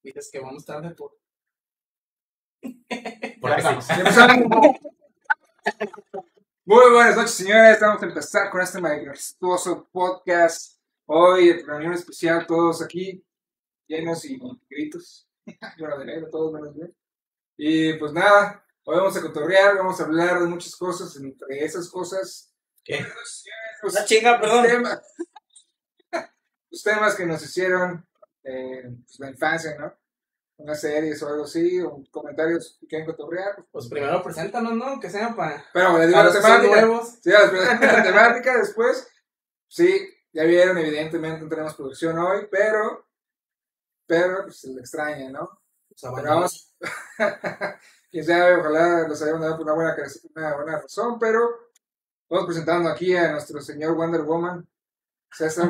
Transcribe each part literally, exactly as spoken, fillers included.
Dices que vamos tarde por... Porque sí. Muy buenas noches, señores. Vamos a empezar con este majestuoso podcast. Hoy, reunión especial, todos aquí, llenos y gritos. Yo no de negro, todos menos bien. Y pues nada, hoy vamos a cotorrear, vamos a hablar de muchas cosas. Entre esas cosas, ¿Qué? Pues, Una chinga, perdón. Los temas, los temas que nos hicieron eh, pues, la infancia, ¿no? Una series o algo así, o comentarios que quieren cotorrear. Pues primero preséntanos, ¿no? Que sea para... Pero le digo para la los que son temática. nuevos. Sí, la temática después. Sí, ya vieron, evidentemente no tenemos producción hoy, pero, pero pues se le extraña, ¿no? O sea, Pero vamos, quién sabe, ojalá los hayamos dado por una buena, una buena razón, pero vamos presentando aquí a nuestro señor Wonder Woman, César.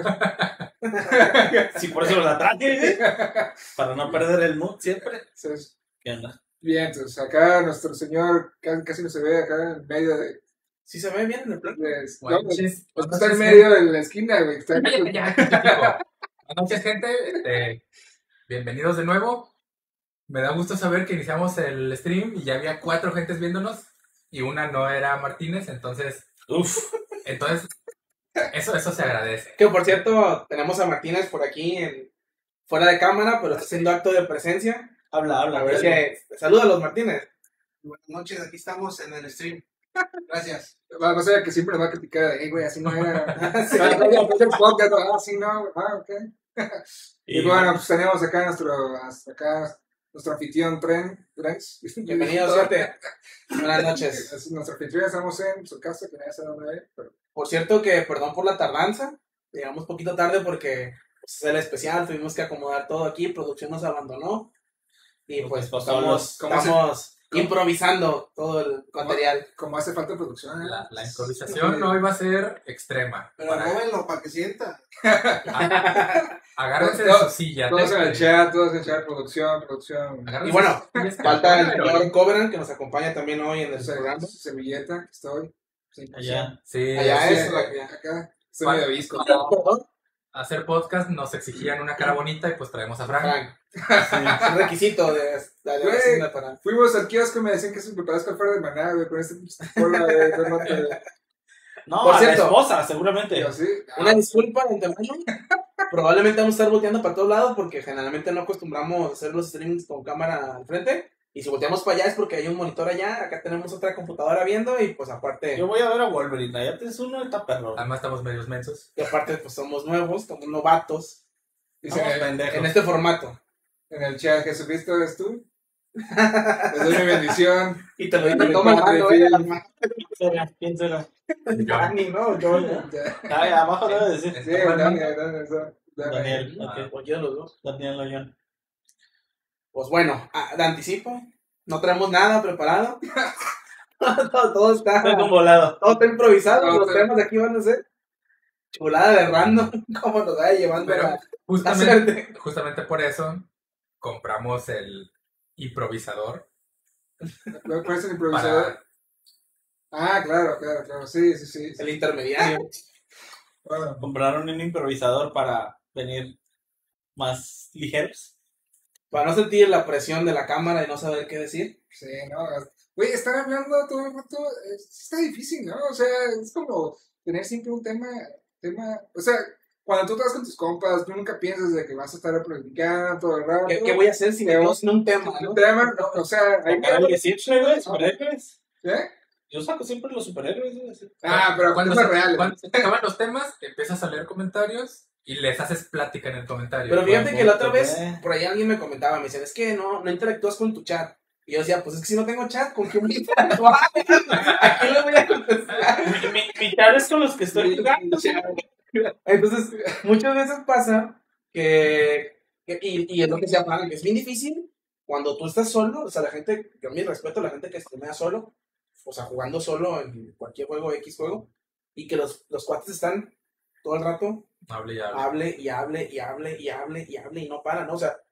Sí, por eso la traje, ¿eh? Para no perder el mood siempre. César. ¿Qué onda? Bien, entonces acá nuestro señor casi, casi no se ve acá en medio de... ¿Sí se ve bien en el plan? de Buenas no, noches. pues, está en medio de la esquina, güey. Está Ya, ya, ya, típico. Buenas noches, gente. Este, bienvenidos de nuevo. Me da gusto saber que iniciamos el stream y ya había cuatro gentes viéndonos y una no era Martínez, entonces, Uf. entonces eso, eso se agradece. Que por cierto, tenemos a Martínez por aquí en fuera de cámara, pero está haciendo acto de presencia. Habla, habla. A ver habla. que... Salúdalos, Martínez. Buenas noches, aquí estamos en el stream. Gracias. Va a ser que siempre nos va a criticar de, hey, güey, así no era. Sí. Ah, no, ya, pues, el podcast, ah, sí, no, ah, ok. Y, Y- bueno, pues tenemos acá nuestro, hasta acá, nuestro anfitrión Tren, Trens. Bienvenido, suerte. Buenas noches. Es nuestro anfitrión, estamos en su casa, que nadie sabe dónde es, pero Por cierto que perdón por la tardanza. Llegamos poquito tarde porque pues, es el especial, tuvimos que acomodar todo aquí, producción nos abandonó. Y pues Pues, estamos, ¿cómo se- estamos cómo- improvisando todo el material. como hace falta producción, ¿eh? La, la improvisación hoy va a ser extrema. Pero Para- móvenlo para que sienta. a- agárrense de Todos- su silla. Todos en el te- chat, todos en el chat, producción, producción. agárrense Y bueno, de su silla, Falta el pero- señor Covenant que nos acompaña también hoy en el Esa programa. servilleta que estoy. Sí, Allá. Sí, Allá sí, es la- acá. Estoy Vale. medio visco. Perdón, hacer podcast nos exigían una cara bonita y pues traemos a Frank. Frank. Es un requisito de, de la Güey. vecina para. Fuimos al kiosco y me decían que se me parezco al Fer de Maná, güey, con este pinche cola de de nota de- No, Por a cierto. la esposa, seguramente. Yo sí. Una disculpa de antemano. Probablemente vamos a estar volteando para todos lados porque generalmente no acostumbramos a hacer los streamings con cámara al frente. Y si volteamos para allá es porque hay un monitor allá. Acá tenemos otra computadora viendo y pues aparte, Yo voy a ver a Wolverine. Allá tienes uno, está perro. Además estamos medios mensos. y aparte pues somos nuevos, somos novatos Dice Estamos en el- pendejos. en este formato. en el chat, Jesucristo, ¿eres tú? Les doy mi bendición. Y te lo Ay, digo, mi toma padre, mano, fiel. eh, la mano. ¿Quién será? ¿Quién será? Dani, no, yo no. Ay, abajo debe decir. Sí, Dani, Dani, eso. Dani. Daniel. Ah, Ok. cualquiera de los dos. Daniel Loyón. Pues bueno, a- de anticipo, no traemos nada preparado. todo, todo está, Estoy con volado. todo está improvisado. No, Los pero- temas de aquí van a ser chulada de random. Cómo nos vaya llevando Pero la, la justamente, suerte. justamente por eso compramos el improvisador ¿Cuál es el improvisador? para Ah, claro, claro, claro. Sí, sí, sí. El intermediario. Bueno, Compraron un improvisador para venir más ligeros. Para no sentir la presión de la cámara y no saber qué decir. sí, no. Güey, estar hablando todo el rato eh, sí está difícil, ¿no? O sea, es como tener siempre un tema, tema, o sea, cuando tú estás con tus compas, tú nunca piensas de que vas a estar platicando todo el rato. ¿Qué, qué voy a hacer si me quedo sin un tema? Un ¿no? tema, no, o sea, hay Hay siempre, güey, superhéroes. ¿eh? Yo saco siempre los superhéroes, güey. así. Ah, pero cuando temas se, reales. cuando se te acaban los temas, empiezas a leer comentarios y les haces plática en el comentario. Pero fíjate Buen que la otra punto, vez, güey. por ahí alguien me comentaba, me decían, es que no, no interactúas con tu chat. Y yo decía, pues es que si no tengo chat, ¿con quién voy a interactuar? ¿A quién le voy a contestar? Mi, mi, mi chat es con los que estoy jugando. Entonces, muchas veces pasa que, que- y, y es lo que se llama, que es bien difícil cuando tú estás solo, o sea, la gente, yo mi respeto a la gente que streamea solo, o sea, jugando solo en cualquier juego, X juego, y que los, los cuates están todo el rato, Hable y hable. hable y hable y hable y hable y hable y no paran, ¿no? O sea,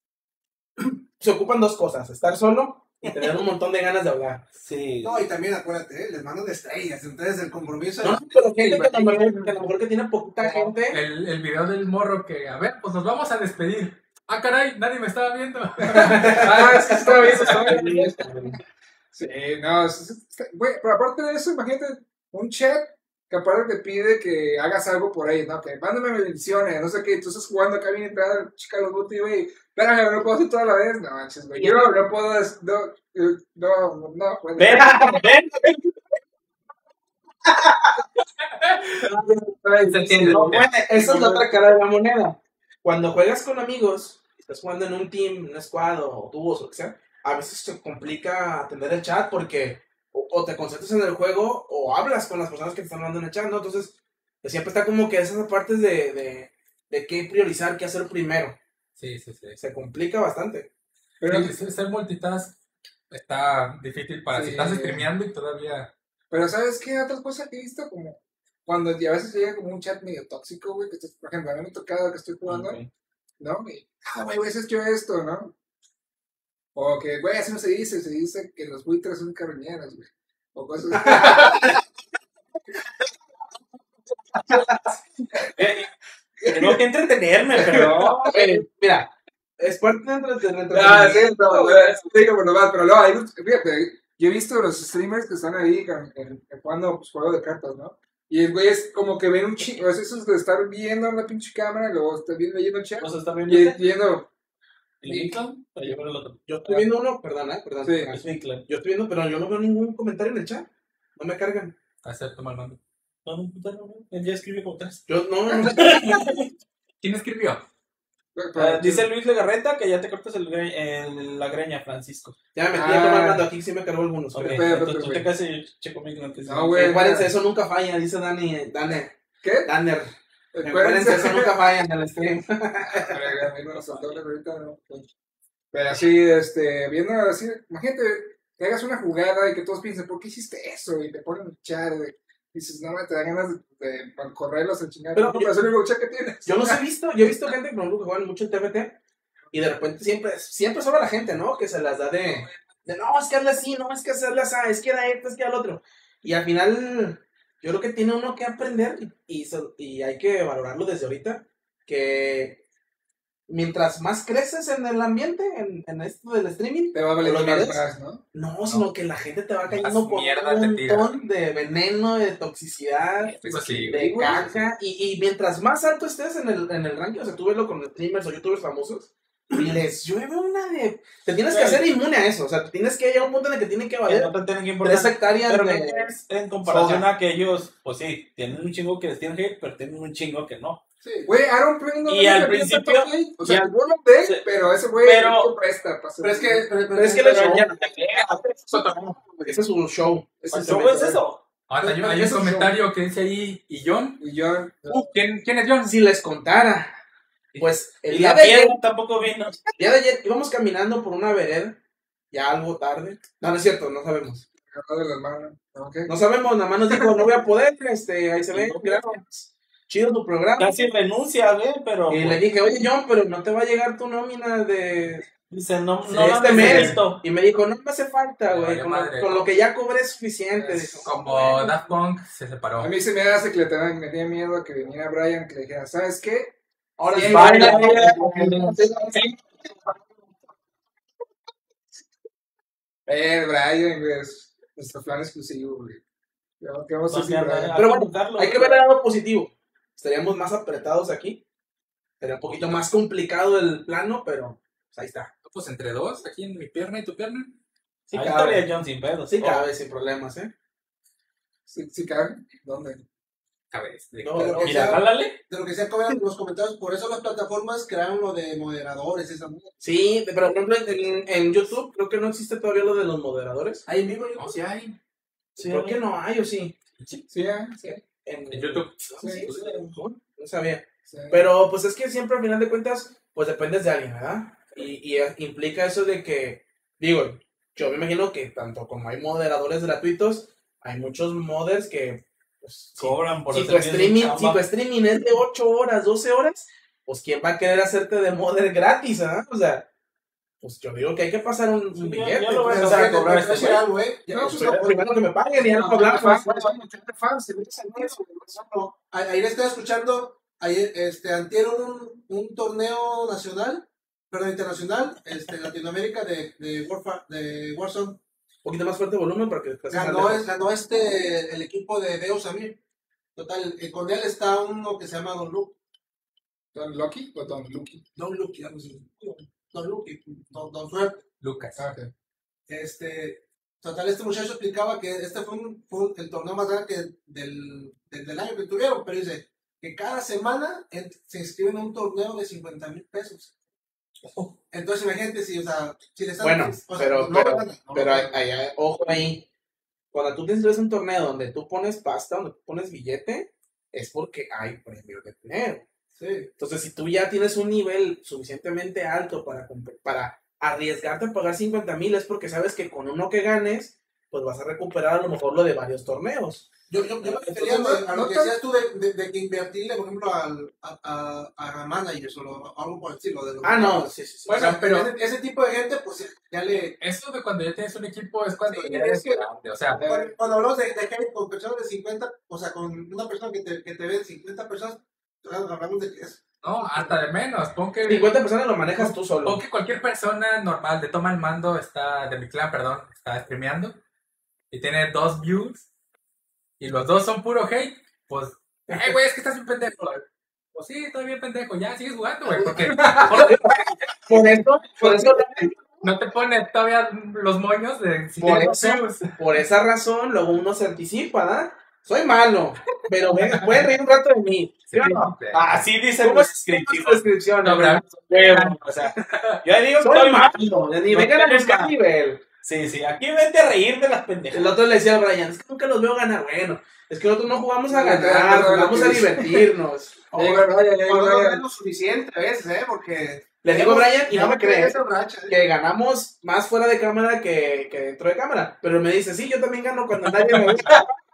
se ocupan dos cosas, estar solo y tener un montón de ganas de hablar. Sí. No, y también acuérdate, ¿eh? Les mandan estrellas. Entonces el compromiso. No, pero gente que a lo mejor, que a lo mejor que tiene poquita gente, El, el video del morro que, a ver, pues nos vamos a despedir. Ah, caray, nadie me estaba viendo. Ah, es que estaba viendo, estaba viendo. Sí, no, es- es- es- güey, pero aparte de eso, imagínate un chat que aparte te pide que hagas algo por ahí, ¿no? Que mándame bendiciones, no sé qué, tú estás jugando acá bien entrada, chica los booty, güey, espérame, no puedo hacer toda la vez, no manches, güey, yo no puedo, es- no, eh, no, no, puedo. Ven, ven. Ay, Se entiende. no, Bueno, esa es la otra cara de la moneda. Cuando juegas con amigos, estás jugando en un team, un squad o dúos o lo que sea, a veces se complica atender el chat porque o, o te concentras en el juego o hablas con las personas que te están hablando en el chat, ¿no? Entonces, pues, siempre está como que esas partes de, de, de qué priorizar, qué hacer primero. Sí, sí, sí. Se complica bastante. pero, Sí, sí, ser multitask está difícil para Sí. si estás streameando y todavía. pero ¿sabes qué? Otra cosa que he visto como cuando y a veces llega como un chat medio tóxico, güey, que estás, por ejemplo, a mí me ha tocado que estoy jugando, Ok. ¿no? Y, ah, güey, güey, has hecho esto, ¿no? O que, güey, así no se dice, se dice que los buitres son carroñeros, güey. O cosas Eh, Tengo que entretenerme, pero. Eh, mira, es parte de entretenimiento. Ah, sí, no, güey, digo, bueno, va, pero no, hay, fíjate, yo he visto los streamers que están ahí con- en- en jugando pues, juego de cartas, ¿no? Y el güey es como que ven un chingo, es eso de estar viendo la pinche cámara y luego está viendo leyendo el chat. ¿Nos está viendo Y usted? viendo, ¿El Winkler? Para llevar el otro. Yo estoy viendo uno, perdón, ¿eh? Perdón. Sí. perdón. Es Winkler. Yo estoy viendo, pero yo no veo ningún comentario en el chat. No me cargan. Acepto mal mando. No, no, no, no, él ya escribe como tres. Yo no, no, no. ¿Quién escribió? Ah, dice Luis Legarreta que ya te cortas el gre- el- la greña, Francisco. Ya me metí Ah. a tomar mando aquí, sí me cargó algunos. Ok, pero- Espera, entonces espera, tú te espera. casas y checo mi que sí. No, güey. Acuérdense, eso nunca falla, dice Dani, Dani, ¿qué? Danner. Acuérdense. Acuérdense, eso nunca falla en el stream. Pero, a mí no nos saltó, ahorita no. Pero así, este, viendo así, imagínate que hagas una jugada y que todos piensen, ¿por qué hiciste eso? Y te ponen en chat, güey. Dices, no, me te dan ganas de, de correrlos en chingar. Pero- Pero es el único chat que tienes. Yo los he visto, yo he visto gente por ejemplo, que juegan mucho en T V T y de repente siempre, siempre sobre la gente, ¿no? Que se las da de, de no, es que hazle así, no, es que hacerle así, es que era esto, es que era lo otro. Y al final, yo creo que tiene uno que aprender y, y, so- y hay que valorarlo desde ahorita, que mientras más creces en el ambiente, en, en esto del streaming, Te va a valer ¿Los más, videos? más, ¿no? no, sino que la gente te va cayendo Más por mierda un te tira. montón de veneno, de toxicidad, Pues sí, de güey. caca. Y, y mientras más alto estés en el, en el ranking, o sea, tú velo con streamers o youtubers famosos, les llueve una de. Te tienes que Güey. hacer inmune a eso. O sea, tienes que llegar a un punto en el que tiene que Que valer no te tienen que importar. tres hectáreas Pero de. no es en comparación soga. a que ellos, pues sí, tienen un chingo que les tienen hate, pero tienen un chingo que no. Sí, güey, Aaron Play no Y le al metió principio- tanto hate. O sea, y al- el burlo de él, Sí. pero ese güey Pero- no presta para hacer. Pero es que, pero, Pero es que le Pero show. ya no te creas. Eso también. Ese es un show. Ese ¿Cuál se show mete. es eso? Ahora hay, un- Pero hay un eso es comentario que dice ahí, ¿y John? Y yo, Uh, ¿quién, ¿Quién es John? Si les contara, pues el Y día la de ayer, piedra tampoco vino. el día de ayer íbamos caminando por una vereda, ya algo tarde. No, no es cierto, no sabemos. agarrado de las manos. ¿Ok? No sabemos, nada más nos dijo, no voy a poder, este, ahí se ve, gracias. Chido tu programa. Casi renuncia, güey, pero. Y le dije, oye John, pero no te va a llegar tu nómina de, Dice, no, de no este mames mes. esto. Y me dijo, no me hace falta, Me güey, valió con, lo- madre. con lo que ya cobré es suficiente. Es Dijo, Como bueno. Daft Punk se separó. A mí se me hace que le tenía, me tenía miedo a que viniera Brian, que le dijera, ¿sabes qué? Ahora Sí, sí, baila. Eh, Brian, güey, es nuestro plan exclusivo, güey. ¿Qué- ¿Qué vamos a No, decir, ya, Brian? ya, Pero a bueno, buscarlo, hay que güey. ver el lado positivo. Estaríamos más apretados aquí. Sería un poquito más complicado el plano, pero pues, ahí está. Pues entre dos, aquí en mi pierna y tu pierna. Sí Ahí cabe. estaría John sin pedos. Sí Oh, cabe sin problemas, ¿eh? ¿Sí, sí cabe? ¿Dónde? Cabez. de- No, Pero- Mira, o sea, jálale. de lo que sea comentan los comentarios, por eso las plataformas crearon lo de moderadores, esa mierda. Sí, pero por ejemplo en, en YouTube creo que no existe todavía lo de los moderadores. Ahí en vivo, yo No, sí hay. Sí, ¿Por qué no hay o sí? Sí, ya, sí. En, En YouTube. Sí, Sí. pues, no sabía. sí. Pero pues es que siempre al final de cuentas, pues dependes de alguien, ¿verdad? Y, y eh, implica eso de que, digo, yo me imagino que tanto como hay moderadores gratuitos, hay muchos modders que, pues, si, Cobran por si hacer tu bien su streaming, chamba. si tu streaming es de ocho horas, doce horas, pues ¿quién va a querer hacerte de modder gratis, ah? O sea, pues yo digo que hay que pasar un, un Sí, ya- billete. ya lo voy a pues, empezar a fíjate, cobrar te voy este decir güey. algo, ¿eh? Ya, No, pues, pues, Pero primero que me paguen y ya no hablamos. Fans, fans, se me dicen eso, güey, no, a- ayer estaba escuchando, ayer, este, antier un, un torneo nacional Pero internacional, este, Latinoamérica de, de, Warfare, de Warzone, Un poquito más fuerte volumen para que ganó, es- ganó este, el equipo de Deus Amir. Total, eh, con él está uno que se llama Don Luke. ¿Don Lucky o Don Lucky? Don Luke, algo así. Don Luke, Don, Don Suerte. Lucas. Ah, ok. Este, total, este muchacho explicaba que este fue, un, fue un- el torneo más grande que del, del, del año que tuvieron, pero dice que cada semana en- se inscriben a un torneo de cincuenta mil pesos. Entonces, imagínate si, o sea, si le están... Bueno, o sea, pero, no pero, ganan, no pero ganan. hay, hay- hay- ojo ahí. Cuando tú te inscribes a un torneo donde tú pones pasta, donde tú pones billete, es porque hay premios de dinero. Sí. Entonces, si tú ya tienes un nivel suficientemente alto para, comp- para arriesgarte a pagar cincuenta mil, es porque sabes que con uno que ganes, pues vas a recuperar a lo mejor lo de varios torneos. Yo, yo, yo me refería Entonces, a lo no que tan- decías tú de, de, de que invertirle, por ejemplo, al, a, a, a managers o lo- algo por el estilo. De los Ah, no, sí, sí, sí. Bueno, O sea, pero- ese, ese tipo de gente, pues ya le... Eso de cuando ya tienes un equipo es cuando Sí, ya es eres que- grande. O sea, Cuando, cuando hablamos de, de hate con personas de cincuenta, o sea, con una persona que te, que te ve cincuenta personas, hablamos de que es... no, hasta de menos. Pon que, cincuenta personas lo manejas tú solo. pon que cualquier persona normal de toma el mando está, de mi clan, perdón, está streameando y tiene dos views y los dos son puro hate, pues, eh, güey, es que estás bien pendejo. Pues sí, estoy bien pendejo, ya sigues jugando, güey, porque Por eso, por eso, no te pone todavía los moños de si Por tienes dos eso. views. por esa razón, luego uno se anticipa, ¿verdad? Soy malo, pero ven, pueden reír un rato de mí. ¿Sí o no? Así dice ¿Cómo el es cómo es tu descriptivo. descripción? No, pero- Huevo, o sea, yo digo que Soy estoy mal. malo, ni vengan a buscar nivel. Sí, sí, aquí vente a reír de las El pendejas. otro le decía a Brian, es que nunca los veo ganar. Bueno, es que nosotros no jugamos a No, no, ganar, no, no, jugamos no, a no. divertirnos. Ya llegó el Brian, ya llegó Cuando el no Brian. es lo suficiente a veces, ¿eh? Porque... Le digo a Brian y no me cree esa racha, ¿eh? que ganamos más fuera de cámara que, que dentro de cámara. Pero me dice, sí, yo también gano cuando nadie me ve.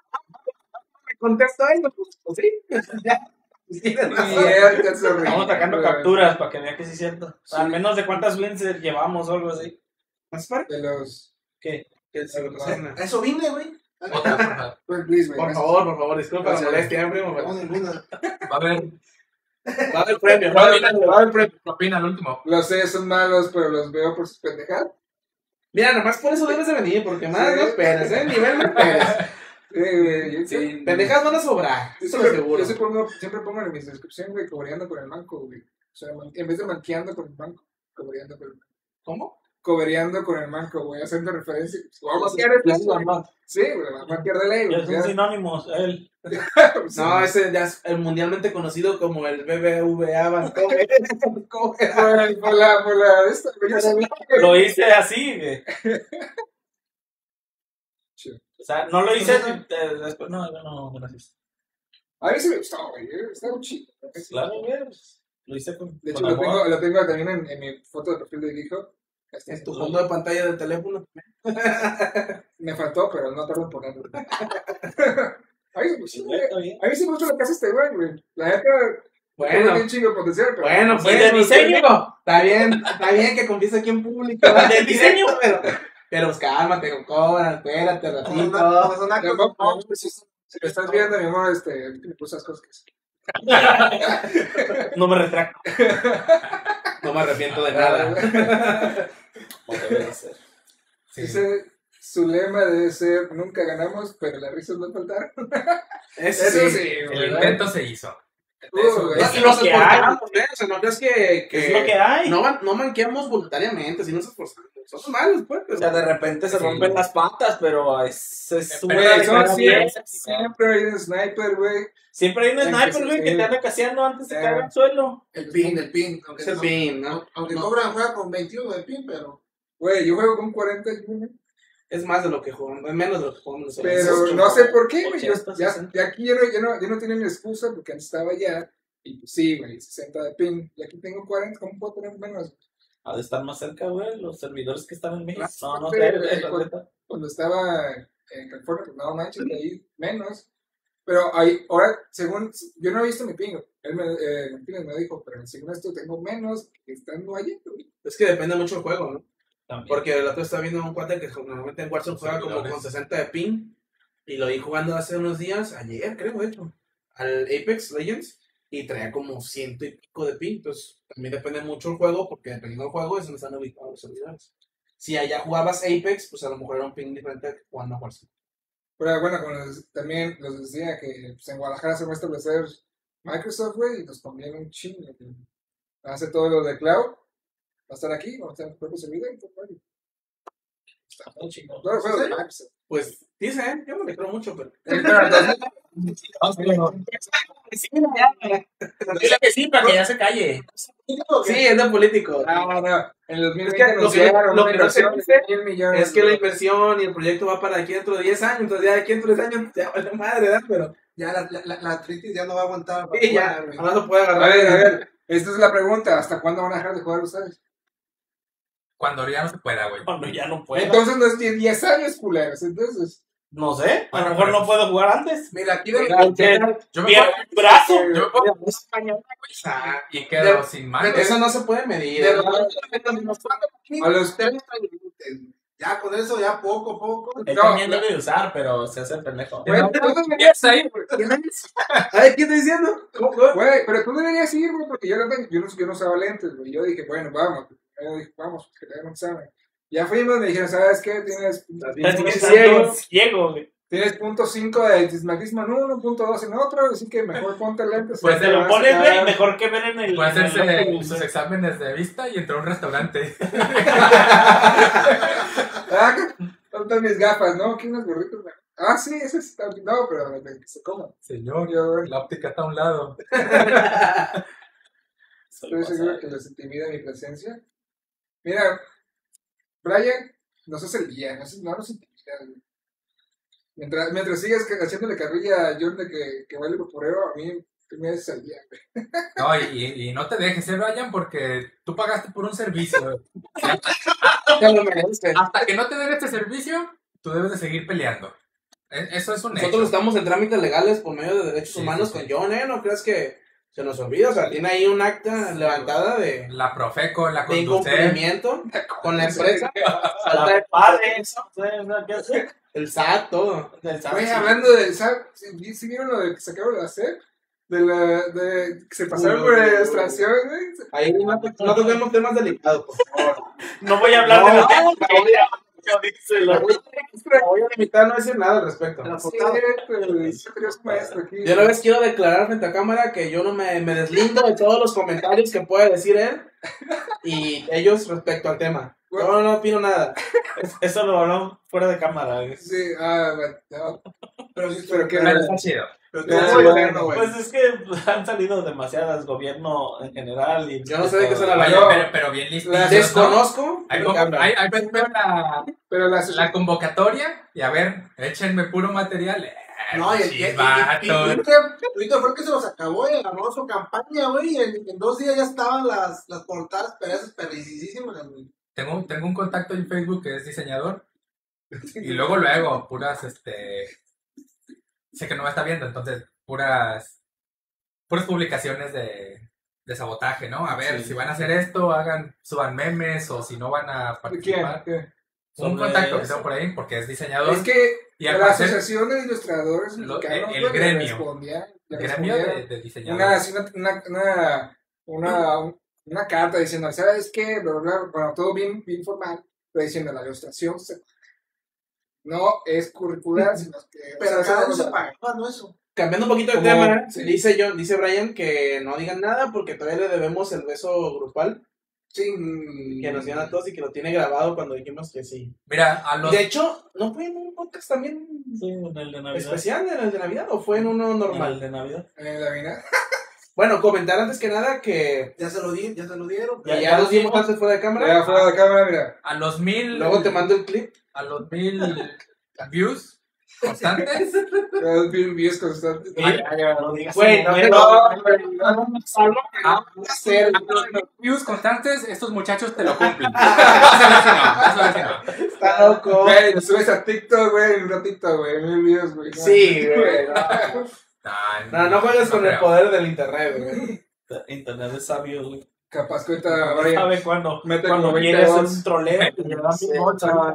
Me contesto a ellos, pues, pues sí. Ya. Pues tienes razón. Mierda, es horrible. Estamos sacando güey. capturas para que vean que sí es cierto. Sí. Al menos de cuántas wins llevamos o algo así. ¿Más para? De los... ¿Qué? Que se lo pasen. A eso vine, güey. Otra, por favor. Pues, please, güey. Por favor, por favor, disculpa la Gracias. molestia, eh, primo. No, pero ninguna. Va a haber Va a haber premio, va a haber premio, va a haber premio. propina al último. Los sé, son malos, pero los veo por sus pendejadas. Mira, nomás por eso debes de venir, porque más Sí. no esperes, ¿eh? Nivel no esperes. Sí, güey. Yo, Sí. Pendejas van a sobrar, yo eso lo siempre, seguro. yo siempre pongo, siempre pongo en mi descripción, güey, cobereando con el banco, güey. O sea, man- en vez de manqueando con el banco, cobereando con el banco. ¿Cómo? Cobereando con el manco, güey, haciendo referencia. ¿Cómo quieres Sí, eso? güey, va a manquear de ley, Ya güey. son ya. sinónimos. Él. No, ese ya es el mundialmente conocido como el B B V A Bancomer. ¿Cómo era? Por, por la, por la, esta, güey, yo sabía, güey. Lo hice así, güey. Chido. O sea, no lo hice eh, después. No, no, no, gracias. A mí sí me gustó, güey, eh, está muy chido. Claro, güey. pues, Lo hice con. De hecho, con lo amor. tengo, lo tengo también en, en mi foto de perfil de hijo. Este, En tu fondo de pantalla del teléfono. Me faltó, pero no tardo en ponerlo. A mí, sí, Sí, güey, está bien. a mí sí me gusta lo que hace este güey, güey. La neta, tiene Bueno, un chingo de potencial, pero... bueno, ¿Y pues. de pues, diseño? digo, está bien, está bien que confiese aquí en público. ¿verdad? ¿De diseño? Pero, pero pues cálmate, cobra, espérate, Una- ratito. una Ya, cosa- no, pues, si, si me estás viendo, mi amor, este, me puse esas cosas que sí. No me retracto. No me arrepiento de nada. Como debe de ser. Sí. Dice, su lema debe ser, nunca ganamos, pero las risas no faltaron. Eso, Eso sí. sí, El güey. intento se hizo. Uh, Eso, güey. Es Y lo nos que esforzamos, ¿eh? O sea, no crees que, Es lo que hay. no, van- no manqueamos voluntariamente, si nos esforzamos. Somos malos, pues. pero- O sea, de repente se Sí. rompen las patas, pero es, es Pero una de Son cada siempre, diez. siempre hay un sniper, güey. Siempre hay un Sí, sniper, sí, güey, sí. que te anda caseando antes de Sí. caer al suelo. El pin, el pin. Aunque, Es el no- pin, ¿no? aunque No. cobran, juega con veintiuno de pin, pero... Güey, yo juego con cuarenta, güey. Es más de lo que jugamos, es menos de lo que jugamos nosotros. Pero Es no sé por qué, güey. yo- ochenta, Ya, sesenta. ya aquí ya no, ya, no, ya no tienen excusa porque antes estaba allá. Y pues sí, güey, sesenta de ping. Y aquí tengo cuarenta, ¿cómo puedo tener menos? Ha de estar más cerca, güey, los servidores que están en México. Ah, No, no sí, sé, güey, güey, la cuando- neta. Cuando estaba en California, pues no manches, de ahí menos. Pero ahí, ahora, según, yo no he visto mi ping. Él me, eh, Martínez me dijo, pero según esto tengo menos que estando allí, güey. Es que depende mucho del juego, ¿no? También. Porque el otro está viendo un cuate que normalmente en Warzone juega como con sesenta de ping. Y lo vi jugando hace unos días, ayer creo, de hecho, al Apex Legends. y traía como ciento y pico de ping. Entonces, también depende mucho el juego, porque dependiendo del juego es donde están ubicados los servidores. Si allá jugabas Apex, pues a lo mejor era un ping diferente que jugando a Warzone. Pero bueno, como les- también les decía que pues, en Guadalajara se va a establecer Microsoft, güey, y nos conviene un chingo. Que hace todo lo de cloud, va a estar aquí, vamos a tener propio servidor. Pues, bueno, está muy chingón. Todo el juego de Microsoft. Pues dicen, yo no le creo mucho, pero. Eh, pero entonces, Dile que sí, para que ya se calle. Sí, es de político. no, no, en los Es que lo que- anunciaron lo una que no se inversión dice de mil millones. Es que la güey. inversión y el proyecto va para aquí dentro de diez años, entonces ya de aquí dentro de diez años ya vale madre, ¿verdad? Pero Ya la, la, la, la artritis ya no va a aguantar. sí, ya, güey. ahora se puede A agarrar. ver, a ver, esta es la pregunta, ¿hasta cuándo van a dejar de jugar ustedes? Cuando ya no se pueda, güey. Cuando ya no puedo. Entonces no es diez años, culeros, entonces. No sé, a Bueno, lo mejor pero- no puedo jugar antes. Mira, aquí de Yo me Pierdo puedo, el brazo. yo me puedo Ah, y quedo de- sin mano. Eso no se puede medir. de ¿no? los A los- ya con eso, ya poco a poco. Él No, también no. debe de usar, pero se hace pendejo. Güey, No, pero tú ¿Qué deberías es ahí? Ay, ¿qué estoy diciendo? ¿Cómo, cómo? Güey, pero tú deberías ir, güey, porque yo no, tengo, yo no, yo no usaba lentes, güey. Yo dije, bueno, vamos. Yo dije, vamos, que te den un examen. Ya fuimos, me dijeron, ¿sabes qué? Tienes, Así que ciego. estás ciego, güey. tienes punto cinco de dismatismo en uno, punto dos en otro, así que mejor ponte lentes. Pues Te te lo vas a pones, güey, quedar- mejor que ver en el. Puede en el hacerse Oculus, sus eh. exámenes de vista y entró a un restaurante. Ah, ¿dónde están mis gafas, no? Aquí unos gorritos. güey. Ah, sí, ese está. No, pero de que se coman. Señor, Yo, güey, la óptica está a un lado. estoy seguro que les intimida mi presencia. Mira, Brian, nos hace el día, no, no nos intimida, güey. Mientras, mientras sigas ca- haciéndole carrilla a John de que, que baile por pureo, a mí me haces el día, güey. No, y, y no te dejes, eh, Brian, porque tú pagaste por un servicio. Ya lo mereces. Hasta que no te den este servicio, tú debes de seguir peleando. E- Eso es un Nosotros hecho. estamos en trámites legales por medio de derechos Sí, humanos sí, sí. con John, ¿eh? ¿No crees que se nos olvida? O sea, tiene ahí un acta levantada de, La Profeco, la de Conducef. incumplimiento con la empresa. Falta de Padre, eso, o sea, ¿qué hace? el S A T, todo. Del SAT, Güey, sí. hablando del S A T, ¿sí, sí vieron lo de que se acabó de hacer? De la, de que se pasaron por la extracción, güey. Ahí no, no toquemos temas delicados, por favor. No voy a hablar No, de la no, dice la- Me voy a limitar a no decir nada al respecto. Sí, güey, yo quería ser maestro aquí. Yo una vez quiero declarar frente a cámara que yo no me, me deslindo de todos los comentarios que puede decir él y ellos respecto al tema. Yo no, no opino nada. Eso lo hablamos fuera de cámara. güey. Sí, ah, bueno, no. Pero sí, Pero qué Pero bueno. está chido. pero Pero todo bueno, bueno, güey. Pues es que han salido demasiadas, gobierno en general. Y Yo no sé de qué se la Oye, habló. pero, pero bien listo. La Desconozco. Hay, lo que hablan. hay, hay ver la, Pero la, la convocatoria y a ver, échenme puro material. Eh, No, y el y- y- y- y chivatos. Twitter, Twitter fue el que se los acabó y agarró su campaña, güey. Y en, en dos días ya estaban las, las portadas perezas perricisísimas, güey. Tengo, tengo un contacto en Facebook que es diseñador. Y luego, luego, puras, este... Sé que no me está viendo, entonces, puras... Puras publicaciones de, de sabotaje, ¿no? A ver, Sí. si van a hacer esto, hagan, suban memes, o si no van a ¿quién? participar. ¿Qué? Un Sobre contacto que eso. tengo por ahí, porque es diseñador. Es que y al la parecer, Asociación de Ilustradores Lo- Mexicanos, el güey, le gremio. respondía- le gremio de, respondieron de una, diseñadores. así una, una, una, una, una carta diciendo, ¿sabes qué? Bla, bla, bla, bueno, todo bien, bien formal, pero diciendo la ilustración se- no es curricular, sino que... Pero o sea, cada año o sea, se pagaba, ¿no? Eso. Cambiando un poquito de Como- tema, sí. dice John, dice Brian que no digan nada porque todavía le debemos el beso grupal Sí. que nos dieron a todos y que lo tiene grabado cuando dijimos que sí. Mira, a Y los... de hecho, ¿no fue en un podcast también Sí, en el de Navidad. especial en el de Navidad o fue en uno En el normal? de Navidad. eh, la mina. Bueno, comentar antes que nada que Ya se lo di, ya se lo dieron. que Ya- ya, ya los dimos dimos. antes fuera de cámara. Ya fuera de cámara, mira. A los mil... Luego te mando el clip. A los mil views constantes. Los bien views constantes. No digas Güey, no, eso, no, güey. Ah, hacer. a los mil views constantes, estos muchachos te lo cumplen. Vas a ver si no, vas a ver si no. Está loco. Güey, lo subes a TikTok, güey, en un ratito, güey, mil videos, güey. no. Sí, güey. No, no, no juegues con el creo. poder del internet, güey. Internet es sabio, güey. Capaz que ahorita, Brian, ¿Sabe cuándo? mete Cuando como quiere veinte hacer bots. un troleo. y le da mil bots, güey.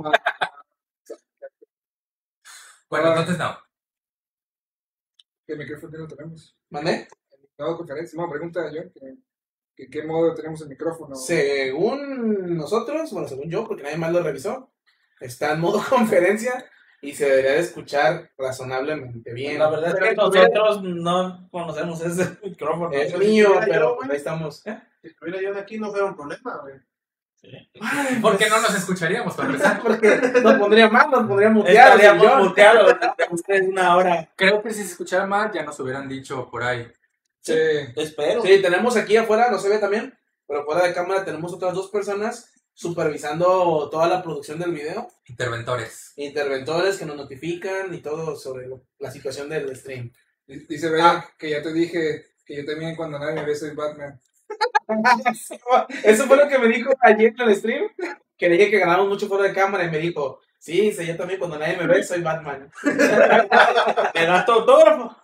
Bueno, entonces no. ¿Qué micrófono no tenemos? ¿Mandé? dado conferencia. No, pregunta yo. Que, que ¿Qué modo tenemos el micrófono? Según nosotros, bueno, según yo, porque nadie más lo revisó, está en modo conferencia y se debería de escuchar razonablemente bien. La verdad es que nosotros no conocemos ese micrófono. Es Si mío, estuviera pero yo, pues güey, ahí estamos. ¿Eh? Si estuviera yo de aquí no fuera un problema, güey. Ay, ¿Por qué pues, no nos escucharíamos para empezar? Porque nos pondría mal, nos pondría muteados. Estaríamos yo. muteados ustedes una hora. Creo que si se escuchara mal ya nos hubieran dicho por ahí. Sí. Espero. Sí, tenemos aquí afuera, no se ve también, pero fuera de cámara tenemos otras dos personas supervisando toda la producción del video. Interventores. Interventores que nos notifican y todo sobre lo- la situación del stream. Dice Brian que ya te dije que yo también cuando nadie me ve soy Batman. Eso fue lo que me dijo ayer en el stream, que le dije que ganamos mucho fuera de cámara y me dijo, sí, sí, yo también cuando nadie me ve soy Batman. ¿Me das tu autógrafo?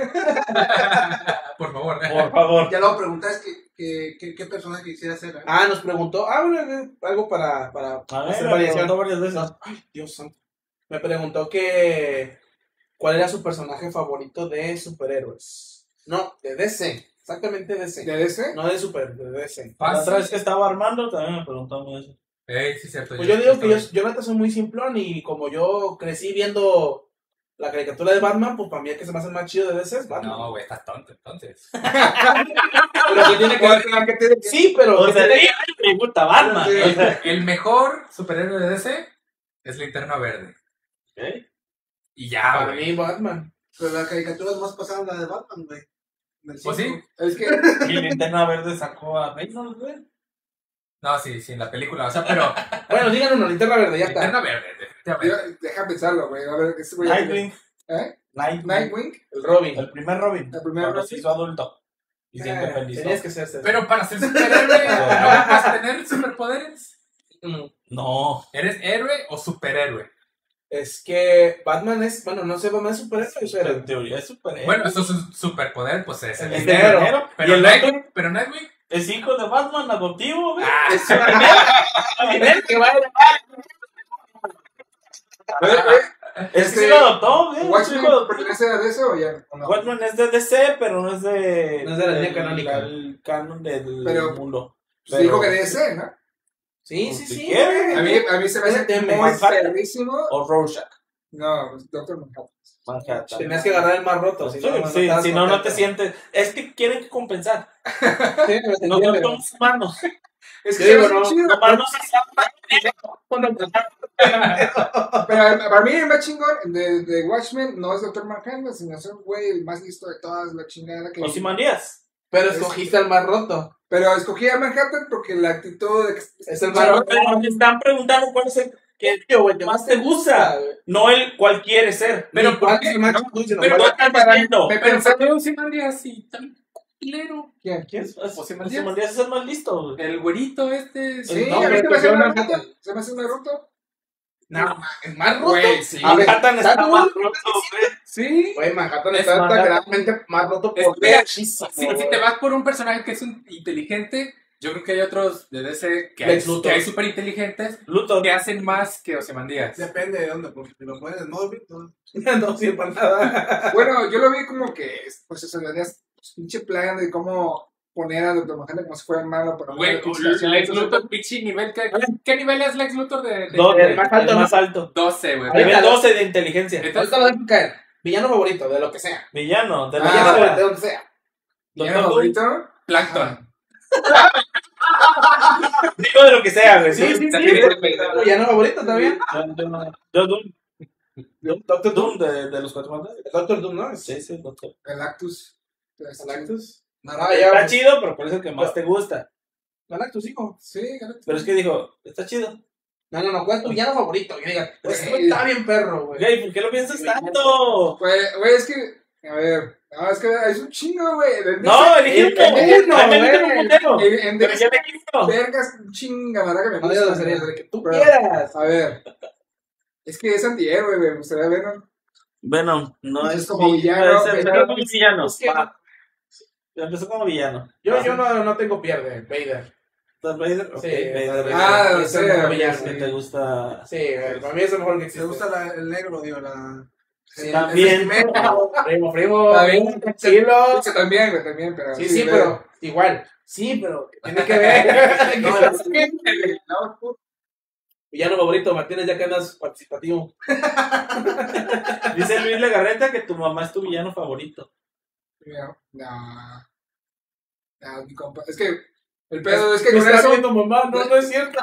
Por favor. Por favor. Ya luego preguntas que, que, que, qué personaje quisiera ser. ¿eh? Ah, nos preguntó, ah, bueno, eh, algo para, para A ver, hacer me variación. preguntó varias veces. No, ay, Dios santo. Me preguntó que cuál era su personaje favorito de superhéroes. No, de D C. Exactamente D C. ¿De D C? No de super, de D C. La otra vez que estaba armando también me preguntó a mí eso. Ey, sí, cierto. Pues yo digo que yo, yo neta soy muy simplón y como yo crecí viendo la caricatura de Batman, pues para mí el que se me hace más chido de D C es Batman. No, güey, estás tonto entonces. Pero que tiene que ver con la que tiene- Sí, pero O que sea, tiene- me gusta Batman. Sí. O sea, El mejor superhéroe de D C es Linterna Verde. ¿ok? Y ya, para güey. mí Batman. Pero la caricatura es más pasada la de Batman, güey. Del Pues cinco. sí. Es que Y Linterna Verde sacó a Reynolds, güey. No, sí, sí, en la película. O sea, pero. Bueno, digan uno, linterna verde, ya está. Linterna Verde, definitivamente. yo- deja pensarlo, güey. A ver, este güey. Nightwing. ¿Eh? Nightwing. Nightwing. El Robin. El primer Robin. El primer Cuando Robin. se hizo adulto. Y se Eh, independizó. tenías que ser ser. Pero para ser superhéroe, ¿no vas a tener superpoderes? Mm, No. ¿Eres héroe o superhéroe? Es que Batman es, bueno, no sé, Batman es superhéroe, pero En teoría es superhéroe. Bueno, eso es un superpoder, pues es el El dinero. dinero. y Pero el Nightwing, otro pero Nightwing. es hijo de Batman adoptivo, güey. Ah, es dinero que va a Oye, güey, Es que este, sí lo adoptó, güey. Es su ¿Watchmen hijo adoptivo. pertenece a D C o ya? ¿O no? Watchmen es de D C, pero no es de. No es de la línea del- canónica. El canon del Pero- mundo. Pues dijo que D C, ¿no? Sí, Pues, sí, si sí. quiere. A mí, a mí se me hace Méteme, muy Manhattan. perrísimo. O Rorschach. No, pues, Doctor Manhattan. Manhattan. Tenías que agarrar el más roto. Sí, Si no, sí, estabas si no, no te contento. sientes. Es que quieren que compensar. Sí, me No entiende. somos humanos. Es que Yo se me digo, hace no, chido. Nomás no se Pero eh, para mí el más chingón de, de Watchmen no es Doctor Manhattan, sino es un güey el más listo de todas, la chingada que... Ozymandias. Pero escogiste al más roto. Pero escogí a Manhattan porque la actitud de que... Es el más Pero roto. te están preguntando cuál es el que Yo, güey, te más te gusta. güey. No el cual quiere ser. Pero Pero ¿cuál ¿por es qué? el más No, chido? Pero no están diciendo. Me Pero pensé... ¿por qué Ozymandias y tan culero? ¿Quién? ¿Quién es? Ozymandias. Ozymandias es el más listo, güey. El güerito este. Sí, No, a mí pero se me hace escogió un Manhattan. Naruto. Se me hace un Naruto. No, el más roto. Güey, sí. A ver, Manhattan está ¿estás más seguro? roto, güey. Sí. Güey, Manhattan Es está Manhattan. realmente más roto Es por que- muchísimo. Si, si te vas por un personaje que es un inteligente, yo creo que hay otros de D C que Lex hay, Luthor. que hay súper inteligentes Luthor. que hacen más que Ozymandias. Depende de dónde, porque si lo pones en Smallville, no. No sirve para nada. Bueno, yo lo vi como que, pues, eso, tenías pinche plan de cómo poner a Doctor Manhattan como si fuera malo, pero Güey, no, pinche Lex acción. Luthor, pinche nivel. ¿qué, ¿Qué nivel es Lex Luthor de, de, Dos, de- el más alto. El más alto. doce, güey? Ahí Nivel está. doce de inteligencia. Entonces, Ahorita lo dejo caer. Villano favorito, de lo que sea. Villano. De la Ah, Villano lista. favorito, de donde sea. ¿Villano Doctor Doom. favorito? Plankton. Digo de lo que sea, güey. Sí, sí, sí. Definitivamente. Villano favorito también. Yo Doom. Doctor Doom. Doom de, de los cuatro manos. Doctor Doom, ¿no? Sí, sí, Doctor. Galactus. Galactus. No, Ah, Está ya. chido, pero por eso es el que más te gusta. Galactus, hijo. Sí, Galactus. Pero es que dijo, está chido. No, no, no. ¿Cuál es tu villano favorito? Que diga, pues Güey. está bien perro, güey. Güey, ¿por qué lo piensas tanto? Güey, güey, es que, a ver, no, es que es un chingo, güey. En No, DC elegí uno. elegí uno, Ay, me metí güey. un putero. En, en Pero D C, ya elegí uno. vergas, un chinga, ¿verdad? Que me No digas gusta. la serie, de que tú Pero- quieras. A ver, es que es antihéroe, güey, me gustaría verlo. Venom, no Es es como villano, Empezó pero- como villano. Es que- va. Empezó como villano. Yo, yo no, no tengo pierde, Vader. Darth Vader. Ok, Sí, Vader. Darth Vader. Ah, Es sí, el mejor sí, villano. Es que te gusta. Sí, güey, para mí es el mejor que Si existe. te gusta la- el negro, digo, la. Sí, También. Primo, primo. Está bien. Tranquilo. Sí, también, güey, también, pero... Sí, sí, güey. pero igual. Sí, pero tiene que ver. No, No, es que el output villano favorito, Martínez, ya que andas participativo. Dice Luis Legarreta que tu mamá es tu villano favorito. No, no, no, mi compa. Es que el pedo es que Me con está eso... viendo mamá, no, no es cierto.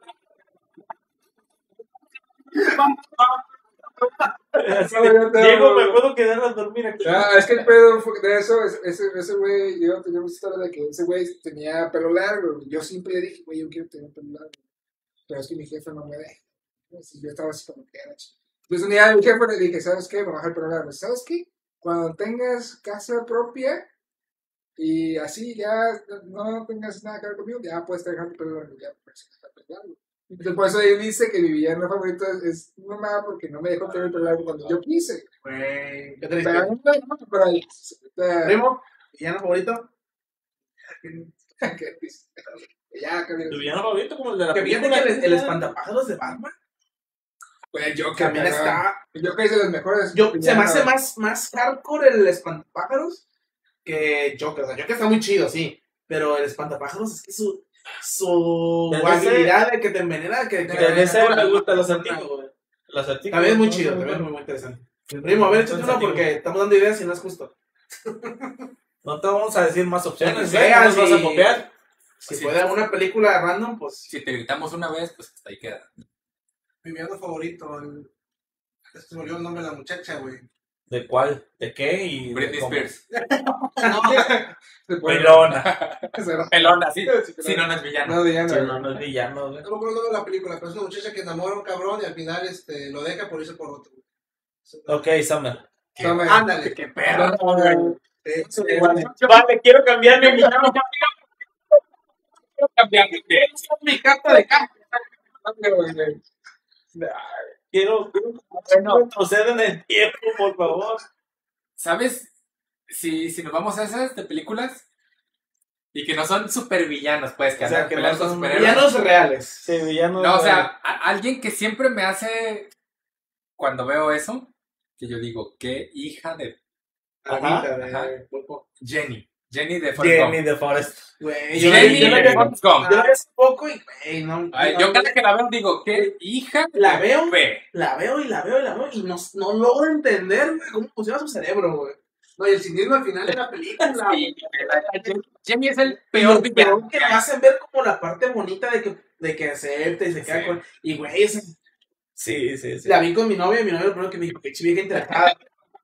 Así No, de, yo te- Diego, ¿me puedo quedar a dormir aquí? Ah, es que el pedo fue de eso, es- ese, ese güey, yo tenía una historia de que ese güey tenía pelo largo. Yo siempre dije, güey, yo quiero tener pelo largo. Pero es que mi jefe no me deja. Entonces, yo estaba así como que era chido. Entonces un día a mi jefe le dije, ¿sabes qué? Me voy a dejar el pelo largo. ¿Sabes qué? Cuando tengas casa propia y así ya no tengas nada que ver conmigo, ya puedes dejar el pelo largo. Ya puedes dejar el pelo largo. Entonces, por eso él dice que mi villano favorito es, es mi mamá porque no me dejó tener el pelo largo cuando yo quise. Güey, qué Pero, triste. no, pero ahí, eh, Primo, villano favorito. qué triste. Ya, que ¿Tu villano favorito como el de la Que fíjate película? que el, el espantapájaros de Batman Pues el Joker también pero- está. El Joker es de los mejores. Yo, se me villanos. hace más, más hardcore el espantapájaros que Joker. O sea, Joker está muy chido, sí. Pero el espantapájaros es que su, su Desde habilidad de que te envenena. Que, que Desde ese me gustan los No, artículos. güey. Los artículos. También es muy ¿no? chido, Son también es muy- muy, muy interesante. Primo, a ver, échate uno porque estamos dando ideas y no es justo. No te vamos a decir más opciones, Sí, ¿eh? No nos sí. vas a copiar. Si Sí. puede alguna película random, pues. Si te gritamos una vez, pues hasta ahí queda. mi villano favorito. El... Se me olvidó el nombre de la muchacha, güey. ¿De cuál? ¿De qué? Y de Britney cómo. Spears. No, Después- Pelona. Pelona, sí. Sí, Si no, no es villano. No, villano. Sí, no, no es villano, güey. no me acuerdo el nombre de la película, pero es una muchacha que enamora a un cabrón y al final este, lo deja por irse por otro. Ok, Summer. Toma. Ándale. Qué perro. Eh, Vale, quiero cambiar mi villano. Quiero cambiar de piel. Mi carta de carta. Quiero quiero retroceder en el tiempo, por favor. ¿Sabes? Si, si nos vamos a esas de películas y que no son supervillanos, pues, que O sea, andan que no peleando con son superhéroes. villanos reales. Sí, villano. No, o sea, a- alguien que siempre me hace, cuando veo eso, que yo digo, qué hija de Ajá, Ahorita, de ajá. pulpo. Jenny. Jenny de Forrest Jenny Gump. de Forest. Güey, yo, Jenny yo la de vi- Forrest Gump. yo la vi hace poco y, güey, no. Ay, no, yo cada que la veo digo, qué hija La de veo. fe. La veo y la veo y la veo y no, no logro entender cómo funciona su cerebro, güey. no, y el cinismo al final de la película. Sí, Jenny es el Y peor lo villano. peor que le hacen ver como la parte bonita de que, de que acepta y se queda Sí. con. Y, güey, esa- Sí, sí, sí. la vi con mi novia y mi novia lo primero que me dijo, que vieja interesada.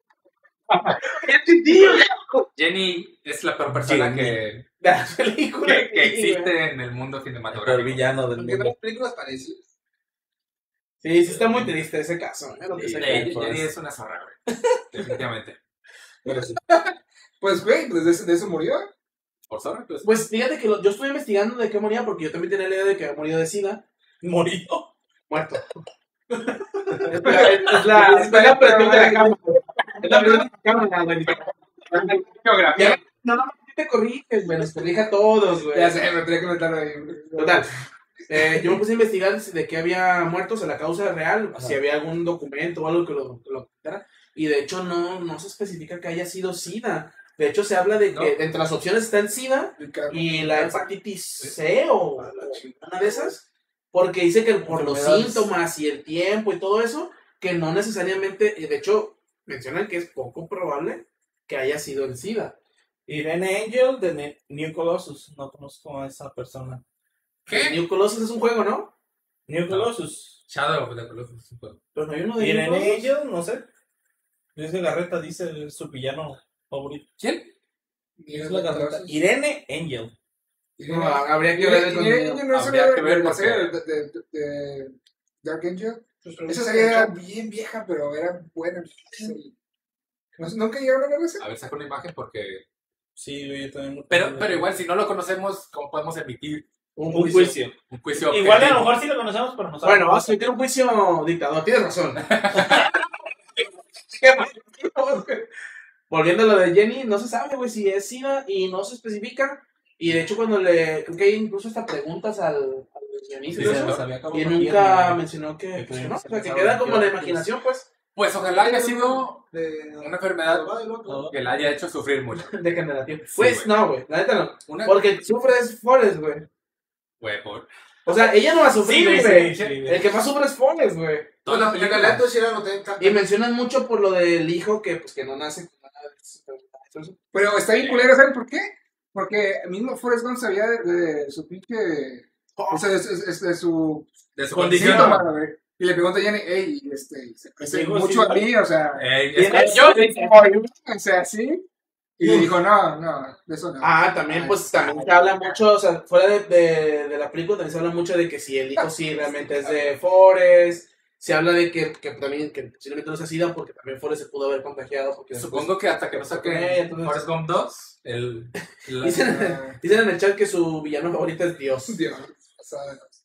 ¡Qué tío! Jenny es la peor persona Jenny. que, De la película. que, que sí, güey. existe en el mundo El cinematográfico. villano del Porque mundo. las películas parecidas. Sí, sí está muy triste ese caso. ¿eh? Lo que Sí, sea Jenny, que- Jenny es una zorra, güey. Definitivamente. Pero sí. Pues, güey, pues de eso, de eso murió. Por zorra, pues. Pues fíjate que lo- yo estuve investigando de qué moría porque yo también tenía la idea de que había morido de SIDA. Morido. Muerto. es la, es la, es la presión de la cámara. Es la presión de la cámara, güey. Geografía. No, no, no te corriges, güey. Nos corrige a todos, güey. Ya sé, me tenía que meter ahí. Total. Eh, yo me puse a investigar de qué había muertos, a la causa real, Ajá. si había algún documento o algo que lo, que lo contara. Y de hecho no, no se especifica que haya sido SIDA. De hecho se habla de que ¿No? entre las opciones está el SIDA y la hepatitis C o una de esas. Porque dice que por los Enfermedades. síntomas y el tiempo y todo eso, que no necesariamente, y de hecho mencionan que es poco probable que haya sido el SIDA. Irene Angel de Ne- New Colossus. No conozco a esa persona. ¿Qué? New Colossus es un juego, ¿no? New Colossus. Shadow of the Colossus es un juego. Pero no hay uno de New Irene Colossus. Angel, no sé. Luis Legarreta dice su villano favorito. ¿Quién? Luis Legarreta. Irene Angel. No, habría que Y ver el no se Habría ve que ver la porque- serie de, de, de, de Dark Angel. Sus Esa preguntas serie era son- bien vieja, pero era buena. Sí. ¿No- ¿Nunca llegaron a ver esa? A ver, saca una imagen porque. Sí, yo también. Pero, pero igual, si no lo conocemos, ¿cómo podemos emitir un Un juicio. un juicio? Igual a objetivo? lo mejor sí lo conocemos, pero no sabemos. Bueno, vamos a meter un juicio dictador, tienes razón. Volviendo a lo de Jenny, no se sabe, güey, si es SIDA y no se especifica. Y de hecho, cuando le. Creo que hay incluso hasta preguntas al, al guionista y Sí, todo se eso, sabía cómo y partir, nunca ¿no? mencionó que. Que pues, que todavía no, no o se sea, que sabe queda qué como la va a imaginación, pues. Pues ojalá haya sido De- una enfermedad de- loco. que la haya hecho sufrir mucho. Degenerativo. Sí, Pues güey. no, güey, la neta no. Una Porque sufre es Forrest, güey. güey, por... O sea, ella no va a sufrir, Sí, güey. sí, sí. El que más sufre es Forrest, güey. Toda la En película. el acto sí era no te- Y mencionan mucho por lo del hijo que, pues, que no nace con nada de eso. Pero está bien culero, ¿saben por qué? Porque el mismo Forrest Gump sabía de, de su pinche. O sea, es, es- es de su De su Condición. condición. síntoma, güey. Y le pregunta a Jenny, hey, este, se parece Dijo, mucho sí, a mí, o sea. Ey, Tiene- es que yo... O sea, sí. Y dijo, no, no, de eso no. Ah, también, Ay, pues, también se ay, habla mucho, o sea, fuera de, de, de la película también se habla mucho de que si el hijo sí realmente es de Forrest. Se habla de que, que también, que posiblemente no sea SIDA porque también Forrest se pudo haber contagiado. Porque después- Supongo que hasta que no Eh, saquen entonces- Forrest Gump dos, el... la- Dicen, dicen en el chat que su villano favorito es Dios. Dios, o sea,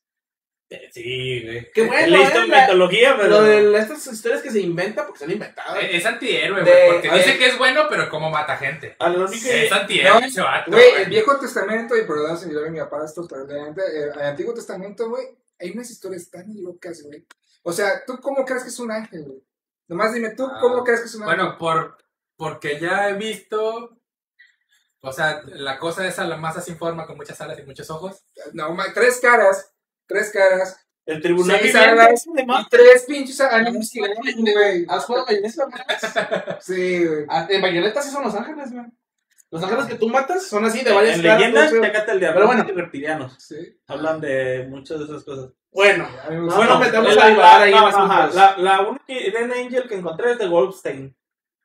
Sí, güey. Qué bueno, He visto eh, la- mitología, pero. Lo de estas historias que se inventan, porque se han inventado. Eh, Es antihéroe, De- güey, porque a dice ver. que es bueno, pero como mata gente. A lo único Es que. antihéroe No, ese vato, güey, güey. el Viejo Testamento, y perdón si yo mi papá esto, pero realmente, eh, el Antiguo Testamento, güey, hay unas historias tan locas, güey. O sea, ¿tú cómo crees que es un ángel, güey? Nomás dime, ¿tú Ah, cómo crees que es un ángel? Bueno, por, porque ya he visto... O sea, la cosa esa, la masa sin forma, con muchas alas y muchos ojos. No, ma- tres caras, tres caras, El tribunal seis viviente alas ese de y más. tres pinches ángeles gigantes, güey. ¿Has jugado Bayonetta? Sí, güey. Ah, en Bayonetta sí son los ángeles, güey. Los ángeles que tú matas son así, de varias En caras, leyendas, todo eso. chécate el de Pero bueno. y reptilianos. Sí. Hablan de muchas de esas cosas. Bueno, A mí me no, gusta. no metamos la, a divagar ahí la, en las ajá, puntas. la, la única Eden Angel que encontré es de Wolfstein.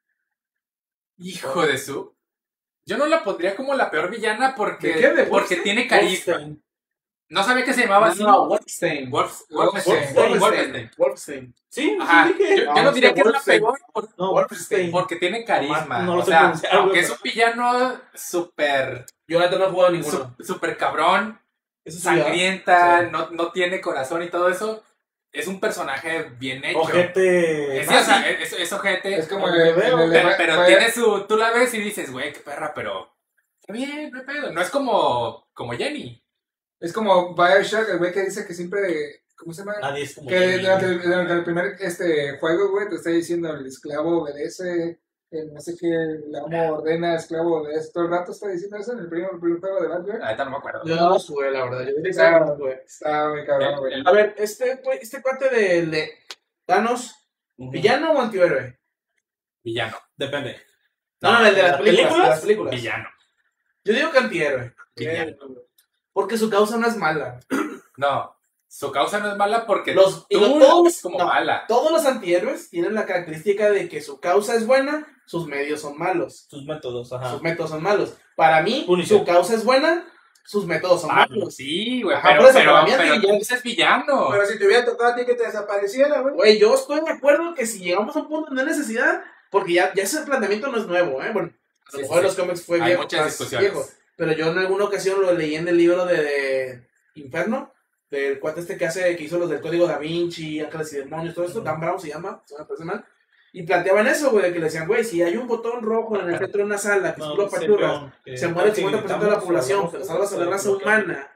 Hijo de su... Yo no la pondría como la peor villana porque, ¿De qué? ¿De porque Wolfenstein? tiene carisma. Wolfstein. No sabía que se llamaba así. No, Wolfenstein. Wolf- Wolfenstein. Wolfenstein. Wolfenstein. Wolfenstein. Sí, Ajá. sí, dije. Yo, yo No, no diría es que que es la Wolfenstein. peor por- No, Wolfenstein. porque tiene carisma. No lo o sé sea, pronunciar, aunque güey, es un villano súper Yo la no he jugado ninguno. su- súper cabrón, Eso sí, sangrienta, Sí. no, no tiene corazón y todo eso, es un personaje bien hecho. Ojete. Es, sí, o sea, es, es ojete. Es como Lo el, que veo, el- el- Pero, el- pero fue- tiene su. Tú la ves y dices, güey, qué perra, pero. Está bien, no hay pedo. No es como, como Jenny. es como Bioshock, el güey que dice que siempre, ¿cómo se llama? Nadie es como. Que durante el, durante el primer este, juego, güey, te está diciendo el esclavo obedece, el no sé qué, el amo ordena, esclavo obedece. Todo el rato está diciendo eso en el primer, el primer juego de Batman. Ahorita no me acuerdo. Yo no los jugué, la verdad. Yo dije que Está- no los jugué. Está muy cabrón, güey. El- A ver, este, güey, este cuate de, de Thanos, Ujú. ¿villano o antihéroe? Villano. Depende. No, no, el de las ¿Las películas. películas? de las películas. Villano. Yo digo que antihéroe. Villano. Porque su causa no es mala. No. Su causa no es mala porque Los- y tú los- la todos- ves como no. mala. Todos los antihéroes tienen la característica de que su causa es buena, sus medios son malos. Sus métodos, ajá. Sus métodos son malos. Para mí, Punisher. su causa es buena, sus métodos son Ah, malos. sí, güey, Ajá, pero, por eso, pero, para mí es pero villano. tú dices villano. Pero si te hubiera tocado a ti que te desapareciera, güey. Güey, yo estoy de acuerdo que si llegamos a un punto donde hay necesidad, porque ya, ya ese planteamiento no es nuevo, ¿eh? Bueno, a lo Sí, mejor en sí, los cómics fue Hay viejo, muchas más discusiones. viejo, pero yo en alguna ocasión lo leí en el libro de, de Inferno, del cuate este que hace, que hizo los del Código Da Vinci, Ángeles y Demonios, todo esto, Dan Brown se llama, se me parece mal, y planteaban eso, güey, de que le decían, güey, si hay un botón rojo en el centro de una sala que No, solo siempre, apachurras, aunque se muere el casi cincuenta por ciento de la gritamos, población, hablamos, pero salvas a la raza lo que- humana,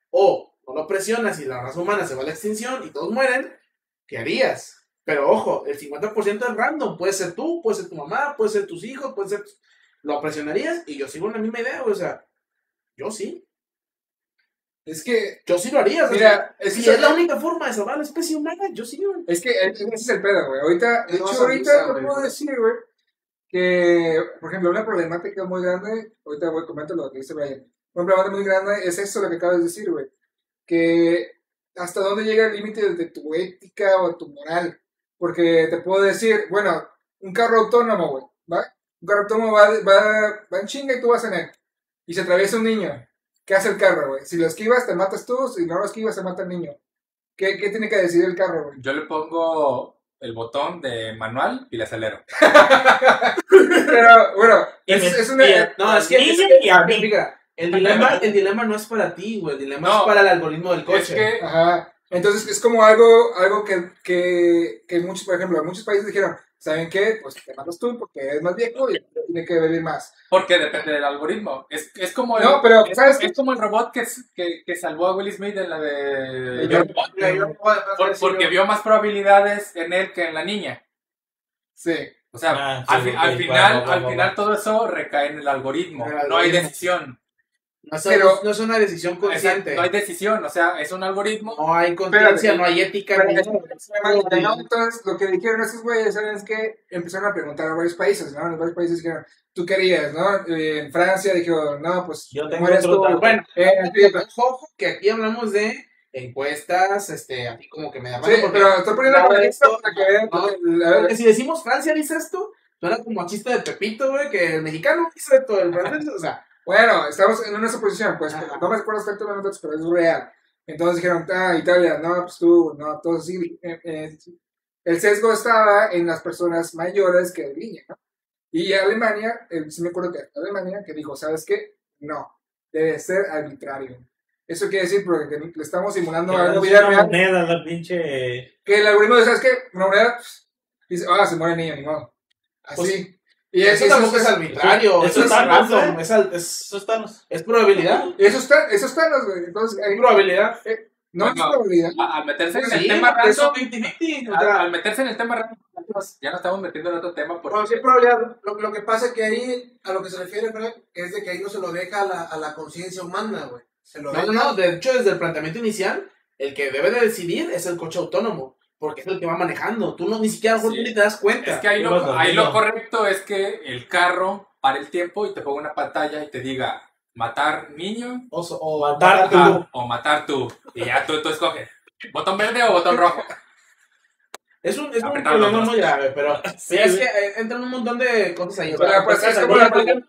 o no lo presionas y la raza humana se va a la extinción y todos mueren, ¿qué harías? Pero ojo, el cincuenta por ciento es random, puede ser tú, puede ser tu mamá, puede ser tus hijos, puede ser... ¿Lo presionarías? Y yo sigo en la misma idea, güey, o sea, yo sí, Es que, yo sí lo haría, o sea, mira, es si que es la única forma de salvar a la especie humana, yo sí, güey. Es que ese es el pedo, güey. Ahorita, de No hecho, se ahorita avisa, te güey. puedo decir, güey, que, por ejemplo, una problemática muy grande, ahorita voy a comentar lo que dice Brian, una problemática muy grande es eso lo que acabas de decir, güey, que hasta dónde llega el límite de, de tu ética o tu moral, porque te puedo decir, bueno, un carro autónomo, güey, ¿va? Un carro autónomo va, va, va en chinga y tú vas en él, y se atraviesa un niño. ¿Qué hace el carro, güey? Si lo esquivas, te matas tú, si no lo esquivas, se mata el niño. ¿Qué, qué tiene que decidir el carro, güey? Yo le pongo el botón de manual y le acelero. Pero, bueno, Y es, me- es una... y- No, es que, Niño es que- y a mí. mira, el dilema, el dilema no es para ti, güey, el dilema No. es para el algoritmo del coche. Es que Ajá. Entonces, es como algo, algo que, que, que muchos, por ejemplo, muchos países dijeron, ¿saben qué? Pues te matas tú porque eres más viejo y tiene que vivir más. porque depende del algoritmo. Es, es como el, No, pero, es, ¿sabes qué? es como el robot que, que, que salvó a Will Smith en la de... Yo- Mira, yo no puedo dejar de Por- decir, porque yo- vio más probabilidades en él que en la niña. Sí. O sea, Ah, al, sí, fi- ok, al va, final, va, va, al va, final va. todo eso recae en el algoritmo. El No hay algoritmo. decisión. No, es- Pero- no es una decisión Exacto, consciente. no hay decisión, o sea, es un algoritmo. No hay conciencia, Espérate. no hay ética. Pero, ni nada. ¿no? Entonces, lo que dijeron estos güeyes es que empezaron a preguntar a varios países, ¿no? En varios países dijeron, ¿tú querías, no? Eh, en Francia dijeron, no, pues, Yo te tengo mueres otro tú. dato. Bueno, Eh, sí, ojo, que aquí hablamos de encuestas, este, así como que me da sí, mano, porque, pero estoy poniendo nada el de ejemplo esto- para que vean. no, porque, a ver, porque si decimos Francia dice esto, suena como a chiste de Pepito, güey, que el mexicano dice esto, el francés, o sea, Bueno, estamos en una suposición, pues, Ajá. no me acuerdo exactamente los datos, pero es real. Entonces dijeron, ah, Italia, no, pues tú, no, todos así. Eh, eh, el sesgo estaba en las personas mayores que el niño, ¿no? Y Alemania, eh, sí me acuerdo que Alemania, que dijo, ¿sabes qué? No, debe ser arbitrario. Eso quiere decir porque le estamos simulando Que algo es vida una real, moneda, la pinche. que el algoritmo de, ¿sabes qué? Una moneda, pues, dice, ah, se muere el niño, ni modo. Así. Pues, y eso eso, tampoco es arbitrario, eso- eso, eso es está mal, random, ¿eh? es, al- es, Eso estamos. es probabilidad, y eso está, eso está, los, güey. Entonces, ahí, es probabilidad. no es Bueno, probabilidad. A- Al meterse en el Sí, tema porque es un random, cincuenta cincuenta, o al, sea, al meterse en el tema random, ya nos estamos metiendo en otro tema porque Bueno, sí, probabilidad. Lo, lo que pasa es que ahí, a lo que se refiere, Fred, es de que ahí no se lo deja a la, a la conciencia humana, güey. Se lo no, no, deja. no, de hecho, desde el planteamiento inicial, el que debe de decidir es el coche autónomo, porque es el que va manejando, tú no, ni siquiera a lo mejor Sí. tú ni te das cuenta. es que ahí Ibas lo, ahí dormido. lo correcto es que el carro pare el tiempo y te ponga una pantalla y te diga matar niño O, so- o Matar matar tú. ah, o matar tú. Y ya tú, tú escoges. ¿Botón verde o botón rojo? Es un, es un Apretar problema los dos. muy grave, pero Sí, es güey. que eh, entran un montón de cosas ahí. o Pero, sea, pues, es cosas como ahí. la película,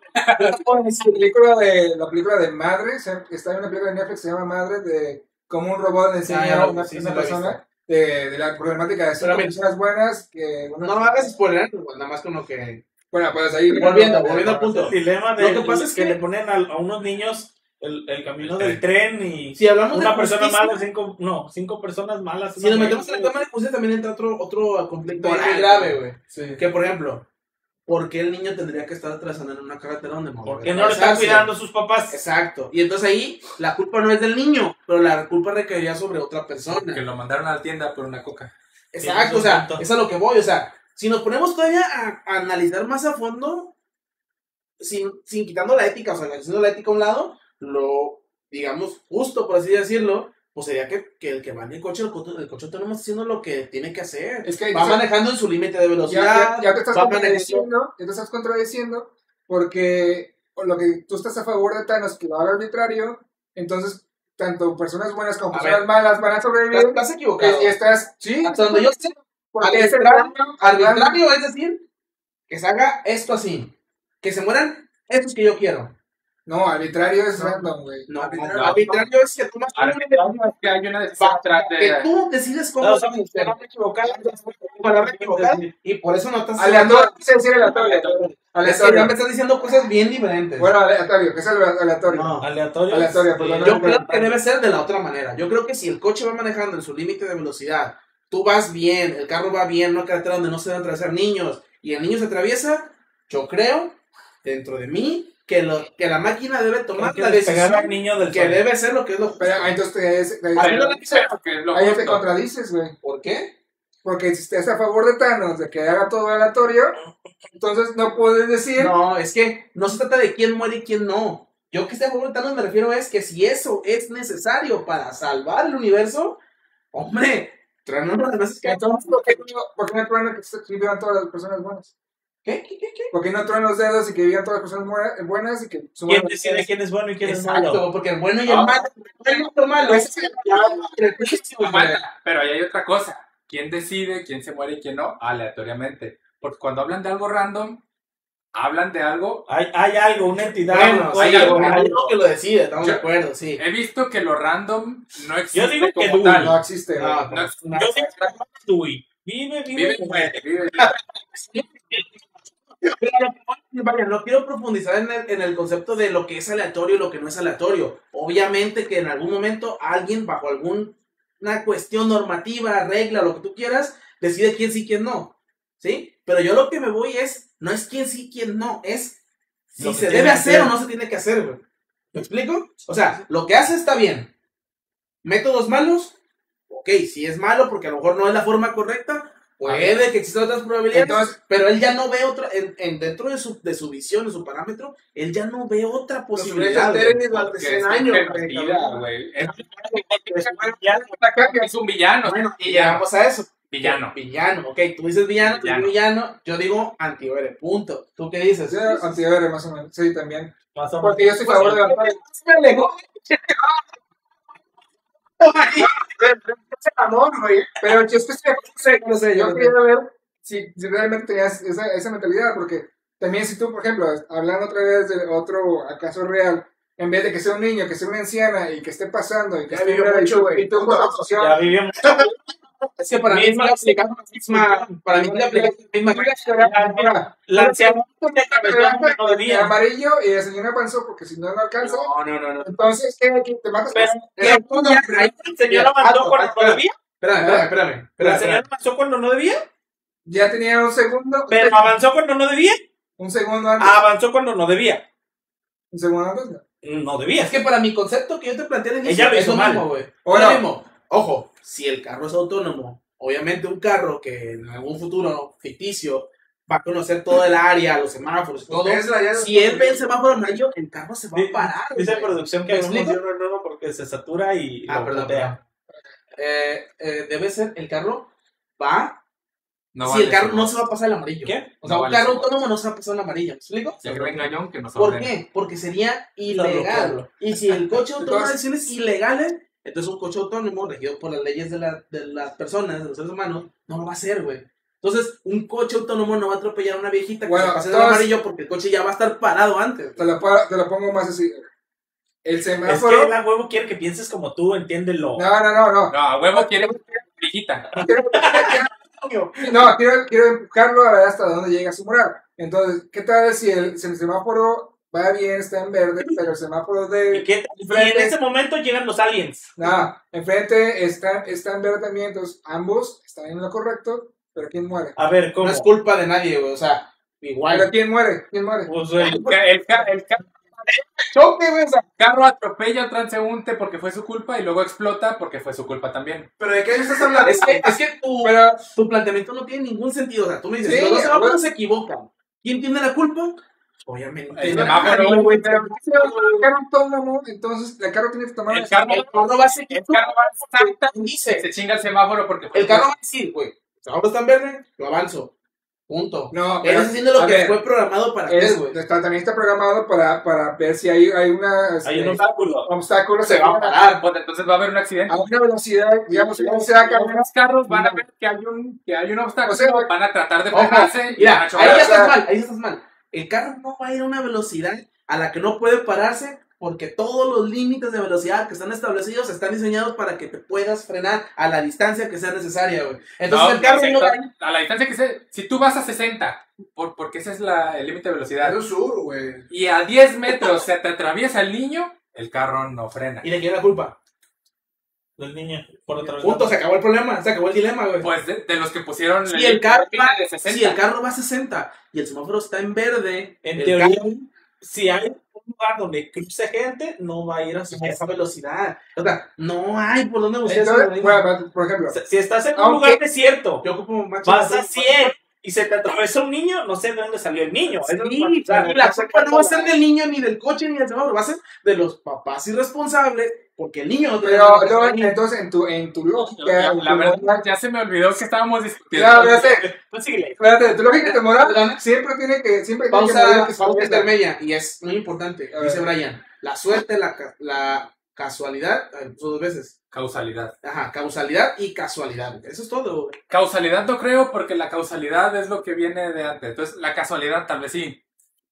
la película de la película de Madre, se- está en una película de Netflix que se llama Madre, de cómo un robot le enseña Ah, ya, a una, sí, una sí lo he persona de, de la problemática de Pero cinco mira, personas buenas que una- No hagas spoiler, pues, nada más como que... bueno, pues ahí Volviendo, volviendo al punto. El dilema de Lo que pasa es que, que- le ponen a, a unos niños el, el camino del tren y Si hablamos una de persona justicia, mala, cinco, no, cinco personas malas. si una nos buena, metemos en el tema de justicia también entra otro, otro conflicto Moral, muy grave, güey. Sí. Que, por ejemplo, ¿por qué el niño tendría que estar atravesando en una carretera donde no ¿Por debe qué no le están atravesarse? cuidando sus papás? Exacto. Y entonces ahí la culpa no es del niño, pero la culpa recaería sobre otra Que persona. lo mandaron a la tienda por una coca. Exacto, o sea, es a lo que voy. O sea, si nos ponemos todavía a, a analizar más a fondo, sin, sin quitando la ética, o sea, haciendo la ética a un lado, lo, digamos, justo, por así decirlo, pues sería que, que el que va en el coche, el, co- el coche autónomo está haciendo lo que tiene que hacer. Es que ahí Va te- manejando en su límite de ya, velocidad. ya, ya te estás va manejando- contradiciendo, ya te estás contradiciendo porque lo que tú estás a favor de Thanos que va a haber arbitrario, entonces tanto personas buenas como A personas ver. malas van a Estás, sobrevivir estás equivocado. y estás sí Hasta donde yo sé, porque es el arbitrario, daño- arbitrario es decir, que se haga esto así. Que se mueran estos que yo quiero. no, arbitrario es No. random, güey. No, Arbitrario. no, arbitrario es que tú más Arbitrario es que hay una decisión tras que de... tú decides cómo No, se son va palabras equivocadas. palabra equivocada y por eso no estás Aleatorio, quise decir aleatorio. Es que ya Aleatorio. me estás diciendo cosas bien diferentes. Bueno, aleatorio, que es ale- aleatorio. No. Aleatorio. Aleatorio, perdón. Yo creo que debe ser de la otra manera. Yo creo que si el coche va manejando en su límite de velocidad, tú vas bien, el carro va bien, una carretera donde no se deben atravesar niños, y el niño se atraviesa, yo creo, dentro de mí, que, lo, que la máquina debe tomar la Despegar al decisión niño del que sol. debe ser lo que es lo Pero ah, entonces te, te- A Pero- mí no me dice- pero que es lo ahí te justo. contradices, güey. ¿Por qué? Porque si estás a favor de Thanos, de que haga todo aleatorio, entonces no puedes decir. No, es que no se trata de quién muere y quién no. Yo que esté a favor de Thanos me refiero es que si eso es necesario para salvar el universo, hombre, tráenos las veces que... Entonces, ¿por qué no, por qué no truenan que, se- que vivan todas las personas buenas? ¿Qué? ¿Qué? ¿Qué? ¿Qué? ¿Por qué no truenan los dedos y que vivan todas las personas buena- buenas y que ¿Quién suban decide quién es bueno y quién es malo? Exacto, porque el bueno y el Ah. malo, el bueno y el malo, Pues, ese es el- el juicio, güey. Aguanta, pero ahí hay otra cosa. ¿Quién decide quién se muere y quién no? Aleatoriamente. Porque cuando hablan de algo random, hablan de algo... Hay, hay algo, una entidad. Bueno, un sí, hay código, algo, hay algo. algo que lo decide, estamos de Yo- acuerdo, sí. He visto que lo random no existe Yo digo que como no. tal. No existe, güey. No, No, como- Yo digo que Dewey. Vive, vive. Vive y muere, vive y Pero, vaya, no quiero profundizar en el, en el concepto de lo que es aleatorio y lo que no es aleatorio. Obviamente que en algún momento alguien, bajo alguna cuestión normativa, regla, lo que tú quieras, decide quién sí, quién no. ¿Sí? Pero yo lo que me voy es, no es quién sí, quién no, es si Lo que se tiene debe que hacer hacer. o no se tiene que hacer, güey. ¿Me explico? O sea, lo que hace está bien. ¿Métodos malos? Ok, si es malo porque a lo mejor no es la forma correcta, Puede que existan otras probabilidades, Entonces- pero él ya no ve otra, en, en- dentro de su, de su visión, de su parámetro, él ya no ve otra Los posibilidad. hubieran güey. durante Porque cien está años, güey, invertida, cabrón. güey. Es, Ataca- es un villano. Bueno, y villano. llegamos a eso. Villano. Villano, ok, tú dices villano, yo Villano. digo villano, yo digo antihéroe, punto. ¿Tú qué dices? Sí, antihéroe, más o menos. Sí, también. Más o menos. Porque yo estoy a favor de Batman. Me alejó. Amor, güey. Pero yo estoy no sé, No sé, yo yo no sé. quería ver si, si realmente tenías esa, esa mentalidad, porque también si tú, por ejemplo, hablando otra vez de otro acaso real, en vez de que sea un niño, que sea una anciana y que esté pasando y que Ya esté vivió y mucho, tú- güey. y tú por la posición, Ya vivió mucho. Es que para mí es la aplicación misma, para mí es la aplicación misma. Mira, La anciana te cabezón no el debía. amarillo y el señor avanzó porque si no no alcanza, No, no, no, no. entonces ¿qué? ¿Qué? te matas. Pero Mira, la señora- la señora avanzó cuando no debía. Espérame, espérame, espérame. La espérame, señora espérame. avanzó cuando no debía. Ya tenía un segundo, Pero avanzó cuando no debía. un segundo antes, Avanzó cuando no debía. un segundo antes, no. No debía. Es que para mi concepto que yo te planteé al inicio, Ella lo es hizo lo mal. mismo, güey. ¿O Es lo no? mismo. Ojo, si el carro es autónomo, obviamente un carro que en algún futuro ficticio va a conocer todo el área, los semáforos, todo. Tesla ya- Si él ve el semáforo amarillo, el carro se va Di- a parar. Dice güey. producción que ¿Me no explico? funciona nuevo porque se satura y Ah, lo perdón, botea. Eh, eh, debe ser, el carro va. No si vale el carro su no voz. se va a pasar el amarillo. ¿Qué? O sea, No un vale carro su voz. autónomo no se va a pasar el amarillo. ¿Me explico? Ya que venga John, que nos ¿Por ordene. qué? Porque sería Está ilegal. loco. Y si el coche autónomo Entonces- es ilegal, entonces un coche autónomo regido por las leyes de, la- de las personas, de los seres humanos, no lo va a hacer, güey. Entonces, un coche autónomo no va a atropellar a una viejita que Bueno, se pase el entonces- amarillo porque el coche ya va a estar parado antes. Te lo, puedo- te lo pongo más así. El Es semáforo. que la huevo quiere que pienses como tú, entiéndelo. No, no, no, no. No, a huevo quiere brillita. Quiero, quiero- no, quiero, quiero empujarlo a ver hasta dónde llega su mural. Entonces, ¿qué tal si el, si el semáforo va bien, está en verde, pero el semáforo ¿Y, de. qué- y en ese momento llegan los aliens. No, enfrente está, está en verde también, entonces ambos están en lo correcto, pero ¿quién muere? A ver, ¿cómo? No es culpa de nadie, güey. O sea, ¿Pero igual. quién muere? ¿Quién muere? Pues, el- El, ca- el, ca- el ca- Choque, güey. o sea, carro atropella a un transeúnte porque fue su culpa y luego explota porque fue su culpa también. ¿Pero de qué estás hablando? Es que, es que tu, Pero, tu planteamiento no tiene ningún sentido. O sea, tú me dices, Sí, los dos semáforos güey. se equivocan. ¿Quién tiene la culpa? Obviamente. El nadie, semáforo, güey. pero si el carro autónomo, entonces el carro tiene que tomar. El carro, El carro va a ser. el carro va exacta- Dice. se chinga el semáforo porque fue El carro va a decir, güey, el semáforo está en verde, yo avanzo. Punto. No, Él pero. está haciendo lo a que ver, fue programado para es- hacer, güey. está- también está programado para, para ver si hay, hay una. hay un este, obstáculo. obstáculo Se va a parar. Pues entonces va a haber un accidente. a una velocidad, digamos, si se va a caminar. Los carros van a ver que hay un, que hay un obstáculo, O sea, güey, van a tratar de Ojo, frenarse y mira, van a ahí chocar. ya o sea- estás mal, ahí ya estás mal. El carro no va a ir a una velocidad a la que no puede pararse porque todos los límites de velocidad que están establecidos están diseñados para que te puedas frenar a la distancia que sea necesaria, güey. Entonces No, el carro no va a ir. a la distancia que sea, si tú vas a sesenta, por, porque ese es la, el límite de velocidad, Es sur, güey. y a diez metros se te atraviesa el niño, el carro no frena. ¿Y de quién es la culpa? Del niño. Por otra vez. Punto, se acabó el problema, se acabó el dilema, güey. Pues de, de los que pusieron Si el carro límite va, de sesenta. si el carro va a sesenta y el semáforo está en verde, En el teoría, carro si hay un lugar donde cruce gente, no va a ir a su a esa velocidad. O sea, no hay por dónde buscar esa Entonces, velocidad. bueno, por ejemplo, Si estás en un Aunque- lugar desierto, Yo ocupo más vas a cien y se te atraviesa un niño, no sé de dónde salió el niño. Sí, Eso es y para- la culpa no va a ser del niño, ni del coche, ni del semáforo, va a ser de los papás irresponsables, porque el niño no tiene pero nada que no, ver ahí. entonces en tu, en tu lógica, La, en la tu verdad, moral- ya se me olvidó que estábamos discutiendo. ya, ya sé, Pues síguele. espérate, tu lógica de moral Perdón. siempre tiene que, siempre tiene que Pausa, morir que se pausa pierda. intermedia, y es muy importante, A dice ver. Brian, la suerte, la, ca- la casualidad, eh, puso dos veces, Causalidad. ajá, causalidad y casualidad, eso es todo, güey. Causalidad no creo porque la causalidad es lo que viene de antes. Entonces, la casualidad tal vez sí.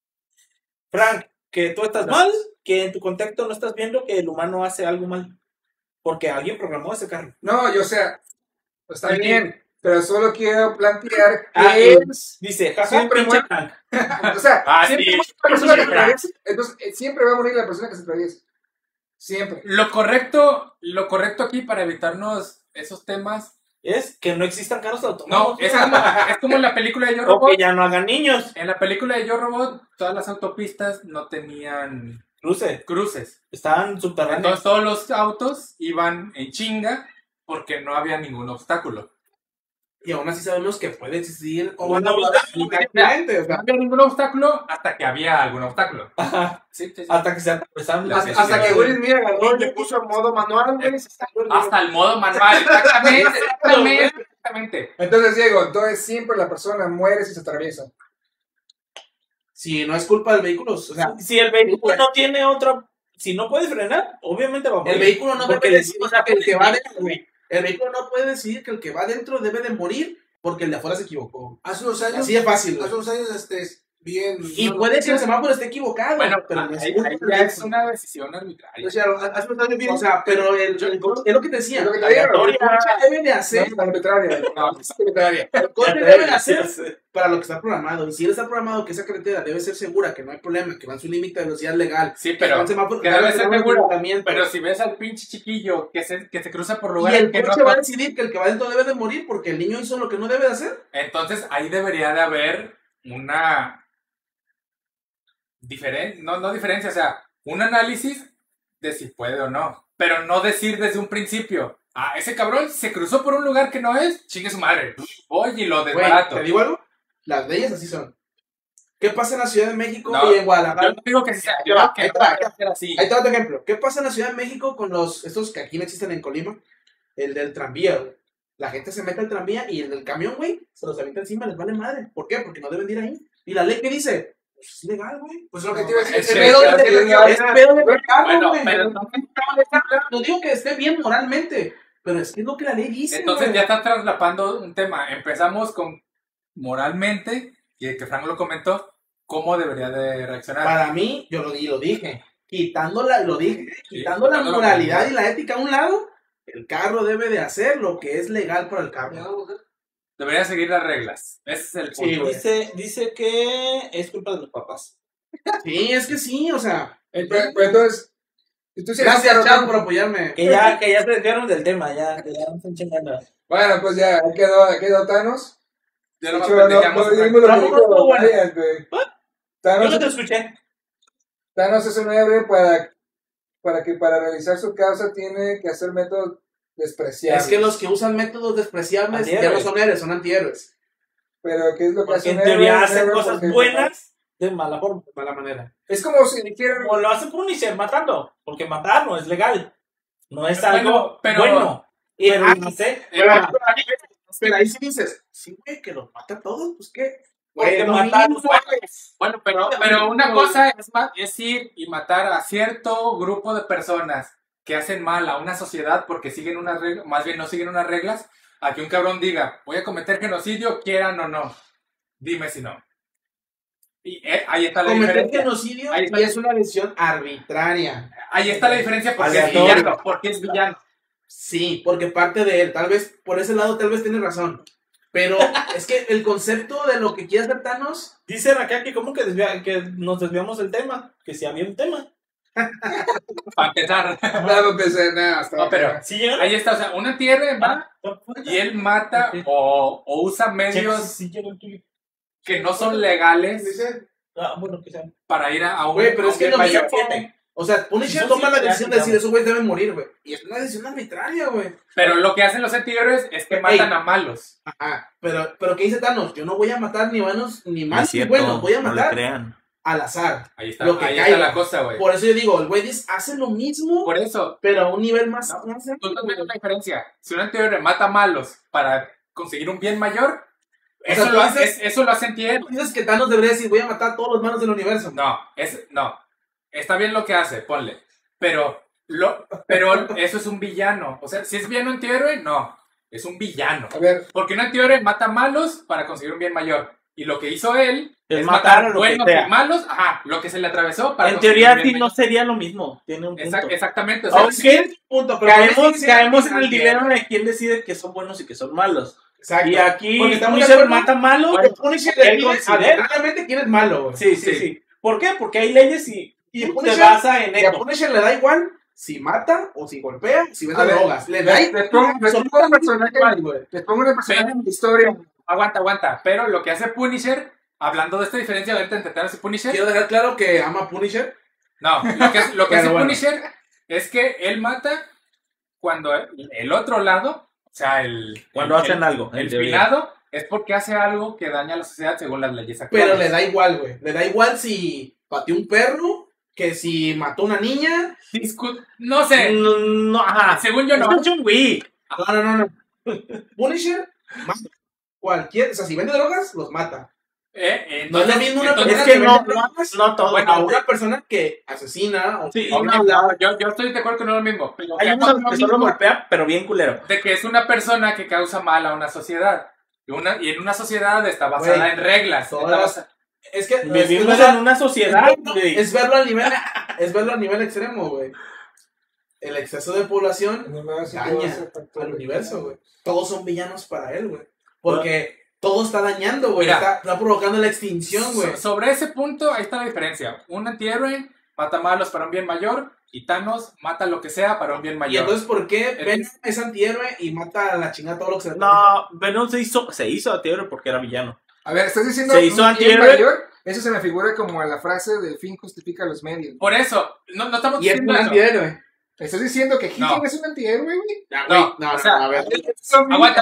Frank, que tú estás mal, que en tu contexto no estás viendo que el humano hace algo mal. Porque alguien programó ese carro. No, yo o sea, está bien, pero solo quiero plantear Ah, que y- es, Dice, jaja, Siempre pinche muere. Frank. o sea, Ah, siempre sí. muere la persona que se Sí, atraviesa, entonces eh, siempre va a morir la persona que se atraviesa. Siempre. Lo correcto, lo correcto aquí para evitarnos esos temas. Es que no existan carros No, autónomos. es como, es como en la película de Yo O Robot. que ya no hagan niños. En la película de Yo Robot, todas las autopistas no tenían Cruce. cruces. Estaban subterráneos. Entonces todos los autos iban en chinga porque no había ningún obstáculo. Y aún así sabemos que puede existir o Bueno, una diferente, o No sea, había ningún obstáculo hasta que había algún obstáculo. Ajá. Sí, sí, sí. Hasta que se atravesaron La las Hasta, hasta que Will Smith agarró y le puso en modo manual, güey. se sacó el- Hasta el modo manual, exactamente, exactamente, exactamente. Entonces, Diego, entonces siempre la persona muere si se atraviesa. si no es culpa del vehículo, o sea, Si el vehículo no tiene otra, si no puede frenar, obviamente va a morir. el vehículo no Porque debe le decir o sea, que el que va le- dentro, güey, el vehículo no puede decidir que el que va dentro debe de morir porque el de afuera se equivocó. Hace unos años, Así de fácil, güey. hace unos años, este, bien. Y puede que el semáforo esté equivocado, Bueno, pero no es ahí, culpa ahí del ya es vehículo. una decisión arbitraria. O sea, hace unos años bien. O sea, pero el, el- es lo que te decía. Es lo que te digo, El güey. coche debe de No hacer, es arbitraria. No, es arbitraria. el coche debe de hacer para lo que está programado. Y si él está programado que esa carretera debe ser segura, que no hay problema, que va en su límite de velocidad legal. Sí, que pero, va en semáforo, que debe debe ser tener un segura. equipamiento. pero si ves al pinche chiquillo que se, que se cruza por Y lugares el que coche no... va a decidir que el que va dentro debe de morir porque el niño hizo lo que no debe de hacer. Entonces ahí debería de haber una diferencia, no, no diferencia, o sea, un análisis de si puede o no, pero no decir desde un principio, ah, ese cabrón se cruzó por un lugar que no es, chingue su madre, voy y lo Güey, desbarato. ¿te digo algo? Las leyes así son. ¿Qué pasa en la Ciudad de México No, y en Yo Guadalajara? no digo que sea, Ahí yo te va, digo que ahí no te va, vaya a ser así. Ahí te va otro ejemplo. ¿Qué pasa en la Ciudad de México con los estos que aquí no existen en Colima? El del tranvía, güey. La gente se mete al tranvía y el del camión, güey, se los avienta encima, les vale madre. ¿Por qué? Porque no deben de ir ahí. ¿Y la ley qué dice? Pues es legal, güey. Pues lo que te iba a decir. es el que- pedo es de- que- de- de- Es pedo de mercado, Bueno, güey. pero No, no digo que esté bien moralmente, pero es que es lo que la ley dice, entonces güey. ya está traslapando un tema. Empezamos con moralmente, y que Frank lo comentó, cómo debería de reaccionar. Para mí, yo lo, y lo dije, quitando la, lo dije, Sí, quitando la quitando la moralidad moralidad. y la ética a un lado, el carro debe de hacer lo que es legal para el carro. Debería seguir las reglas. Ese es el punto. Sí, güey. Dice, dice que es culpa de los papás. Sí, es que sí, o sea, Pero, pero entonces, si tú sí eres gracias, un Chat, carro- por apoyarme. Que ya, que ya se desviaron del tema, ya, que ya no están chingando. Bueno, pues ya, ahí quedó, ahí quedó Thanos. Ya De nomás hecho, no, pendejamos no a Frank. dijimos lo que Vamos, dijo bueno. Brian, güey. Yo Thanos, no te escuché. Thanos es un héroe para, para que para realizar su causa tiene que hacer métodos despreciables. Es que los que usan métodos despreciables ya no Antihéroes. son héroes, son antihéroes. Pero ¿qué es lo que hace Porque en un héroe? teoría Un hacen héroe cosas porque- buenas de mala forma. De mala manera. Es como si dijeran... Como lo hace Punisher matando. Porque matar no es legal. No es Bueno, algo pero- bueno. Y pero- pero no sé. Pero, pero ahí sí dices, sí, güey, que los mata a todos, pues qué. Porque Güey, no matar mismo, Bueno, pero, pero una cosa es, ma- es ir y matar a cierto grupo de personas que hacen mal a una sociedad porque siguen unas reglas, más bien no siguen unas reglas, a que un cabrón diga, voy a cometer genocidio, quieran o no. Dime si no. Y eh, ahí está la cometer diferencia. genocidio Ahí está. y es una decisión arbitraria. Ahí está la diferencia porque es Aleatorio. villano. Porque es villano. Sí, porque parte de él, tal vez, por ese lado, tal vez tiene razón. Pero es que el concepto de lo que quiere hacer Thanos, Dicen acá que como que, desvia- que nos desviamos del tema. Que si había un tema. Para empezar. No, pensé, nada, hasta No, pero ¿Sí llegaron? ahí está. O sea, una tierra va y él mata o, o usa medios Sí, llegó el tuyo. que no son legales Dice, Ah, bueno, que sea. para ir a, a un. güey, pero a es un que bien no me mayor. siete. O sea, Punisher Si son toma la siete, decisión ya de decir, quitamos. esos güeyes deben morir, güey. Y es una decisión arbitraria, güey. Pero lo que hacen los antihéroes es que Ey. matan a malos. Ajá. Pero, pero ¿qué dice Thanos? Yo no voy a matar ni buenos, ni No es malos, ni cierto, buenos. Voy a no le matar crean. al azar. Ahí está, Lo que ahí caiga. está la cosa, güey. Por eso yo digo, el güey dice, hace lo mismo, Por eso, pero a un nivel más... No, más tú estás viendo la diferencia. Si un antihéroe mata a malos para conseguir un bien mayor, eso, sea, lo, tú hace, dices- es- eso lo hace antihéroe. Dices que Thanos debería decir, voy a matar a todos los manos del universo. No, es, no. Está bien lo que hace, ponle. Pero, lo, pero eso es un villano. O sea, si es villano antihéroe, no. Es un villano. A ver, Porque un antihéroe mata malos para conseguir un bien mayor. Y lo que hizo él Es es matar matar a lo que buenos sea. y malos, ajá, lo que se le atravesó para En conseguir teoría, un a bien ti no mayor. sería lo mismo. Tiene un punto. Exact- exactamente. O sea, Aunque Punto, pero caemos, sigue siendo caemos en el antihéroe. dilema de quién decide que son buenos y que son malos. Exacto. Y aquí Porque estamos de Punisher acuerdo mata malos. que Punisher él define considera. arbitrariamente quién es malo, güey. Sí, sí, Sí. sí. ¿Por qué? Porque hay leyes y, Y y se Punisher- basa en Y a esto. Punisher le da igual si mata o si golpea, si vende A ver, drogas. Le da les- les pongo- les pongo un personaje- igual, güey. les pongo una personaje en la historia. aguanta, aguanta. Pero lo que hace Punisher, hablando de esta diferencia, ahorita entre Thanos y Punisher, Quiero dejar claro que ama a Punisher. no, lo que, lo que Pero hace bueno. Punisher es que él mata cuando el otro lado, o sea, el... Cuando el- hacen el- algo. en El teoría. finado es porque hace algo que daña a la sociedad según las leyes actuales. Pero le da igual, güey. Le da igual si pateó un perro que si mató una niña. Discu- no sé, No, no, ajá. según yo no. Es un John Wick. No, no, no, no. Punisher mata. Cualquier, o sea, si vende drogas, los mata. Eh, No es lo entonces- mismo una entonces- Es persona que que no, vende drogas no todo. Bueno, a una persona que asesina o Sí, o No, viola. no, yo, yo estoy de acuerdo que no es lo mismo. Pero Hay que unos no es que lo solo mismo golpean, pero bien culero. de que es una persona que causa mal a una sociedad. Y, una, y en una sociedad está basada Güey, en reglas. todas está las- basa- Es que es, Vivimos es- en una sociedad, es, güey. es verlo al nivel, es verlo a nivel extremo, güey. El exceso de población daña al universo, güey. Todos son villanos para él, güey. Porque todo está dañando, güey. Mira. Está, está provocando la extinción, güey. So- sobre ese punto, ahí está la diferencia. Un antihéroe mata malos para un bien mayor y Thanos mata lo que sea para un bien Y mayor. entonces, ¿por qué El- Venom es antihéroe y mata a la chingada todo lo que se le No, Venom se hizo, se hizo antihéroe porque era villano. A ver, ¿estás diciendo Se hizo un bien antihéroe. mayor? Eso se me figura como la frase del fin justifica los medios. Por eso, no, no estamos Y es diciendo un eso. antihéroe. ¿Estás diciendo que Hitler No. es un antihéroe, güey? Ya, No, güey, no, o no, sea, a ver. Aguanta.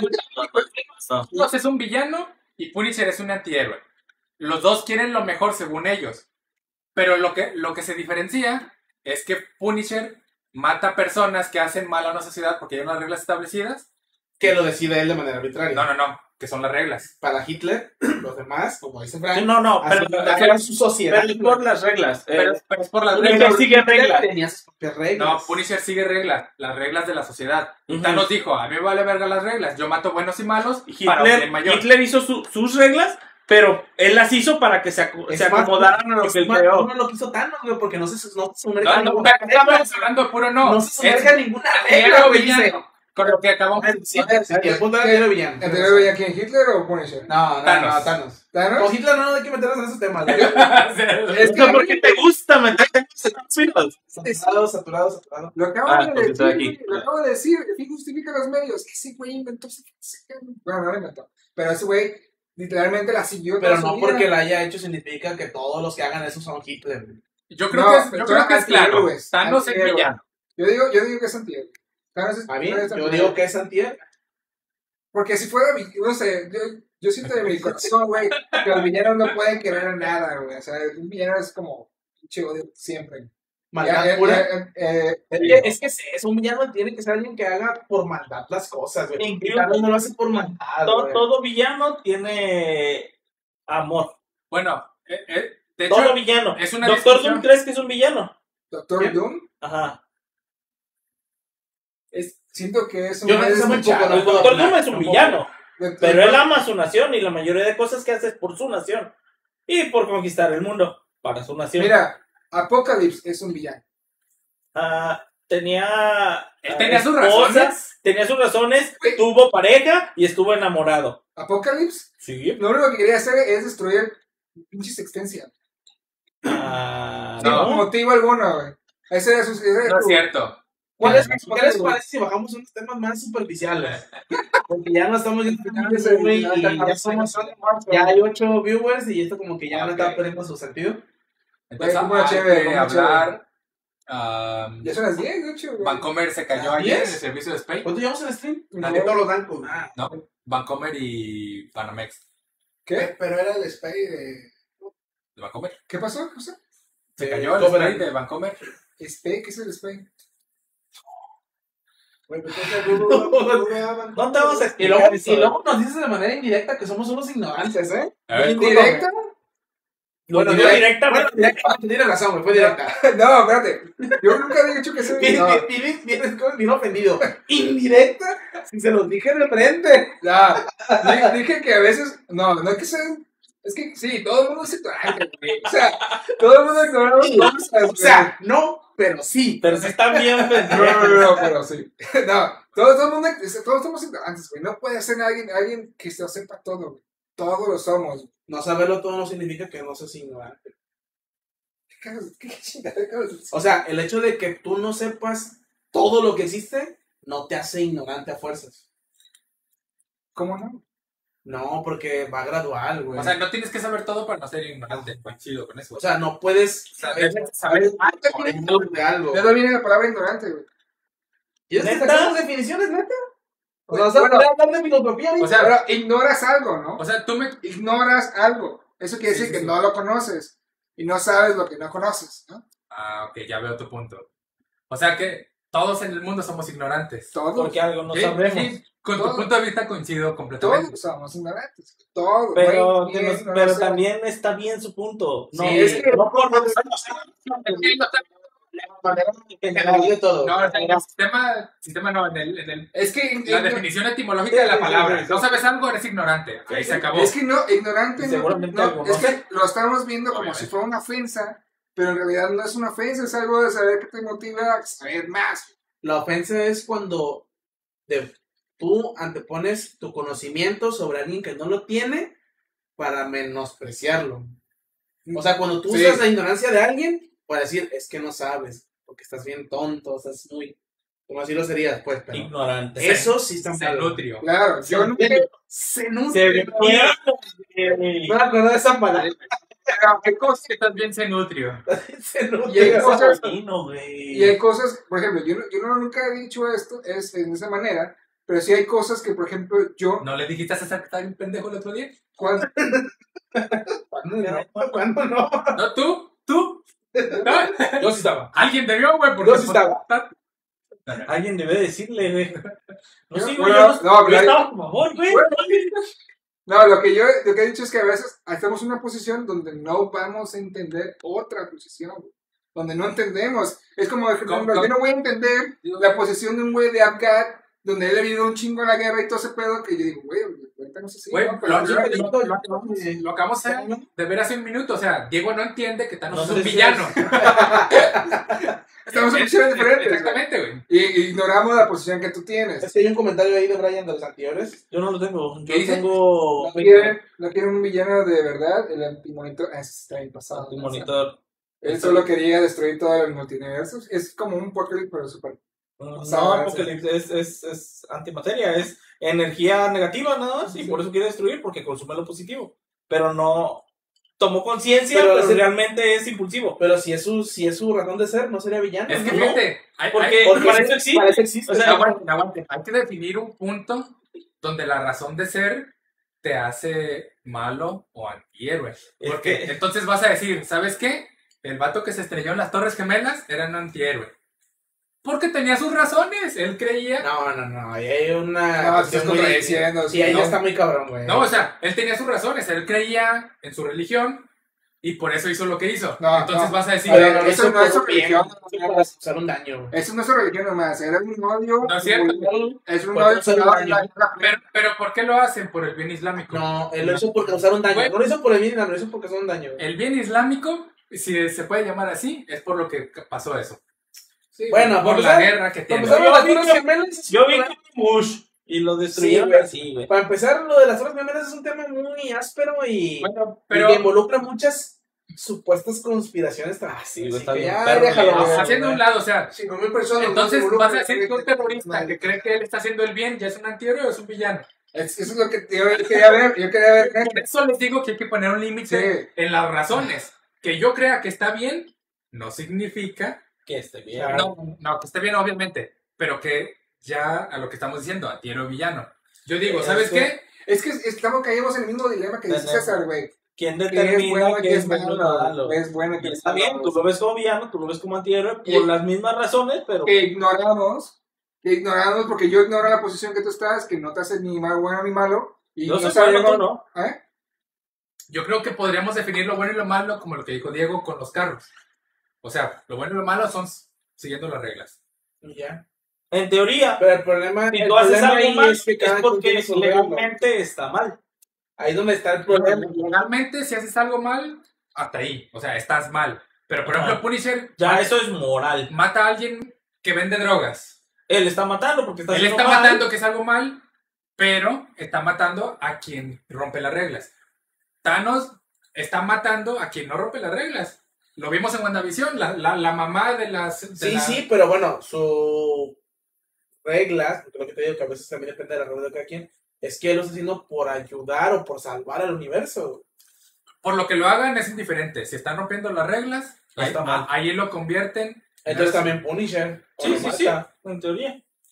No. Thanos es un villano y Punisher es un antihéroe. Los dos quieren lo mejor según ellos. Pero lo que, lo que se diferencia es que Punisher mata personas que hacen mal a una sociedad porque hay unas reglas establecidas. Que lo decide él de manera arbitraria. No, no, no, que son las reglas. Para Hitler, los demás, como dice Frank, No, no, pero, así dañan su sociedad. pero es por las reglas. Pero, Eh, pero es por las Punisher reglas. sigue reglas. Tenía sus propias reglas. No, Punisher sigue reglas, las reglas de la sociedad. Ujú. Thanos dijo, a mí me vale verga las reglas, yo mato buenos y malos para un Hitler, bien mayor. Hitler hizo su- sus reglas, pero él las hizo para que se, acu- Es se más, acomodaran a lo es que él más, creó. uno lo quiso Thanos, güey, porque no se, no se sumerge No, en no, ninguna no, estamos regla. hablando de puro no. No se sumerge en ninguna regla, Antihéroe güey. villano. dice. Con lo que acabamos de Sí, decir. sí, el punto era que era villano. ¿Antihéroe veía quién? ¿Hitler o Punisher? No, no, Thanos. no, Thanos. ¿Thanos? Con Hitler no hay que meternos en esos temas, güey. Es que No, porque te gusta meterte en esos filos. Saturado, saturado, saturado. Lo acabo Ah, de porque decir, estoy aquí. güey, lo acabo de decir, el fin justifica los medios. Ese güey inventó ese- ese- Bueno, no lo inventó. Pero ese güey literalmente la siguió Pero toda su no vida. porque la haya hecho significa que todos los que hagan eso son Hitler, güey. Yo creo No, que es, pero yo creo que es claro. antihéroes, Thanos es antihéroes. villano. Yo digo, yo digo que es antihéroe. Thanos es- ¿A mí? Thanos es Yo antihéroe. digo que es antihéroe. Porque si fuera, vi- no sé, yo, yo siento de mi corazón, güey, que los villanos no pueden querer nada, güey. O sea, un villano es como pinche odio siempre. Maldad Ya, ya, pura. ya, eh, Es que, es que es eso, un villano tiene que ser alguien que haga por maldad las cosas, güey. Incluso- Y Thanos no lo hace por maldad, Todo, güey. todo villano tiene amor. Bueno, eh, eh, de Todo hecho, villano. es una ¿Doctor discusión. Doom crees que es un villano? Doctor ¿Quién? Doom, Ajá. es, siento que es un... Yo no es sé un mucho, poco- no El puedo Doctor opinar, Doom es un tampoco. villano. Doctor Pero él Doom- ama a su nación y la mayoría de cosas que hace es por su nación. Y por conquistar el mundo para su nación. Mira, Apocalypse es un villano. Ah, tenía. Él ah, tenía sus esposa, razones. Tenía sus razones. Güey. Tuvo pareja y estuvo enamorado. Apocalypse, Sí. lo único que quería hacer es destruir pinches Existencia. Ah, Sin no. motivo alguno, güey. Ese era su... ese era No es su- cierto. ¿Cuál es- No, ¿Qué les no, parece si bajamos unos temas más superficiales? Porque ya no estamos yendo Ya muy, se- muy- ya y está- ya somos, ya hay ocho viewers y esto como que ya no está Ok. perdiendo su sentido. Entonces, como hay chévere, que como hablar. um, Ya son las diez, de hecho, güey. Vancomer se cayó ¿A ayer en diez? el servicio de Spain. ¿Cuánto llevamos en el stream? No. De todos los bancos. Ah, No, Vancomer y Panamex. ¿Qué? Pero era el spray de. ¿De Vancomer? ¿Qué pasó? ¿Qué pasó? Se de cayó el Covenant. spray de Vancomer. Spay, ¿qué es el Spay? Bueno, pues, entonces, no, no, no me daban- No te vamos a Y luego, explicar eso. y luego nos dices de manera indirecta que somos unos ignorantes, ¿eh? A ver, ¿Indirecta? Bueno, Digo direct- directamente. Bueno, directamente, tienes razón, güey, fue directa. No, espérate. Yo nunca había dicho que soy Vienes no, vienes- vienes con- bien ofendido. ¿Indirecta? Si se los dije de frente. ya. Di- Dije que a veces. No, no es que sean. Es que sí, todo el mundo es ignorante, güey. O sea, todo el mundo ignoramos cosas, O sea, no, pero sí. Pero si están bien güey. No, pendejos. no, no, no, pero sí. No, todo, todo el mundo, todos somos ignorantes, güey. No puede ser alguien, alguien que se lo sepa todo, güey. Todos lo somos. No saberlo todo no significa que no seas ignorante. ¿Qué cagas- ¿Qué chingada acabas de decir? O sea, el hecho de que tú no sepas todo lo que existe no te hace ignorante a fuerzas. ¿Cómo no? No, porque va gradual, güey. o sea, no tienes que saber todo para no ser ignorante. Coincido con eso. O sea, no puedes O sea, saber, debes saber algo de algo. ¿De dónde viene la palabra ignorante, güey? ¿Y es que ¿Neta? sacamos definiciones, neta? O sea, o sea, Bueno, voy a hablar de filosofía. O sea, pero ignoras algo, ¿no? O sea, tú me... Ignoras algo. Eso quiere Sí, decir sí, que sí. no lo conoces y no sabes lo que no conoces, ¿no? Ah, ok, ya veo tu punto. O sea que todos en el mundo somos ignorantes. Todos, Porque algo no Sí, sabemos. sí, con Todo. tu punto de vista coincido completamente. todos somos ignorantes. Todos. Pero, güey, que bien, nos- no pero sé. también está bien su punto. No, Sí, es que- no conocemos En general de todo. No, o sea, en el sistema, sistema no, en, el, en el- Es que la igno- definición etimológica Sí, de la sí, sí, palabra. sí, sí. No sabes algo, eres ignorante. Ahí se acabó. Es que no, ignorante no- Seguramente no, algo, ¿no? es que lo estamos viendo como Obviamente. si fuera una ofensa, pero en realidad no es una ofensa, es algo de saber que te motiva a saber más. La ofensa es cuando te- tú antepones tu conocimiento sobre alguien que no lo tiene para menospreciarlo. O sea, cuando tú Sí. usas la ignorancia de alguien para decir, es que no sabes, porque estás bien tonto, estás muy... Como así lo serías, pues, pero... ignorante. Eso sí está Se mal. nutrio. Claro, yo Se nunca entiende. se Se nutre, ve ¿no? bien. No me acuerdo de esa palabra. ¿Qué cosa que también se nutrio? Se nutre. Y hay cosas- Marino, güey. Y hay cosas, por ejemplo, yo, no- yo no nunca he dicho esto es en esa manera, pero sí hay cosas que, por ejemplo, yo ¿No le dijiste a César que estaba bien pendejo el otro día? cuando, ¿Cuándo no? ¿Cuándo no? ¿No tú? ¿Tú? ¿No? Yo sí estaba. Alguien debió, güey, porque... Yo sí estaba. Alguien debe decirle, güey. No, Yo- sí, güey. bueno, Yo no, no, pero yo hay- estaba a favor, güey. no, lo que yo lo que he dicho es que a veces estamos en una posición donde no vamos a entender otra posición, güey, donde no entendemos. Es como, por ejemplo, ¿Cómo- yo no voy a entender la posición de un güey de Afghan, donde él ha vivido un chingo en la guerra y todo ese pedo, que yo digo, güey, ahorita no sé si... Güey, ¿no? lo, Pero lo- yo- lo- lo acabamos, lo acabamos de ver hace un minuto. O sea, Diego no entiende que Thanos No es un sé si villano. Estamos en posiciones diferentes, güey. Exactamente, güey. Y y ignoramos la posición que tú tienes. Es que hay un comentario ahí de Brian de los anteriores. Yo no lo tengo. Yo ¿Qué dice? tengo ¿No quieren, ¿No quieren un villano de verdad? El antimonitor. Ah, ese está bien pasado. un monitor. Él solo quería destruir todo el multiverso. Es como un Apocalypse, pero super. No, Sabe, Apocalypse es, es, es antimateria, es energía negativa nada más, y por eso quiere destruir, porque consume lo positivo. Pero no tomó conciencia, Pero pero, ese- realmente es impulsivo. Pero si es su, si es su razón de ser, no sería villano. Es que ¿no? fíjate, hay, Porque, hay- Porque para sí, eso existe. para eso existe. O sea, aguante, aguante. Hay que definir un punto donde la razón de ser te hace malo o antihéroe. Es Porque que- entonces vas a decir, ¿sabes qué? El vato que se estrelló en las Torres Gemelas era un antihéroe. Porque tenía sus razones. Él creía. No, no, no. Ahí hay una. No, cuestión estás contradiciendo, Sí, ahí no. ya está muy cabrón, güey. No, o sea, él tenía sus razones. Él creía en su religión y por eso hizo lo que hizo. No, entonces no. vas a decir, A ver, Pero eso no es por bien, religión, no para causar un daño, güey. Eso no es su religión nomás. Era un odio. No es cierto. Es un Por odio. causar un no, daño. la- la- pero, pero ¿por qué lo hacen? Por el bien islámico. No, él lo hizo por causar un daño. Güey. No lo hizo por el bien, lo hizo por causar un daño, güey. El bien islámico, si se puede llamar así, es por lo que pasó eso. Sí, Bueno, Por por la empezar, guerra que para tiene. empezar, Yo las vi Torres que- Gemelas. Yo vi que Bush y lo destruyeron Sí, güey. así, güey. Para empezar, lo de las Torres Gemelas es un tema muy áspero y, Bueno, y pero que involucra muchas supuestas conspiraciones. Ah, sí, así güey, está que bien ya, perro, déjalo, güey. güey. haciendo un lado, o sea, cinco mil personas. entonces no se vas a involucran, decir que un güey, terrorista que cree que él está haciendo el bien ya es un antihéroe o es un villano. Es- Eso es lo que yo quería ver. Yo quería ver. Por eso les digo que hay que poner un límite Sí. en las razones. Que yo crea que está bien no significa Que esté bien. Claro. no, no, que esté bien obviamente, pero que ya a lo que estamos diciendo, antihéroe o villano. Yo digo, ¿sabes Eso- qué? Es que estamos caímos en el mismo dilema que dice Tenemos- César, güey. ¿Quién Que es determina bueno, que que es es bueno y malo. malo? Es bueno, que Y es está bien, malo. tú lo ves como villano, tú lo ves como antihéroe, Y- por las mismas razones, pero Que ignoramos. Que ignoramos porque yo ignoro la posición que tú estás, que no te hace ni mal bueno ni malo. Y yo no soy bueno, sabemos. tú no. ¿Eh? Yo creo que podríamos definir lo bueno y lo malo como lo que dijo Diego con los carros. O sea, lo bueno y lo malo son siguiendo las reglas. Y ya. En teoría, Pero el problema, si el tú haces problema algo ahí mal, es que es cada quien porque tiene su regla. legalmente está mal. Ahí es donde está el problema. Legalmente, si haces algo mal, hasta ahí. O sea, estás mal. Pero, por Ajá. ejemplo, Punisher Ya mata, eso es moral. mata a alguien que vende drogas. Él está matando porque está Él haciendo está mal. matando, que es algo mal, pero está matando a quien rompe las reglas. Thanos está matando a quien no rompe las reglas. Lo vimos en WandaVision, la, la, la mamá de las... de Sí, la- sí, pero bueno, su reglas, porque lo que te digo que a veces también depende de la regla de cada quien, es que él lo está haciendo por ayudar o por salvar al universo. Por lo que lo hagan es indiferente. Si están rompiendo las reglas, ahí, Está mal. ahí lo convierten. Entonces también Punisher. o Sí, lo sí, sí, mata. en teoría.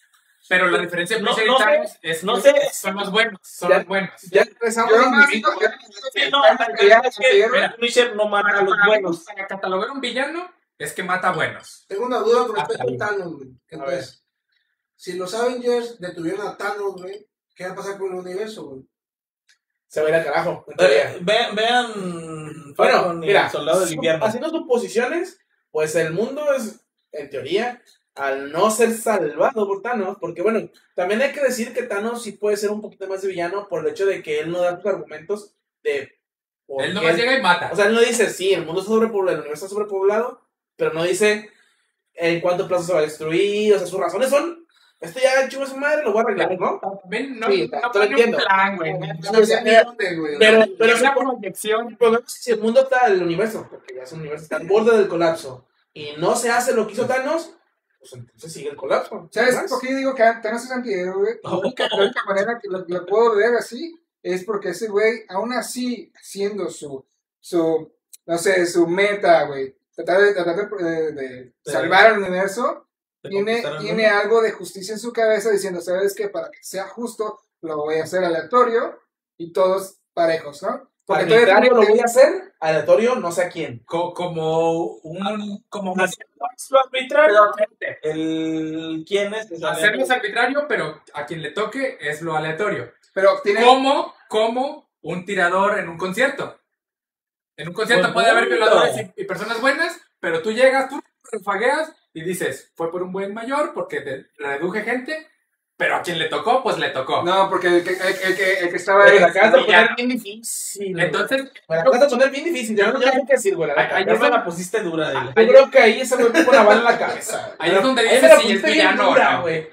Pero la diferencia No, entre no Punisher y Thanos sé, es no que sé. son los buenos, son Ya- los buenos. Ya empezamos Yo a nomás dividir, digo- güey. Sí, no, es que Mira, Punisher no mata a los para, buenos. para catalogar un villano es que mata a buenos. Tengo una duda con Hasta respecto a ahí. Thanos, güey. Entonces, si los Avengers detuvieron a Thanos, güey, ¿qué va a pasar con el universo, güey? Se va a ir al carajo. en teoría. Eh, Vean, vean Bueno, Falcon y mira, el Soldado del su- Invierno. haciendo suposiciones, pues el mundo es, en teoría, al no ser salvado por Thanos, porque bueno, también hay que decir que Thanos sí puede ser un poquito más de villano por el hecho de que él no da sus argumentos de... por Él qué nomás él- llega y mata. O sea, él no dice, sí, el mundo está sobrepoblado, el universo está sobrepoblado, pero no dice en cuánto plazo se va a destruir, o sea, sus razones son, esto ya chupa su madre, lo voy a arreglar, ¿no? Ven, no, Sí, no te lo pone un entiendo. plan, güey. No, ya millones, güey. Pero, Pero pero es una supo- proyección. el problema es que si el mundo está, el universo, porque ya es un universo, está al borde del colapso, y no se hace lo que hizo Thanos, pues entonces sigue el colapso. ¿Sabes ¿Más? por qué yo digo que Thanos es antihéroe, güey? La única, la única manera que lo, lo puedo ver así es porque ese güey, aún así, haciendo su, su, no sé, su meta, güey, tratar de, tratar de, de- de salvar al universo, De tiene, conquistar el tiene mundo. algo de justicia en su cabeza diciendo, ¿sabes qué? Para que sea justo, lo voy a hacer aleatorio y todos parejos, ¿no? Porque todavía Arbitrario lo tiene- voy a hacer, aleatorio no sé a quién. Co- como un. Como un- Hacerlo arbitrario. pero, El quién es. que sale- hacerlo es arbitrario, pero a quien le toque es lo aleatorio. pero tiene... Como, como un tirador en un concierto. En un concierto Pues puede haber punto. violadores y, y personas buenas, pero tú llegas, tú refagueas y dices, fue por un buen mayor porque te reduje gente, pero a quien le tocó, pues le tocó. No, porque el que, el, el que, el que estaba Güey, ahí... la acabas de villano. poner bien difícil. güey. Entonces, Me la acabas de poner bien difícil, yo no yo no sé qué decir, güey. la neta. Ahí Ya es me donde- la pusiste dura, dile. Yo creo que ahí ese güey me pone la bala en la cabeza. ahí es donde Ahí me dices la si es pusiste bien villano o dura, no. güey.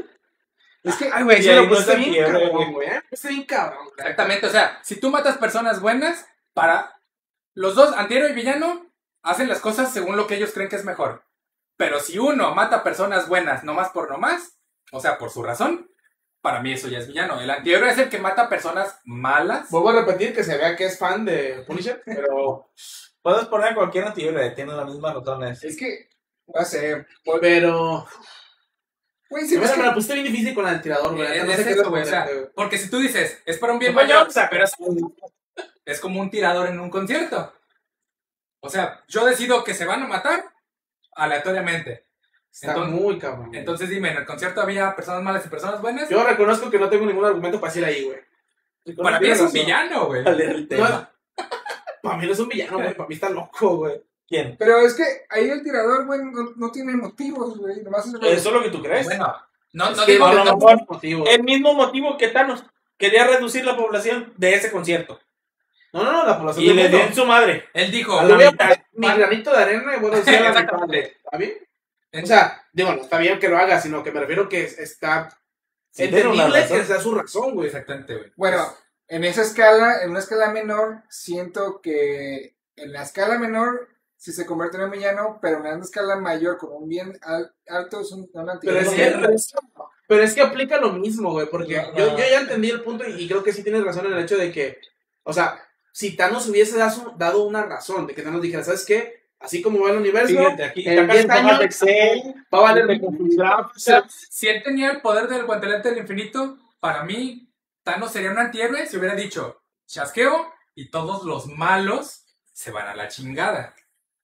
Es que... Ay, güey, Y sí ahí lo no pusiste es bien antihéroe, cabrón, güey. güey. ¿eh? Pusiste bien cabrón. güey. Exactamente, o sea, si tú matas personas buenas, para los dos, antihéroe y villano, hacen las cosas según lo que ellos creen que es mejor. Pero si uno mata personas buenas nomás por nomás, o sea, por su razón, para mí eso ya es villano. El antihéroe es el que mata personas malas. Vuelvo a repetir que se vea que es fan de Punisher, pero... Puedes poner cualquier antihéroe, tiene las mismas razones. Es que... No sé... Pero... Güey, sí, Sí, es me que- la pusiste bien difícil con el tirador, güey. Eh, No es sé qué eso, güey, o sea, responderte, güey. porque si tú dices, es para un bien No, yo, mayor, o sea, pero es, es como un tirador en un concierto. O sea, yo decido que se van a matar aleatoriamente. Está Entonces, muy cabrón. entonces dime, ¿en el concierto había personas malas y personas buenas? Yo reconozco que no tengo ningún argumento para decir ahí, güey. Para mí es un villano, güey. Dale el tema. No, para mí no es un villano, güey. Para mí está loco, güey. ¿Quién? Pero es que ahí el tirador, güey, no, no tiene motivos, güey. Nomás es... Eso es lo que tú crees. Bueno, no, Es no que digo a que lo no- mejor motivo. El mismo motivo que Thanos. Quería reducir la población de ese concierto. No, no, no, la población Y del le mundo. dio en su madre. Él dijo, Ah, la le voy a mitad. poner mi granito de arena y bueno, decir a la mitad, Exactamente. güey. ¿Está bien? O sea, digo, no está bien que lo haga, sino que me refiero que está Sí, tiene una entendible razón. que sea su razón, güey. Exactamente, güey. Bueno, en esa escala, en una escala menor, siento que en la escala menor sí se convierte en un villano, pero en una escala mayor, con un bien al- alto, es un, un Pero antihéroe. es, que, pero, es, pero es que aplica lo mismo, güey, porque No, yo, no. yo ya entendí el punto y, y creo que sí tienes razón en el hecho de que, o sea, si Thanos hubiese dado, dado una razón, de que Thanos dijera, ¿sabes qué? Así como va el universo, Fíjate, aquí en saca diez su hoja años de Excel, va a valer de configurar, O sea, si él tenía el poder del guantelete del infinito, para mí, Thanos sería un antihéroe si hubiera dicho, chasqueo y todos los malos se van a la chingada.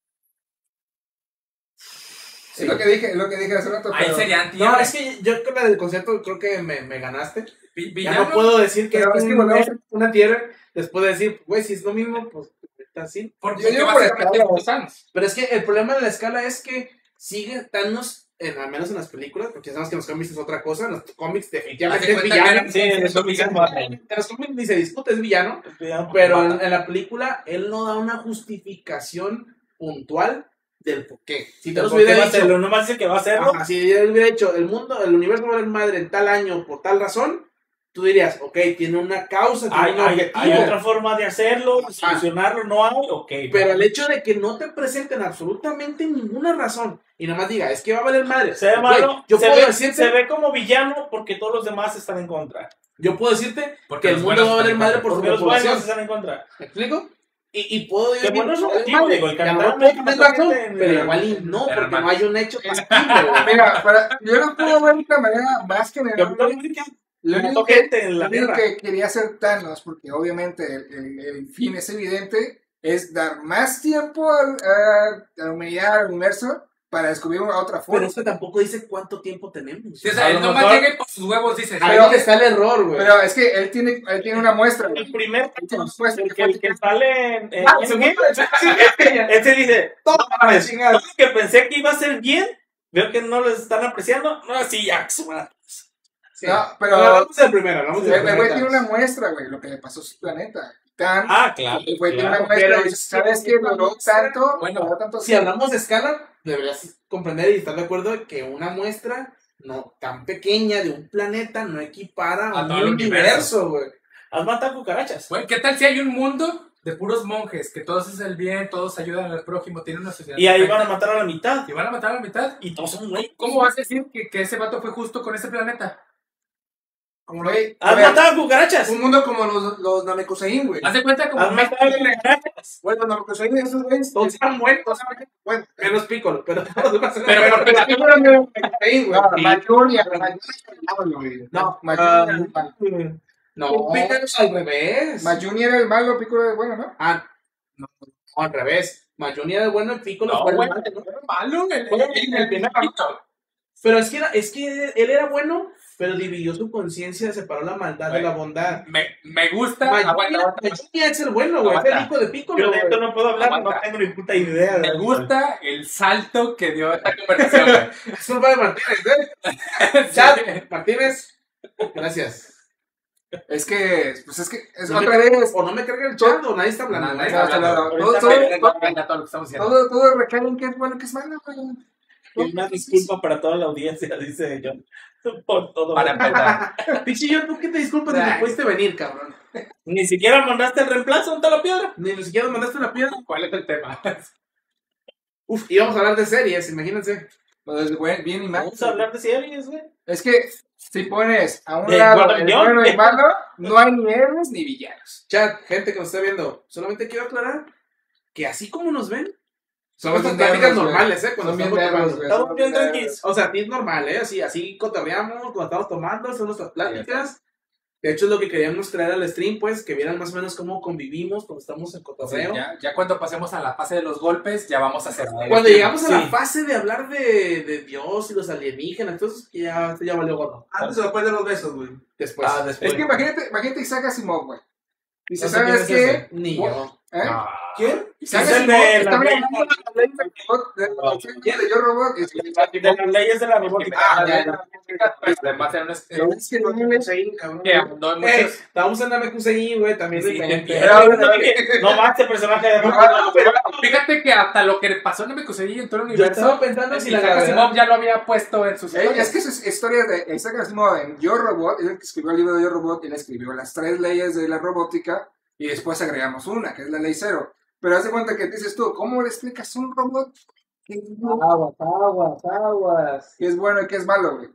Es lo que dije, es lo que dije hace rato. Ahí pero- sería antihéroe. No, es que yo con la del concepto creo que me, me ganaste. Vi- Ya villano, no puedo decir que pero es es que un- volvemos a- una tierra después de decir, güey, si es lo mismo, pues está así. porque Yo digo por básicamente escala. es Thanos. Pero es que el problema de la escala es que sigue Thanos, en, al menos en las películas, porque sabemos que en los cómics es otra cosa, en los cómics Haz de definitivamente es cuenta villano. que Sí, era- eso me llama. En los cómics ni se discute, es villano, pero en, en la película él no da una justificación puntual del por qué. Si Thanos ¿Por qué hubiera va a dicho, hacerlo? Nomás dice que va a hacerlo. ajá, si él hubiera dicho, el mundo, el universo va a valer madre en tal año por tal razón, tú dirías, ok, tiene una causa, tiene Hay, un hay, objetivo. hay otra forma de hacerlo, de solucionarlo, no hay, ok. Pero el hecho de que no te presenten absolutamente ninguna razón y nomás diga, es que va a valer madre. Se ve Güey, malo, yo se, puedo ve, decirte, se ve como villano porque todos los demás están en contra. yo puedo decirte Porque que el los mundo buenos va a valer están en madre contra. por Porque su los buenos población. están en contra. ¿Me explico? Y, y puedo Qué bueno es no, objetivo, vale, digo, el y a lo Capitán mejor América tienes mata razón, gente en- pero igual y no, porque Hermano. no hay un hecho tangible, güey. Mira, para, yo lo puedo ver de una manera más general. Capitán güey. América Lo único mató que, gente en lo la único guerra. que quería hacer Thanos, porque obviamente el, el- el fin es evidente, es dar más tiempo al- a, a la humanidad, al universo, para descubrir una otra Pero forma. esto tampoco dice cuánto tiempo tenemos. Sí, o sea, A él lo nomás mejor- llega y por sus huevos dice. Ahí Pero- donde está el error, güey. Pero es que él tiene, él tiene una muestra. güey. El primer Thanos, pues, el que que, fue- el que sale en, en Ah, Endgame, segundo. ese dice, todo mames, chingada. lo que pensé que iba a ser bien, veo que no les están apreciando, no, así ya, su madre. Sí. No, pero- No, hablamos del primero, hablamos El del el güey primero. tiene una muestra, güey, lo que le pasó a su planeta. Tan, Ah, claro, el güey tiene claro. una muestra, pero y dice, ¿sabes qué? Duró tanto, Bueno, duró tanto Si hablamos de escala, deberías comprender y estar de acuerdo que una muestra no tan pequeña de un planeta no equipara A a un todo el universo, güey. Has matado cucarachas. Güey, ¿qué tal si hay un mundo de puros monjes? Que todos hacen el bien, todos ayudan al prójimo, tienen una sociedad. Y ahí perfecta, van a matar a la mitad. y van a matar a la mitad. Y todos son güey. ¿Cómo vas a decir que, que ese vato fue justo con ese planeta? Como lo Has ver, matado cucarachas. Un mundo como los, los Namekusein, güey. Haz de cuenta como Has matado cucarachas. Bueno, los Namekusein, esos güeyes. Todos están muertos, Bueno, menos Piccolo, pero todos los demás están Pero muertos. por pero no los Namekusein, güey. No, Sí. Mayonia, Mayonia, No, Mayonia, ah, No, al revés. Mayuni era el malo, Piccolo era el bueno, ¿no? Ah, no, no, al revés. Mayoni era el bueno, el Piccolo No, fue el güey, malo, ¿no? era malo, el, Fue el, el, el primer Pero es que, era, es que él era bueno, pero dividió su conciencia, separó la maldad de la bondad. me, me gusta. Mayoni Aguanta, aguanta. Mayoni es el bueno, güey. Es el Aguanta. hijo de Piccolo, Yo de esto güey. no puedo hablar, Aguanta. no tengo ni puta idea. Me güey. gusta el salto que dio esta conversación, güey. Es culpa de Martínez, ¿eh? Sí. Chat, Martínez, gracias. Es que, pues es que, es No me otra carga- vez, o no me carga el chat, o nadie está hablando. No, no, nadie no, está no, hablando. no, todo, Ahorita todo, me- todo, Venga, todo lo que estamos haciendo. todo, todo recae en qué es bueno, qué es malo, güey. Y una disculpa para toda la audiencia, dice John. Por todo. Para empezar. Pinche yo, ¿tú qué te disculpas de que pudiste venir, cabrón? Ni siquiera mandaste el reemplazo, ¿dónde está la piedra? Ni ni siquiera mandaste una piedra. ¿Cuál es el tema? Uf, íbamos a hablar de series, imagínense. Pues, güey, bien y mal. Vamos a hablar de series, güey. Es que, si pones a un De lado Gordon el John. bueno y el malo, no hay ni héroes ni villanos. Chat, gente que nos esté viendo, solamente quiero aclarar que así como nos ven, son Somos nuestras bien pláticas nerdos, güey. normales, ¿eh? Cuando Son bien estamos nerdos, tomando. güey. Estamos Somos bien nerdos. tranquilos. O sea, a ti es normal, ¿eh? Así, así cotorreamos cuando estamos tomando, son nuestras pláticas. De hecho, es lo que queríamos traer al stream, pues, que vieran más o menos cómo convivimos cuando estamos en Sí, cotorreo. ya, ya cuando pasemos a la fase de los golpes, ya vamos a hacer. Cuando llegamos a la Sí. fase de hablar de, de Dios y los alienígenas, entonces ya, ya valió gordo. Antes o después de los besos, güey. Después. Ah, después. Es que imagínate, imagínate Isaac Asimov, güey. Dice, No sé quién ¿sabes es qué? ese. Ni yo. ¿Eh? No. ¿Quién? Isaac Es el Asimov de está la hablando ley- de la ley del robot, de la ley de Yo Robot, y dice, De las leyes de la robótica. Ah, ya, ya. Además, era un es- pero es que no mames. Ahí, cabrón. que abundó en Ey, muchos. estábamos en Namekusei, güey, también. Sí, de- entiendo. Pero, no más, este personaje de No, pero- Fíjate que hasta lo que pasó en Mekusei en todo el Yo universo, estaba pensando si la Isaac gravedad- Asimov ya lo había puesto en sus Eh, historias. Es que sus historias de Isaac Asimov en Yo Robot, él el que escribió el libro de Yo Robot, él escribió las tres leyes de la robótica y después agregamos una, que es la ley cero. Pero haz de cuenta que dices tú, ¿cómo le explicas a un robot qué es bueno, Aguas, aguas, aguas. qué es bueno y qué es malo, güey?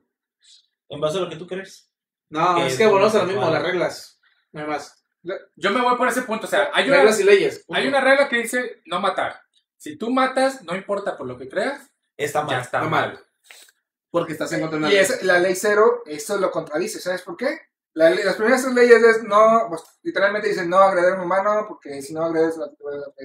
En base a lo que tú crees. No, Que es es que volvemos a lo muy mismo, malo. las reglas. No hay más. Yo me voy por ese punto. O sea, hay una, Reglas y leyes. punto. hay una regla que dice no matar. Si tú matas, no importa por lo que creas, Está ya mal. está Está mal. mal. Porque estás en contra de una Y ley. es, la ley cero, eso lo contradice, ¿sabes por qué? La ley- las primeras tres leyes es no, pues, literalmente dicen no agredir a un humano, porque si no agredes la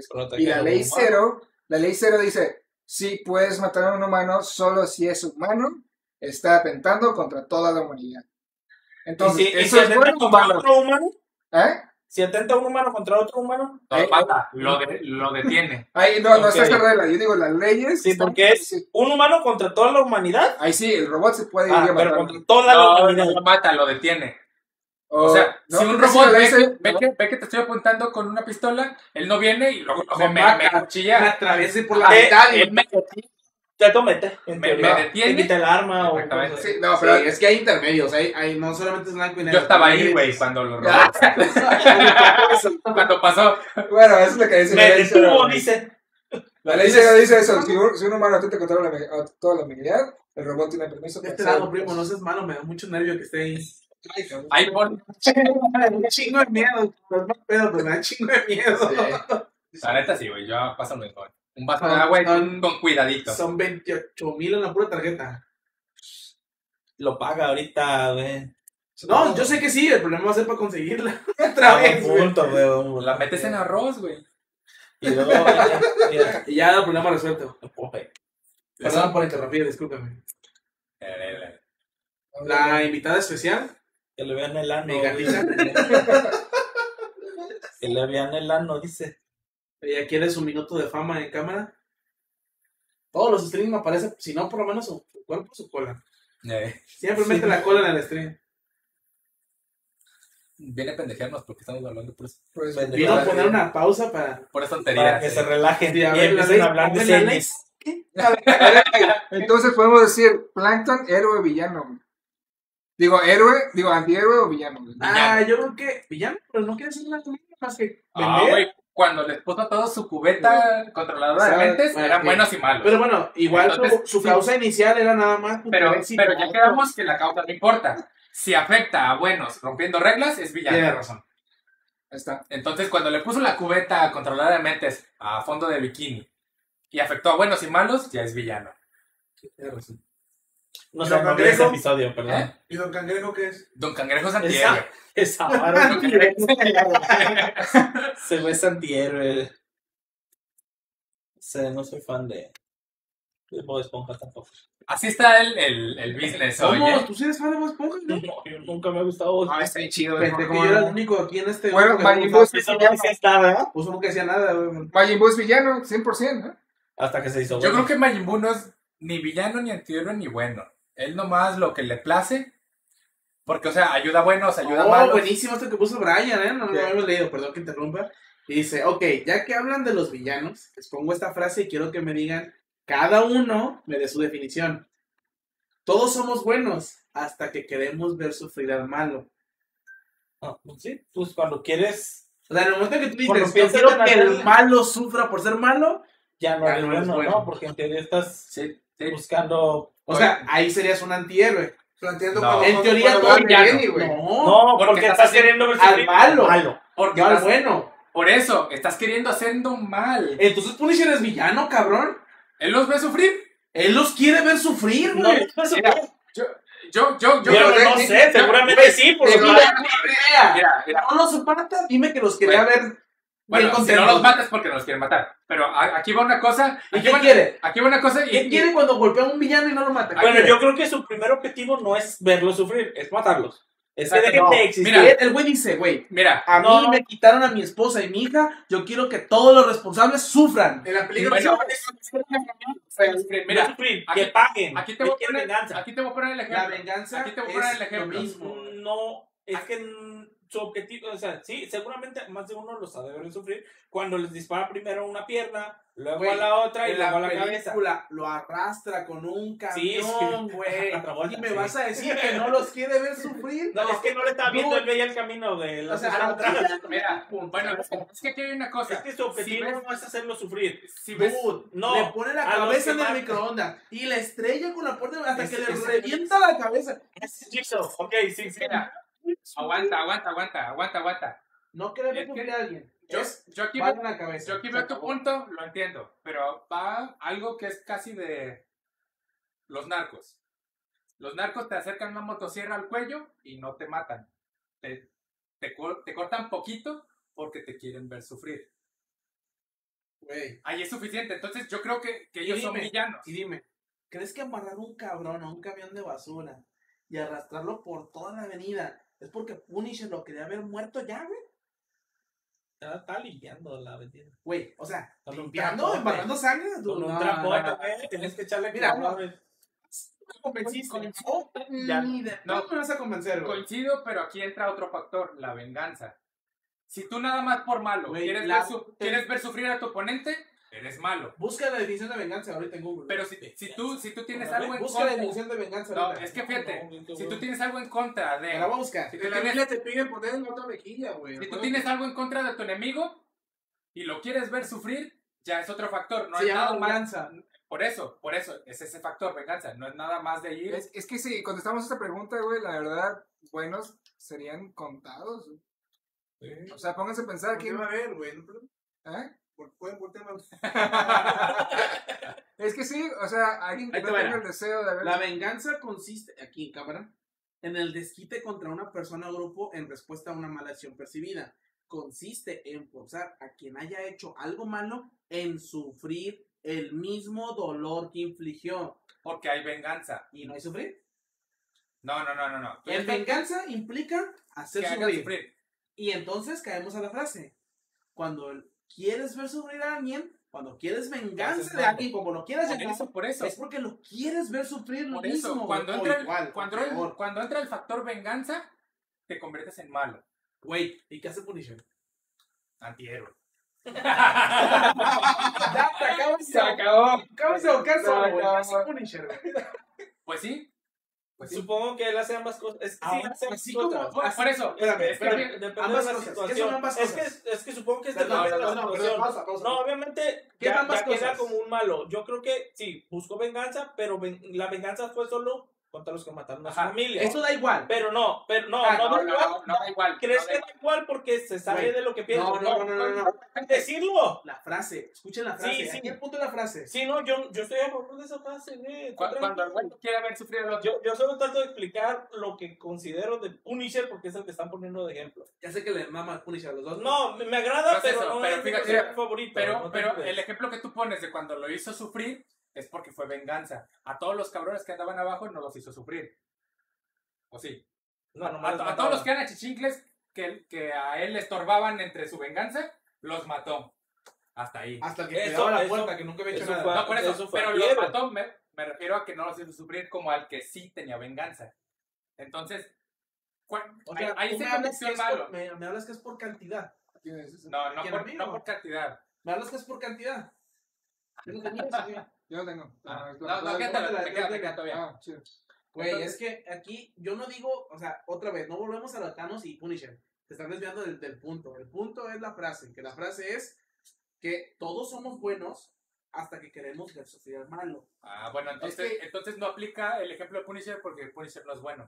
Y la ley cero, la ley cero dice, sí puedes matar a un humano solo si es humano, está atentando contra toda la humanidad. Entonces, ¿Y si, y eso si es atenta bueno o contra malo, otro humano? ¿eh? Si atenta un humano contra otro humano. No Eh, mata, lo, de- lo detiene. Ahí no, no está Ok. esa regla, yo digo las leyes. Sí, están- porque es sí. un humano contra toda la humanidad. Ahí sí, el robot se puede ir Ah, a pero matar. contra toda la No, humanidad. no lo mata, lo detiene. O, O sea, no, si un porque robot la ve, ley que, cero- ve no. que- ve que te estoy apuntando con una pistola, él no viene y luego Me me, me, mata. me Me cuchilla, atraviese por la Eh, mitad y eh, me- Te comete. En me, teoría. me Te detiene. quita el arma o Exactamente. cosas Sí, así. no, Sí, pero es que hay intermedios, hay, hay, no solamente es blanco y negro. Yo estaba ahí, también güey, es- cuando lo Ya. robó. Cuando pasó. bueno, eso es lo que dice la Me ley cero. detuvo, güey. dice. La ley cero dice eso, si un, si un humano atenta contra la, a toda la humanidad, el robot tiene permiso De para este hacer- lado, primo, no seas malo, me da mucho nervio que esté ahí. Ay, cabrón. Ahí pon. Me da un chingo de miedo. No es mal pedo, pero me da un chingo de miedo. La neta sí, güey, yo paso lo mejor. Un vaso de Son- agua y son- con cuidadito. Son veintiocho mil en la pura tarjeta. Lo paga ahorita, güey. No, yo sé que sí, el problema va a ser para conseguirla. Otra Ah, vez, buen güey. punto, güey, buen punto. La metes en arroz, güey. Y luego, y- y- Y ya el problema resuelto. Oye, Perdón por interrumpir, discúlpame. Eh, La invitada especial, que le vean el ano. mi gatita, Que le vean el ano, dice. ella quiere su minuto de fama en cámara. Todos los streams me aparecen, si no, por lo menos su, su cuerpo, su cola. eh, Siempre Sí. mete la cola en el stream. Viene a pendejearnos porque estamos hablando por, eso- Pues, Vende- Vino a poner una pausa para. por esas Para tonterías. que sí. se relajen Sí, a y ver, la empiecen ley- a hablar de a ver, la ley. series. entonces podemos decir Plankton, héroe, villano. güey. Digo, héroe, digo, antihéroe o villano. güey. Ah, yo creo que. Villano, pero no quiere hacer nada más que. Ah, vender. güey, cuando les puso todo su cubeta controladora de O sea, mentes, bueno, eran sí. buenos y malos. Pero bueno, igual su- Entonces, su, sí. causa inicial era nada más. pues, Pero, éxito. pero ya quedamos que la causa no importa. Si afecta a buenos rompiendo reglas, es villano. Tiene razón. Ahí está. Entonces, cuando le puso la cubeta controladora de mentes a fondo de bikini y afectó a buenos y malos, ya es villano. Tiene razón. No ¿Y sé, Don no vi ese Cangrejo? episodio, perdón. ¿Eh? ¿Y Don Cangrejo qué es? Don Cangrejo es Esa, antihéroe. esa vara. Don Cangrejo Se ve antihéroe. sé, no soy fan de, de Bob Esponja tampoco. Así está el, el, el business hoy, ¿Cómo? ¿eh? ¿Tú sí eres fan de Bob Esponja? No, yo nunca me ha gustado Bob Ah, está bien chido. Pensé güey, que como- yo era el único aquí en este Bueno, grupo que Majin no Buu usaba- es Eso no decías nada, Puso nunca hacía nada, güey. Majin Buu es villano, cien por ciento, ¿no? hasta que se hizo Yo bueno. creo que Majin Buu no es ni villano, ni antihéroe, ni bueno. Él nomás lo que le place. Porque, o sea, ayuda a buenos, ayuda a Oh, malos. buenísimo esto que puso Brian, ¿eh? No lo Sí. habíamos leído, perdón que interrumpa. Y dice, ok, ya que hablan de los villanos, les pongo esta frase y quiero que me digan, cada uno me dé su definición. Todos somos buenos hasta que queremos ver sufrir al malo. Ah, pues sí, pues cuando quieres, O sea, en el momento que tú Cuando dices, yo piensas quiero en que hacer- el malo sufra por ser malo, ya no Ya eres no eres bueno, bueno. ¿no? Porque en teoría estás Sí, sí. buscando... o sea, ahí serías un antihéroe. Planteando No. cuando- En cuando- teoría cuando todo va villano. Jenny, güey. No, No, porque porque, estás estás haciendo queriendo ver al sufrir malo. malo. Porque no al estás- bueno. Por eso, estás queriendo haciendo un mal. Entonces Punisher es villano, cabrón. Él los ve sufrir. Él los quiere ver sufrir, No, güey. no, Mira, yo, yo, yo, yo, Pero creo no que- sé, seguramente Güey, sí, por de lo vida, tanto- mira, mira, mira. no los mata, dime que los quería Bueno, ver Bueno, bien si no contentos. los matas porque no los quieren matar. Pero a- aquí va una cosa. ¿Y Aquí qué va, quiere? Aquí va una cosa. Y, ¿Qué y- quiere cuando golpea a un villano y no lo mata? ¿Qué Bueno, quiere? yo creo que su primer objetivo no es verlos sufrir, es matarlos. Es que Exacto, dejen no. de existir. Mira. El güey dice, güey, Mira, a No, mí no. me quitaron a mi esposa y mi hija, yo quiero que todos los responsables sufran. En la película bueno, Mira, mira, sufrir, aquí- que paguen. aquí te voy a quieren poner, venganza. aquí te voy a poner el La ejemplo. venganza Aquí te voy a poner el es lo ejemplo. mismo. No, es que mm, su objetivo, o sea, sí, seguramente más de uno los ha de ver sufrir cuando les dispara primero una pierna, luego Güey, a la otra y En luego a la la cabeza. película lo arrastra con un Sí, camión, sí. güey. A Travolta, Y me sí. vas a decir que no los quiere ver sufrir. No, es que no le estaba viendo, No. él veía el camino de la O sea, otra a atrás. Mira, bueno, es que aquí hay una cosa. Es que su objetivo Si ves- no es hacerlo sufrir. Si ves, Dude, No, le pone la a los cabeza que en el más- microondas y la estrella con la puerta hasta Es- que le es- revienta la cabeza. Ese es Jigsaw. Ok, sí, sí. mira, aguanta, aguanta, aguanta, aguanta, aguanta. No quiere ver Es que sufrir a alguien. Yo, Es yo aquí vale veo, la cabeza. yo aquí Se veo tu acabó. punto, lo entiendo. Pero va algo que es casi de los narcos. Los narcos te acercan una motosierra al cuello y no te matan. Te, te, cor- te cortan poquito porque te quieren ver sufrir. Güey. Ahí es suficiente. Entonces yo creo que, que Y ellos son dime, villanos. Y dime, ¿crees que amarrar un cabrón a un camión de basura y arrastrarlo por toda la avenida es porque Punisher lo quería ver muerto ya, güey? Está, está limpiando la avenida. Güey, o sea, Con un limpiando, trapote. embarrando sangre. Con dude, un no, trapote, no, no. güey, tienes que echarle Mira, cloro, no. güey. Me convenciste. Con- Ya, Ni de no. no me vas a convencer, güey. Coincido, pero aquí entra otro factor, la venganza. Si tú nada más por malo Güey, quieres, la- ver su- quieres ver sufrir a tu oponente, eres malo. Busca la definición de venganza ahorita en Google. Pero si, si, tú, si tú tienes A ver, algo en Busca la contra... definición de venganza No, ahorita. es que fíjate, No, si tú tienes algo en contra Me la voy de... a buscar. Si En tú la tienes, Biblia te piden poner en la otra mejilla, güey. si tú Acuérdate. tienes algo en contra de tu enemigo y lo quieres ver sufrir, ya es otro factor. No Se es llama nada más... venganza. Por eso, por eso, es ese factor, venganza. No es nada más de ir... Es, es que si contestamos esta pregunta, güey, la verdad, buenos serían contados. güey. O sea, pónganse a pensar ¿Qué quién. va a haber, güey? No, pero- ¿Eh? Por- Pueden voltearme. Es que sí, o sea, alguien que Ahí no te va, tenga mira. el deseo de ver. La venganza consiste, aquí en cámara, en el desquite contra una persona o grupo en respuesta a una mala acción percibida. Consiste en forzar a quien haya hecho algo malo en sufrir el mismo dolor que infligió. Porque hay venganza. ¿Y no hay sufrir? No, no, no, no, no. Tú El estás- venganza implica hacer que hagan sufrir. sufrir. Y entonces caemos a la frase. Cuando quieres ver sufrir a alguien, cuando quieres venganza Haces de malo. alguien, como lo quieras Por llamar, eso, por eso. es porque lo quieres ver sufrir lo Por eso, mismo. cuando o entra, el, igual, o cuando, peor. el, cuando entra el factor venganza, te conviertes en malo. Güey, ¿y qué hace Punisher? Antihéroe. Ya, te acabas Se acabó. Acabas de ahogar Se solo, güey. ¿Qué acabó. hace Punisher, güey? Pues sí. Pues sí. Supongo que él hace ambas cosas. Es que sí, Ahora, hace ambas así cosas. como- Por, por eso. Espérame, es que espérame. Depende Ambas de la cosas. ¿Qué situación. son ambas es, cosas? que, es que supongo que es Perdón, depende de la perdón, no, situación. perdón, pausa, pausa. No, obviamente ¿Qué ya, ambas ya queda cosas? como un malo. Yo creo que sí, buscó venganza, pero ven- la venganza fue solo contra los que mataron a su Ajá. familia. Eso da igual. Pero no, pero no, Ah, no, No, da no, igual. no, no da igual. ¿Crees no da que da igual porque se sabe Güey. de lo que piensa? No, no, no, no, no, no. Decirlo. La frase, escuchen la frase. Sí, sí. Aquí el punto de la frase. Sí, no, yo, yo estoy a favor de esa frase, güey. Cu- Cuando el güey quiere ver sufrir al otro. Yo, yo solo trato de explicar lo que considero de Punisher porque es el que están poniendo de ejemplo. Ya sé que le mama a Punisher a los dos. No, me, me agrada, Pues pero eso, no pero es mi fíjate, personaje favorito. Pero, no te pero preocupes. el ejemplo que tú pones de cuando lo hizo sufrir es porque fue venganza. A todos los cabrones que andaban abajo no los hizo sufrir. ¿O sí? No, a, no, a- a todos los que eran chichincles que, que a él le estorbaban entre su venganza, los mató. Hasta ahí. Hasta que Eso- cuidaba la eso- puerta, que nunca había hecho eso nada. fue- No, por eso, eso fue pero ayer. los mató, me, me refiero a que no los hizo sufrir como al que sí tenía venganza. Entonces, ¿cuál- O ahí, sea, ahí tú se me hablas, convirtió que en es por, malo. me, me hablas que es por cantidad. No, no ¿Quién, por, amigo? no por cantidad. Me hablas que es por cantidad. Yo no tenía eso, güey. Yo no tengo. Ah, no, no, no, quédatela, te queda, te queda todavía. Ah, chido. Güey, es que aquí yo no digo, o sea, otra vez, no volvemos a los Thanos y Punisher. Te están desviando del, del punto. El punto es la frase, que la frase es que todos somos buenos hasta que queremos ver sufrir al malo. Ah, bueno, entonces, Es que- entonces no aplica el ejemplo de Punisher porque Punisher no es bueno.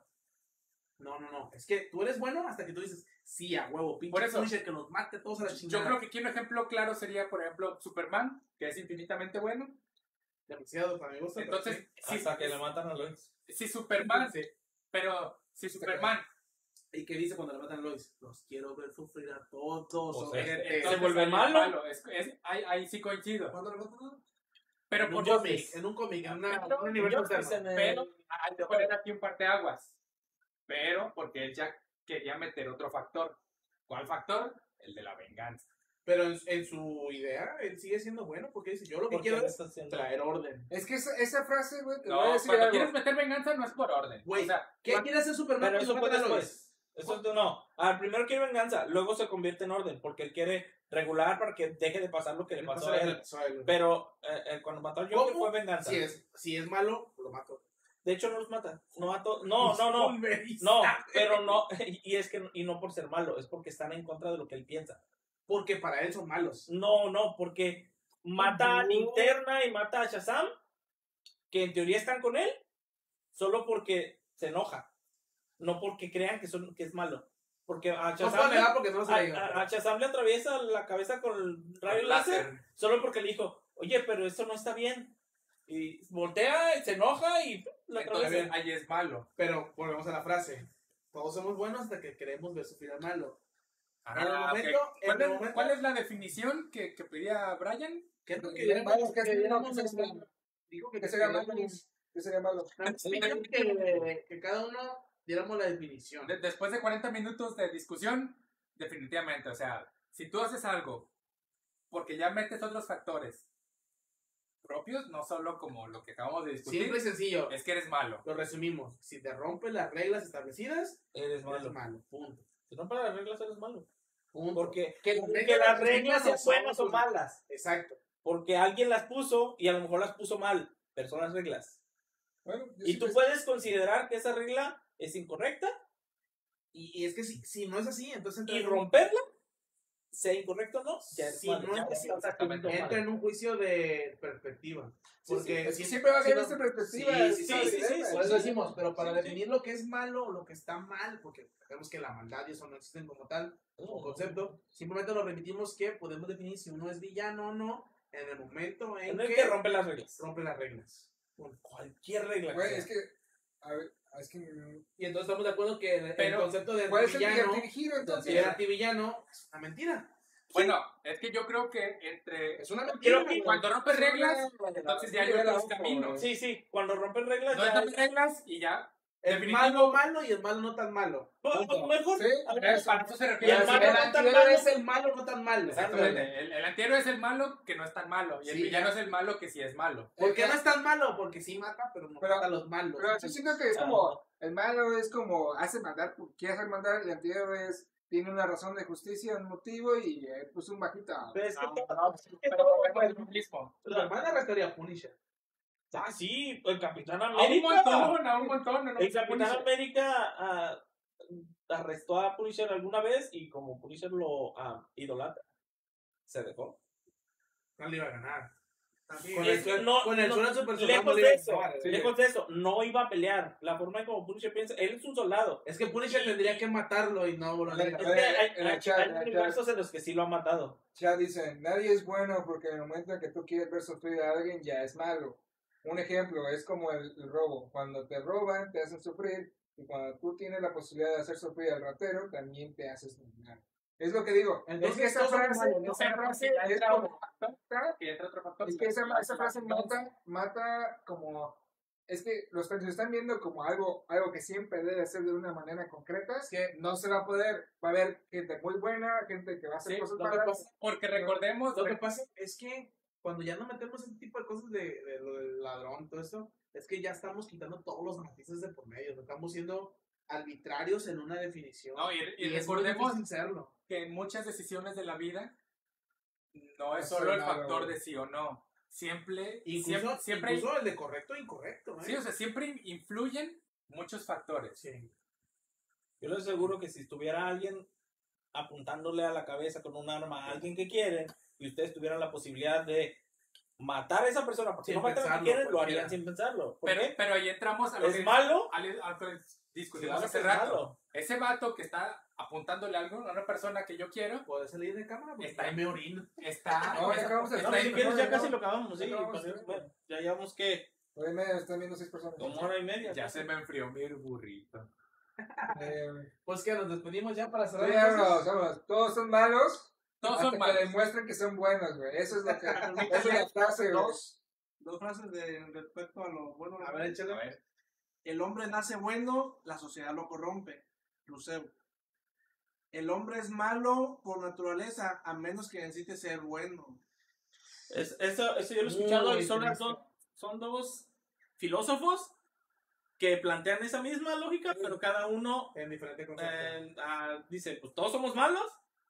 No, no, no. Es que tú eres bueno hasta que tú dices, sí, a huevo, pinche Por eso- Punisher que nos mate a todos a la chingada. Yo creo que aquí un ejemplo claro sería, por ejemplo, Superman, que es infinitamente bueno. Demasiado para mi gusto. pero Entonces, si, Hasta que le matan a Lois. si Superman, sí. pero si Superman, ¿Y qué dice cuando le matan a Lois? Los quiero ver sufrir a todos. O sea, ojete. entonces vuelve ahí es malo. Es, es- ahí, ahí sí coincido. ¿Cuándo lo matan? Pero en por un dos cómic, en un cómic, en una, Pero un universo yo alterno. pensé en el- Pero hay que poner aquí un parteaguas. Pero porque él ya quería meter otro factor. ¿Cuál factor? El de la venganza. Pero en, en su idea, él sigue siendo bueno porque dice, yo lo que Porque quiero él es está haciendo- traer orden. Es que esa, esa frase, güey, te voy a No, decir cuando algo. quieres meter venganza no es por orden. Güey, O sea, ¿Qué cuando- quiere hacer Superman? Pero cuando eso fue matan a Lois? después. Eso es de no. Al primero quiere venganza, luego se convierte en orden, porque él quiere regular para que deje de pasar lo que le Le pasó pasa a lo que le él. pasó a él. Pero eh, eh, cuando mató al Joker ¿Cómo? fue venganza. Si es, si es malo, lo mato. De hecho, no los mata. No mató. No, no, no. No, pero no. Y es que y no por ser malo, es porque están en contra de lo que él piensa. Porque para él son malos. No, no, porque mata a No. Linterna y mata a Shazam, que en teoría están con él, solo porque se enoja. No porque crean que, son, que es malo. Porque a No Shazam, puedo le, negar porque no se a, le diga. a- a Shazam le atraviesa la cabeza con el rayo láser, solo porque le dijo, oye, pero esto no está bien. Y voltea, se enoja y lo Entonces atraviesa. ahí es malo. Pero volvemos a la frase. Todos somos buenos hasta que queremos ver sufrir al malo. Ah, En el ok. momento- en ¿Cuál, el es, momento- cuál es la definición que, que pedía Brian? ¿Qué es lo que Bien, vamos, ¿qué que sería- diéramos qué sería- nuestra- digo que ¿Qué sería malo? queríamos- ¿Qué sería malo? Digo que, que cada uno diéramos la definición. De- después de cuarenta minutos de discusión, definitivamente, o sea, si tú haces algo porque ya metes otros factores propios, no solo como lo que acabamos de discutir, Simple y sencillo. es que eres malo. Lo resumimos. Si te rompes las reglas establecidas, Eres eres malo. malo. Punto. Si no para las reglas, eres malo. Punto. Porque que, que las reglas sean buenas o malas. Exacto. Porque alguien las puso y a lo mejor las puso mal, pero son las reglas. Bueno, yo Y sí tú pens- puedes considerar que esa regla es incorrecta Y, y es que si, si no es así, entonces... y romperla sea incorrecto o no, ya es Sí, malo, no ya es- estás actuando Entra mal. en un juicio de perspectiva. Porque Es que si- siempre va a haber si no- esta perspectiva. Sí, ese sí, es sí, el sí, dilema. sí, Por eso decimos, pero para Sí, sí. definir lo que es malo o lo que está mal, porque sabemos que la maldad y eso no existen como tal, como concepto, simplemente nos remitimos que podemos definir si uno es villano o no en el momento en En el que que rompe las reglas. rompe las reglas. Cualquier regla. que Güey, sea. es que. A ver, es que. mm, Y entonces estamos de acuerdo que el, el Pero, concepto de ¿Cuál es el antivillano, dirigido de entonces? antivillano es una mentira. Bueno, es que yo creo que entre. Es una mentira. Creo que güey. Cuando rompes reglas, entonces ya hay otros caminos. Sí, sí, cuando rompen reglas. No ya- rompes reglas y ya. El Definitivo. malo malo y el malo no tan malo. Pues, Punto. mejor. Sí, a ver, eso. Para eso se Y refiere. el El, malo no tan antihéroe malo. es el malo no tan malo. Exactamente. El, el antihéroe es el malo que no es tan malo. Y el Sí. villano es el malo que sí es malo. ¿Por qué no es tan malo? Porque sí mata, pero no Pero- mata a los malos. Pero yo siento que es como. El malo es como. Hace maldad, porque quiere hacer maldad. El antihéroe es. Tiene una razón de justicia, un motivo y eh, puso un bajita. Pero es que No, todo- no, es que pero todo- volvemos a lo mismo. La hermana arrestaría a Punisher. Ah, sí, el Capitán A un América. montón, a un montón. No, no, El Capitán Punisher. América ah, arrestó a Punisher alguna vez y como Punisher lo ah, idolatra, se dejó. No le iba a ganar. También. Con Es el, que suel- no- con el no- suelo de su personaje lejos no le de iba a eso, ganar. Sí. lejos de eso, no iba a pelear. La forma en como Punisher piensa, él es un soldado. Es que Punisher tendría que matarlo y no volver a A Es ver, que hay, en el hay- chat, hay en el universos en los que sí lo han matado. Ya dicen, nadie es bueno porque en el momento en que tú quieres ver sufrir a alguien ya es malo. Un ejemplo es como el, el robo. Cuando te roban, te hacen sufrir. Y cuando tú tienes la posibilidad de hacer sufrir al ratero, también te haces dañar. Es lo que digo. Entonces, es que esa todos son frase, malos, ¿no? esa Pero frase si ya es entra como- otro factor, si entra otro factor, es que esa, esa frase mata, mata como... Es que los que nos están viendo como algo, algo que siempre debe ser de una manera concreta, es que no se va a poder. Va a haber gente muy buena, gente que va a hacer Sí, cosas lo que malas. pasa- Porque recordemos, Lo que pasa es que cuando ya no metemos ese tipo de cosas de, de lo del ladrón, todo eso, es que ya estamos quitando todos los matices de por medio. Estamos siendo arbitrarios en una definición. no, y, y y es muy recordemos difícil serlo. que en muchas decisiones de la vida no es Eso solo el nada, factor güey. de sí o no. Siempre, Incluso, siempre, siempre incluso el de correcto e incorrecto. ¿eh? sí, o sea, siempre influyen muchos factores. Sí. Yo les aseguro que si estuviera alguien apuntándole a la cabeza con un arma a alguien que quieren y ustedes tuvieran la posibilidad de matar a esa persona porque Sin no matan a pensarlo, quien quieren, lo cualquiera. harían sin pensarlo. ¿Por Pero, qué? pero ahí entramos a lo ¿Es que, malo? a lo- a lo que discutimos Claro hace que es rato. malo. Ese vato que está apuntándole algo a una persona que yo quiero, ¿Puede salir de cámara? Porque Está- ahí me orino. está... No, ya acabamos el No, está si ahí- quieres ya no, casi no. lo acabamos, sí. Ya acabamos, pues, sí. bueno, ya llevamos que Hoy me están viendo seis personas. como hora y media. Ya se me enfrió mi burrito. Eh, Pues que nos despedimos ya para sí, cerrar. vámonos, vámonos. Todos son malos. Todos hasta son que malos. demuestren que son buenos, güey. Eso es lo que. Esa es la frase, güey. Dos, dos frases de respecto a lo bueno. A ver, échale. A ver, El hombre nace bueno, la sociedad lo corrompe. Luceo. El hombre es malo por naturaleza, a menos que necesite ser bueno. Es- eso, eso yo lo he escuchado Muy y son, las triste. dos, son dos filósofos que plantean esa misma lógica, pero cada uno En diferente concepto. eh, ah, dice, pues todos somos malos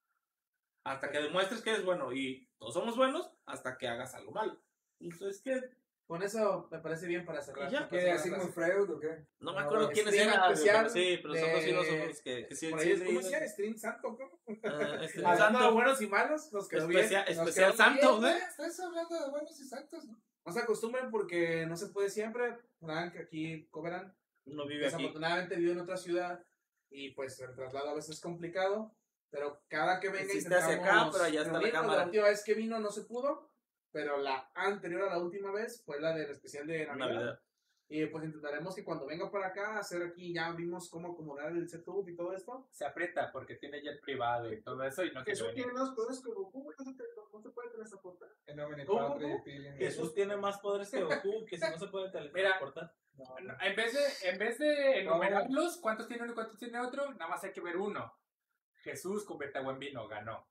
hasta que demuestres que eres bueno y todos somos buenos hasta que hagas algo malo. Entonces, es que Con eso me parece bien para cerrar. Y ya. Para ¿Qué? cerrar ¿Sigmund la Freud o qué? no me No, acuerdo no, quiénes stream eran, especial pero sí, pero son dos de- filósofos que, que sí, Por sí, ahí, sí, ¿cómo sí. se llama? Stream Santo, ¿cómo? Ah, este, Hablando de santo, buenos y malos, nos quedó bien. especial, Nos especial quedó santo, bien, ¿eh? Estás hablando de buenos y santos, ¿no? No se acostumbren porque no se puede siempre. Frank, aquí Coveran, No vive aquí. desafortunadamente vive en otra ciudad y pues el traslado a veces es complicado. Pero cada que venga Existe hacia acá, pero allá está la reunirnos. cámara. La última vez que vino no se pudo, pero la anterior a la última vez fue la del especial de Navidad. Navidad. Y pues intentaremos que cuando venga para acá, hacer aquí, ya vimos cómo acomodar el setup y todo esto. se aprieta porque tiene jet privado y todo eso y no quiere Jesús venir. tiene más poderes que Goku, güey, no se, te- no se puede teletransportar. En nombre ¿Cómo, Padre, cómo? Pili, Jesús tiene más poderes que Goku, que si no se puede teletransportar. No, no. En vez de, en vez de enumerarlos, ¿cuántos tiene uno y cuántos tiene otro? Nada más hay que ver uno. Jesús convierte agua en vino, ganó.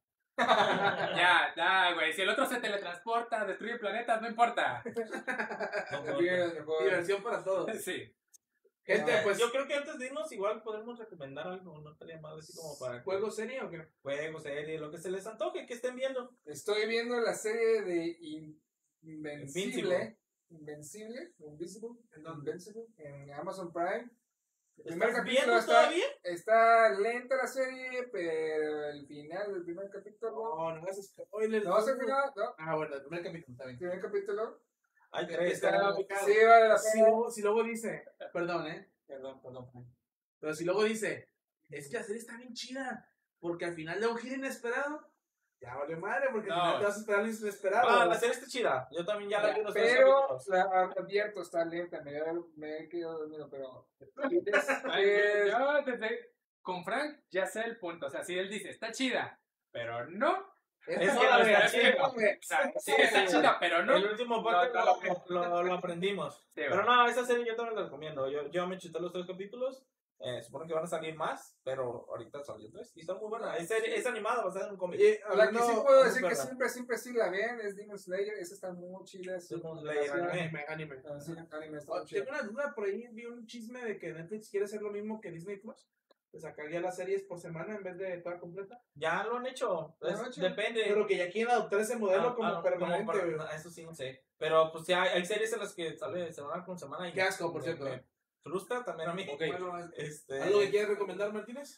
ya, ya, güey. Si el otro se teletransporta, destruye planetas, no importa. No, Bien, mejor. Diversión para todos. Sí. Gente, Ah, pues, yo creo que antes de irnos, igual podemos recomendar algo, no estaría mal así como para ¿juego serio o qué? juegos, series, lo que se les antoje, que estén viendo. Estoy viendo la serie de In- Invencible. Invincible. Invencible. Invisible. Invincible. En Amazon Prime. El primer ¿Estás capítulo viendo está, todavía? está lenta la serie, pero el final del primer capítulo. No, no hagas spoilers. No, se final, no. Ah, bueno, el primer capítulo está El bien. primer capítulo. Hay Que tres. está creo. ubicado. Sí, vale la Si pena. luego, si luego dice, perdón, eh, perdón, perdón, pero si luego dice, es que la serie está bien chida, porque al final da un giro inesperado, ya vale madre, porque al No. final te vas a esperar lo inesperado. Ah, la serie está chida. Yo también ya la vi los tres Pero capítulos. la advierto, está lenta. Me, me he quedado dormido, pero. Es, Ay, es- yo desde con Frank ya sé el punto. O sea, si él dice, está chida, pero no. Es Es que que no la no veas, está es que chida. no la veas. O sea, sí, está chida, pero no. El último podcast no, lo, lo, lo aprendimos. Sí, Pero bueno. no, esa serie yo también la recomiendo. Yo, yo me chuté los tres capítulos. Eh, supongo que van a salir más, pero ahorita salió tres. Y está muy buena. Es, serie- es animada, basada en un cómic. Oye, La que sí hablando- puedo vamos decir a que verla. siempre, siempre sí la ven es Demon Slayer. Esa está muy chida. Es Demon una Slayer, animación- anime, anime. Ah, sí, anime, está Oh, muy chida. tengo una duda, por ahí vi un chisme de que Netflix quiere hacer lo mismo que Disney Plus, de sacar ya las series por semana en vez de toda completa, Ya lo han hecho. ¿Lo han Es- hecho? Depende. pero que ya quieren adoptar ese modelo Ah, como ah, permanente. como per- güey. Eso sí, no sé. Pero pues ya hay series en las que sale semana con semana. Y Qué asco, por me- cierto. me frustra también a mí. Ok. Bueno, es- Este, ¿Algo que quieras recomendar, Martínez?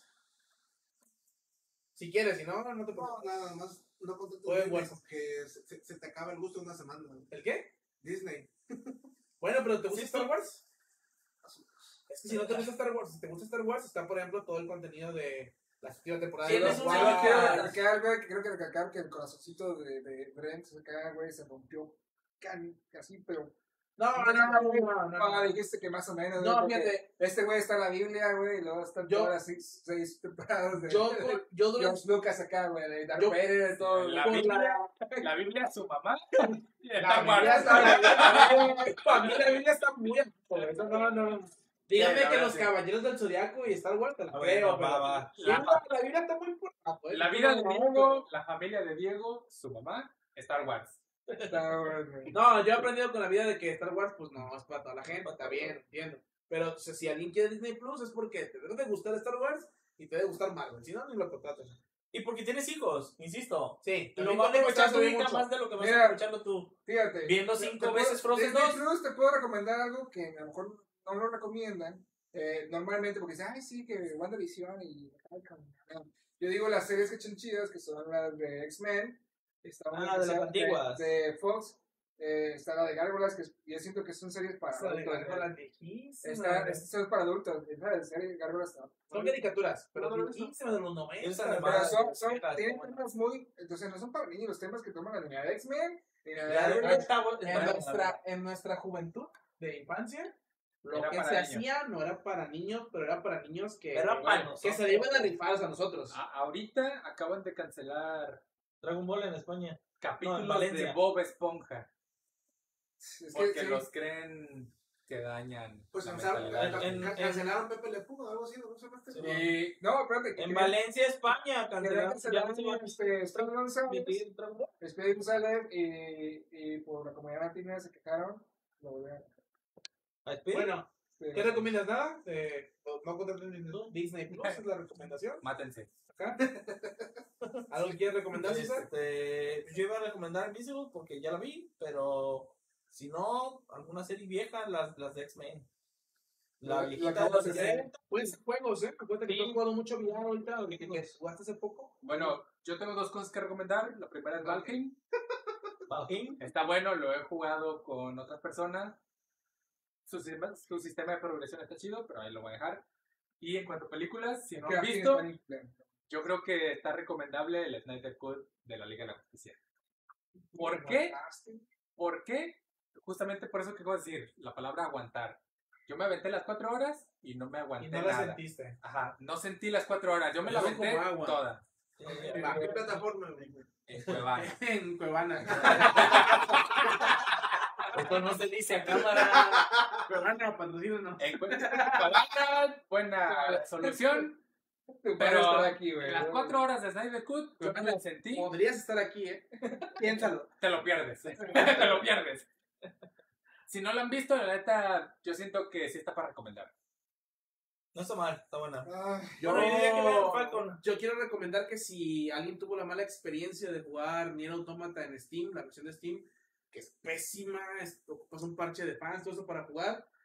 Si quieres, si no, no te no, preocupes. nada más. No contento Oye, Disney bueno. porque se, se- se te acaba el gusto en una semana. ¿El qué? Disney. Bueno, pero ¿te gusta Sí, Star sí. Wars? Es que si no te gusta Star Wars, si te gusta Star Wars, está por ejemplo todo el contenido de la última temporada de Tienes Star un Solo Wars. quiero Wow. recalcar, güey, que creo que recalcar que el corazoncito de, de Brent acá, güey, se rompió can- así, pero. No, no, no, no, no, no, Ah, no. dijiste que más o menos. No, güey, porque fíjate. Este güey está en la Biblia, güey, y luego están Yo- todas las seis, seis temporadas de. Yo, de yo durante George Lucas acá, güey, de Darth Yo- Vader y todo. La güey. Biblia, la Biblia, su mamá. y La Star Wars. Biblia está, la, para mí la Biblia está muy por eso no, no. Dígame Sí, la que verdad, los sí. caballeros del Zodiaco y Star Wars te la Ah, creo, bueno, pero va, va. sí, la, la Biblia está muy por pues, La vida de Diego, la familia de Diego, su mamá, Star Wars. Está, güey. No, yo he aprendido con la vida de que Star Wars, pues no, es para toda la gente, está bien, entiendo. Pero o sea, si alguien quiere Disney Plus es porque te debe de gustar Star Wars y te debe gustar Marvel, si no, ni lo contratas. Y porque tienes hijos, insisto. Sí, Y lo también va a con aprovechar Exxon tu se ve hija mucho. más de lo que vas Mira. a aprovecharlo tú. Fíjate. Viendo te- cinco te veces puedo- Frozen Disney dos. Plus te puedo recomendar algo que a lo mejor no lo recomiendan. Eh, normalmente porque dicen, ay, sí, que WandaVision y. No. Yo digo las series que son chidas, que son las de X-Men. Está una Ah, que de se las llama- antiguas. De, de Fox. Eh, está la de Gárgolas, que es- yo siento que son series para Esa de adultos. las güey. las viejísimas. Está, estas son para adultos. Esa de serie de Gárgolas no. Son caricaturas, pero No, no, no, viejísimas de los noventa. Es Pero animada. son, son, Fíjate, tienen bueno. temas muy. Entonces no son para niños los temas que toman la línea de X-Men. Ni la de Ya, Gárgolas. está bu- En está buena. nuestra, en nuestra juventud de infancia, lo Era que para se niños. hacía no era para niños, pero era para niños que, Era para que se le iban a rifar a nosotros. A- ahorita acaban de cancelar Dragon Ball en España. capítulos No, en Valencia. de Bob Esponja. Es que Porque sí. los creen que dañan Pues la o sea, mentalidad. en- ca- en- cancelaron Pepe Le Pew o algo así, ¿no se llama este? Sí. Y, no, espérate. que En quería- Valencia, España, quería cancelaron. cancelar Ya no se va a este, Speedy González, emitir Dragon Ball. Speedy González y, y por la comunidad latina se quejaron. Lo volvieron a- ¿A Speedy? Bueno, este, ¿qué recomiendas? ¿Nada? Eh, no contraten Disney- Disney Plus, es la recomendación. Mátense. Acá. ¿Algo que quieres recomendar, César? Este, yo iba a recomendar Invisible porque ya la vi, pero si no, alguna serie vieja, las, las de X-Men. La La- la viejita de acabo los de ver. sesenta. Pues juegos, ¿eh? Acuérdate que Sí. tú has jugado mucho V R ahorita, o que, que jugaste hace poco. Bueno, yo tengo dos cosas que recomendar. La primera es Valheim. Valheim. Está bueno, lo he jugado con otras personas. Su sistema, su sistema de progresión está chido, pero ahí lo voy a dejar. Y en cuanto a películas, si no que han aquí visto, está en- yo creo que está recomendable el Snyder Cut de la Liga de la Justicia. ¿Por qué? ¿Por qué? Justamente por eso que voy a decir, la palabra aguantar. Yo me aventé las cuatro horas y no me aguanté Y no la nada. sentiste. Ajá, no sentí las cuatro horas, yo me la Son aventé como agua. toda. ¿En qué plataforma, güey? En Cuevana. En Cuevana. Esto no se dice a cámara. Cuevana, patrocínanos. En Cue- Cuevana, buena solución. Tu padre Pero está aquí, güey. las cuatro horas de Snyder Cut, yo me las sentí, Podrías estar aquí, ¿eh? Piénsalo. te lo pierdes. Te lo pierdes. Si no lo han visto, la neta, yo siento que sí está para recomendar. No está mal, está buena. Ay, Yo, Bueno, yo diría que vean Falcon. yo quiero recomendar que si alguien tuvo la mala experiencia de jugar Nier Automata en Steam, la versión de Steam, que es pésima, es, ocupas un parche de fans, todo eso para jugar,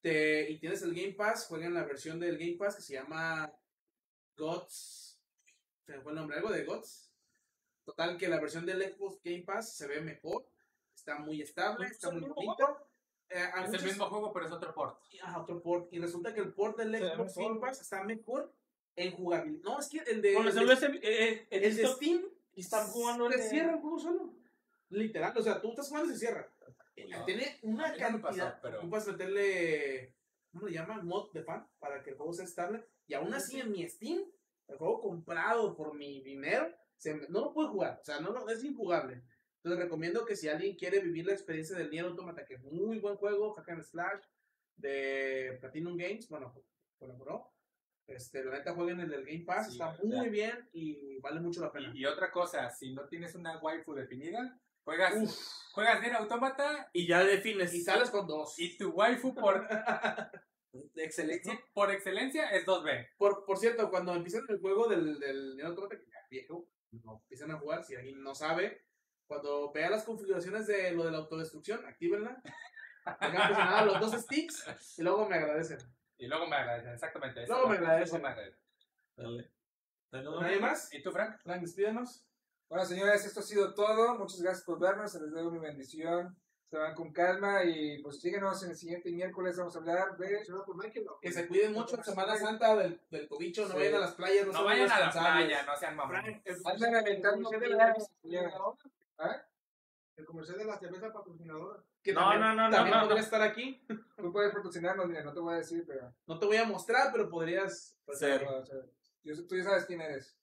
te, y tienes el Game Pass, jueguen la versión del Game Pass que se llama Gods. ¿Se me fue el nombre? ¿Algo de Gods? Total, que la versión del Xbox Game Pass se ve mejor, está muy estable, está muy bonito. Eh, a Es muchos- el mismo juego, pero es otro port. Ajá, otro port. Y resulta que el port del Se ve Xbox mejor. Game Pass está mejor en jugabilidad. No, es que el de, Bueno, el solo de, ese, eh, eh, el de esto- Steam y están jugando el se de- cierra el juego solo. Literal, o sea, tú estás jugando y se cierra. No. Tiene una A mí no me cantidad. pasó, pero- Tú puedes meterle, ¿cómo le llaman? Mod de fan para que el juego sea estable. Y aún así en mi Steam, el juego comprado por mi dinero, se me- no lo puedo jugar. O sea, no, lo- es injugable. Entonces recomiendo que si alguien quiere vivir la experiencia del Nier Automata, que es muy buen juego, Hack and Slash, de Platinum Games, bueno, bueno, bro. Este, la neta jueguen el del Game Pass, Sí, está la muy verdad. bien y vale mucho la pena. Y, y otra cosa, si no tienes una waifu definida, juegas, Uf. juegas Nier Automata Y ya defines. Y sales con dos. y tu waifu por, De excelencia. por excelencia es dos B. Por, por cierto, cuando empiezan el juego del, del Nier Automata, que ya es viejo, no empiezan a jugar, si alguien no sabe, cuando vean las configuraciones de lo de la autodestrucción, actívenla. Tengan presionados los dos sticks y luego me agradecen. Y luego me agradecen, exactamente. eso, Luego me luego agradecen. me agradecen. Dale. Dale, ¿Nadie más? ¿Y tú, Frank? Frank, despídenos. Bueno, señores, esto ha sido todo. Muchas gracias por vernos. Se les doy mi bendición. Se van con calma y pues síguenos en el siguiente miércoles. Vamos a hablar de... Que se cuiden mucho en Semana Santa del, del cobicho, no Sí. vayan a las playas, no, No sean vayan a la irresponsables. playa, no sean mamones. Andan aventando comercial de piedras. la- ¿Ah? El comercial de la cerveza patrocinadora. Que No, también, no, no, no, también no, podría no. estar aquí. Tú puedes patrocinarnos, mira, no te voy a decir, pero... No te voy a mostrar, pero podrías. pues, Ser. pero, o sea, yo- tú ya sabes quién eres.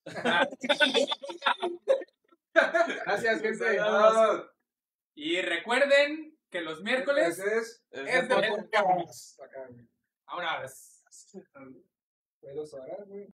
Gracias, gente. Saludos. Y recuerden que los miércoles... Ese es... Es de podcast. Acá, güey. Ahora, Fue dos horas, güey.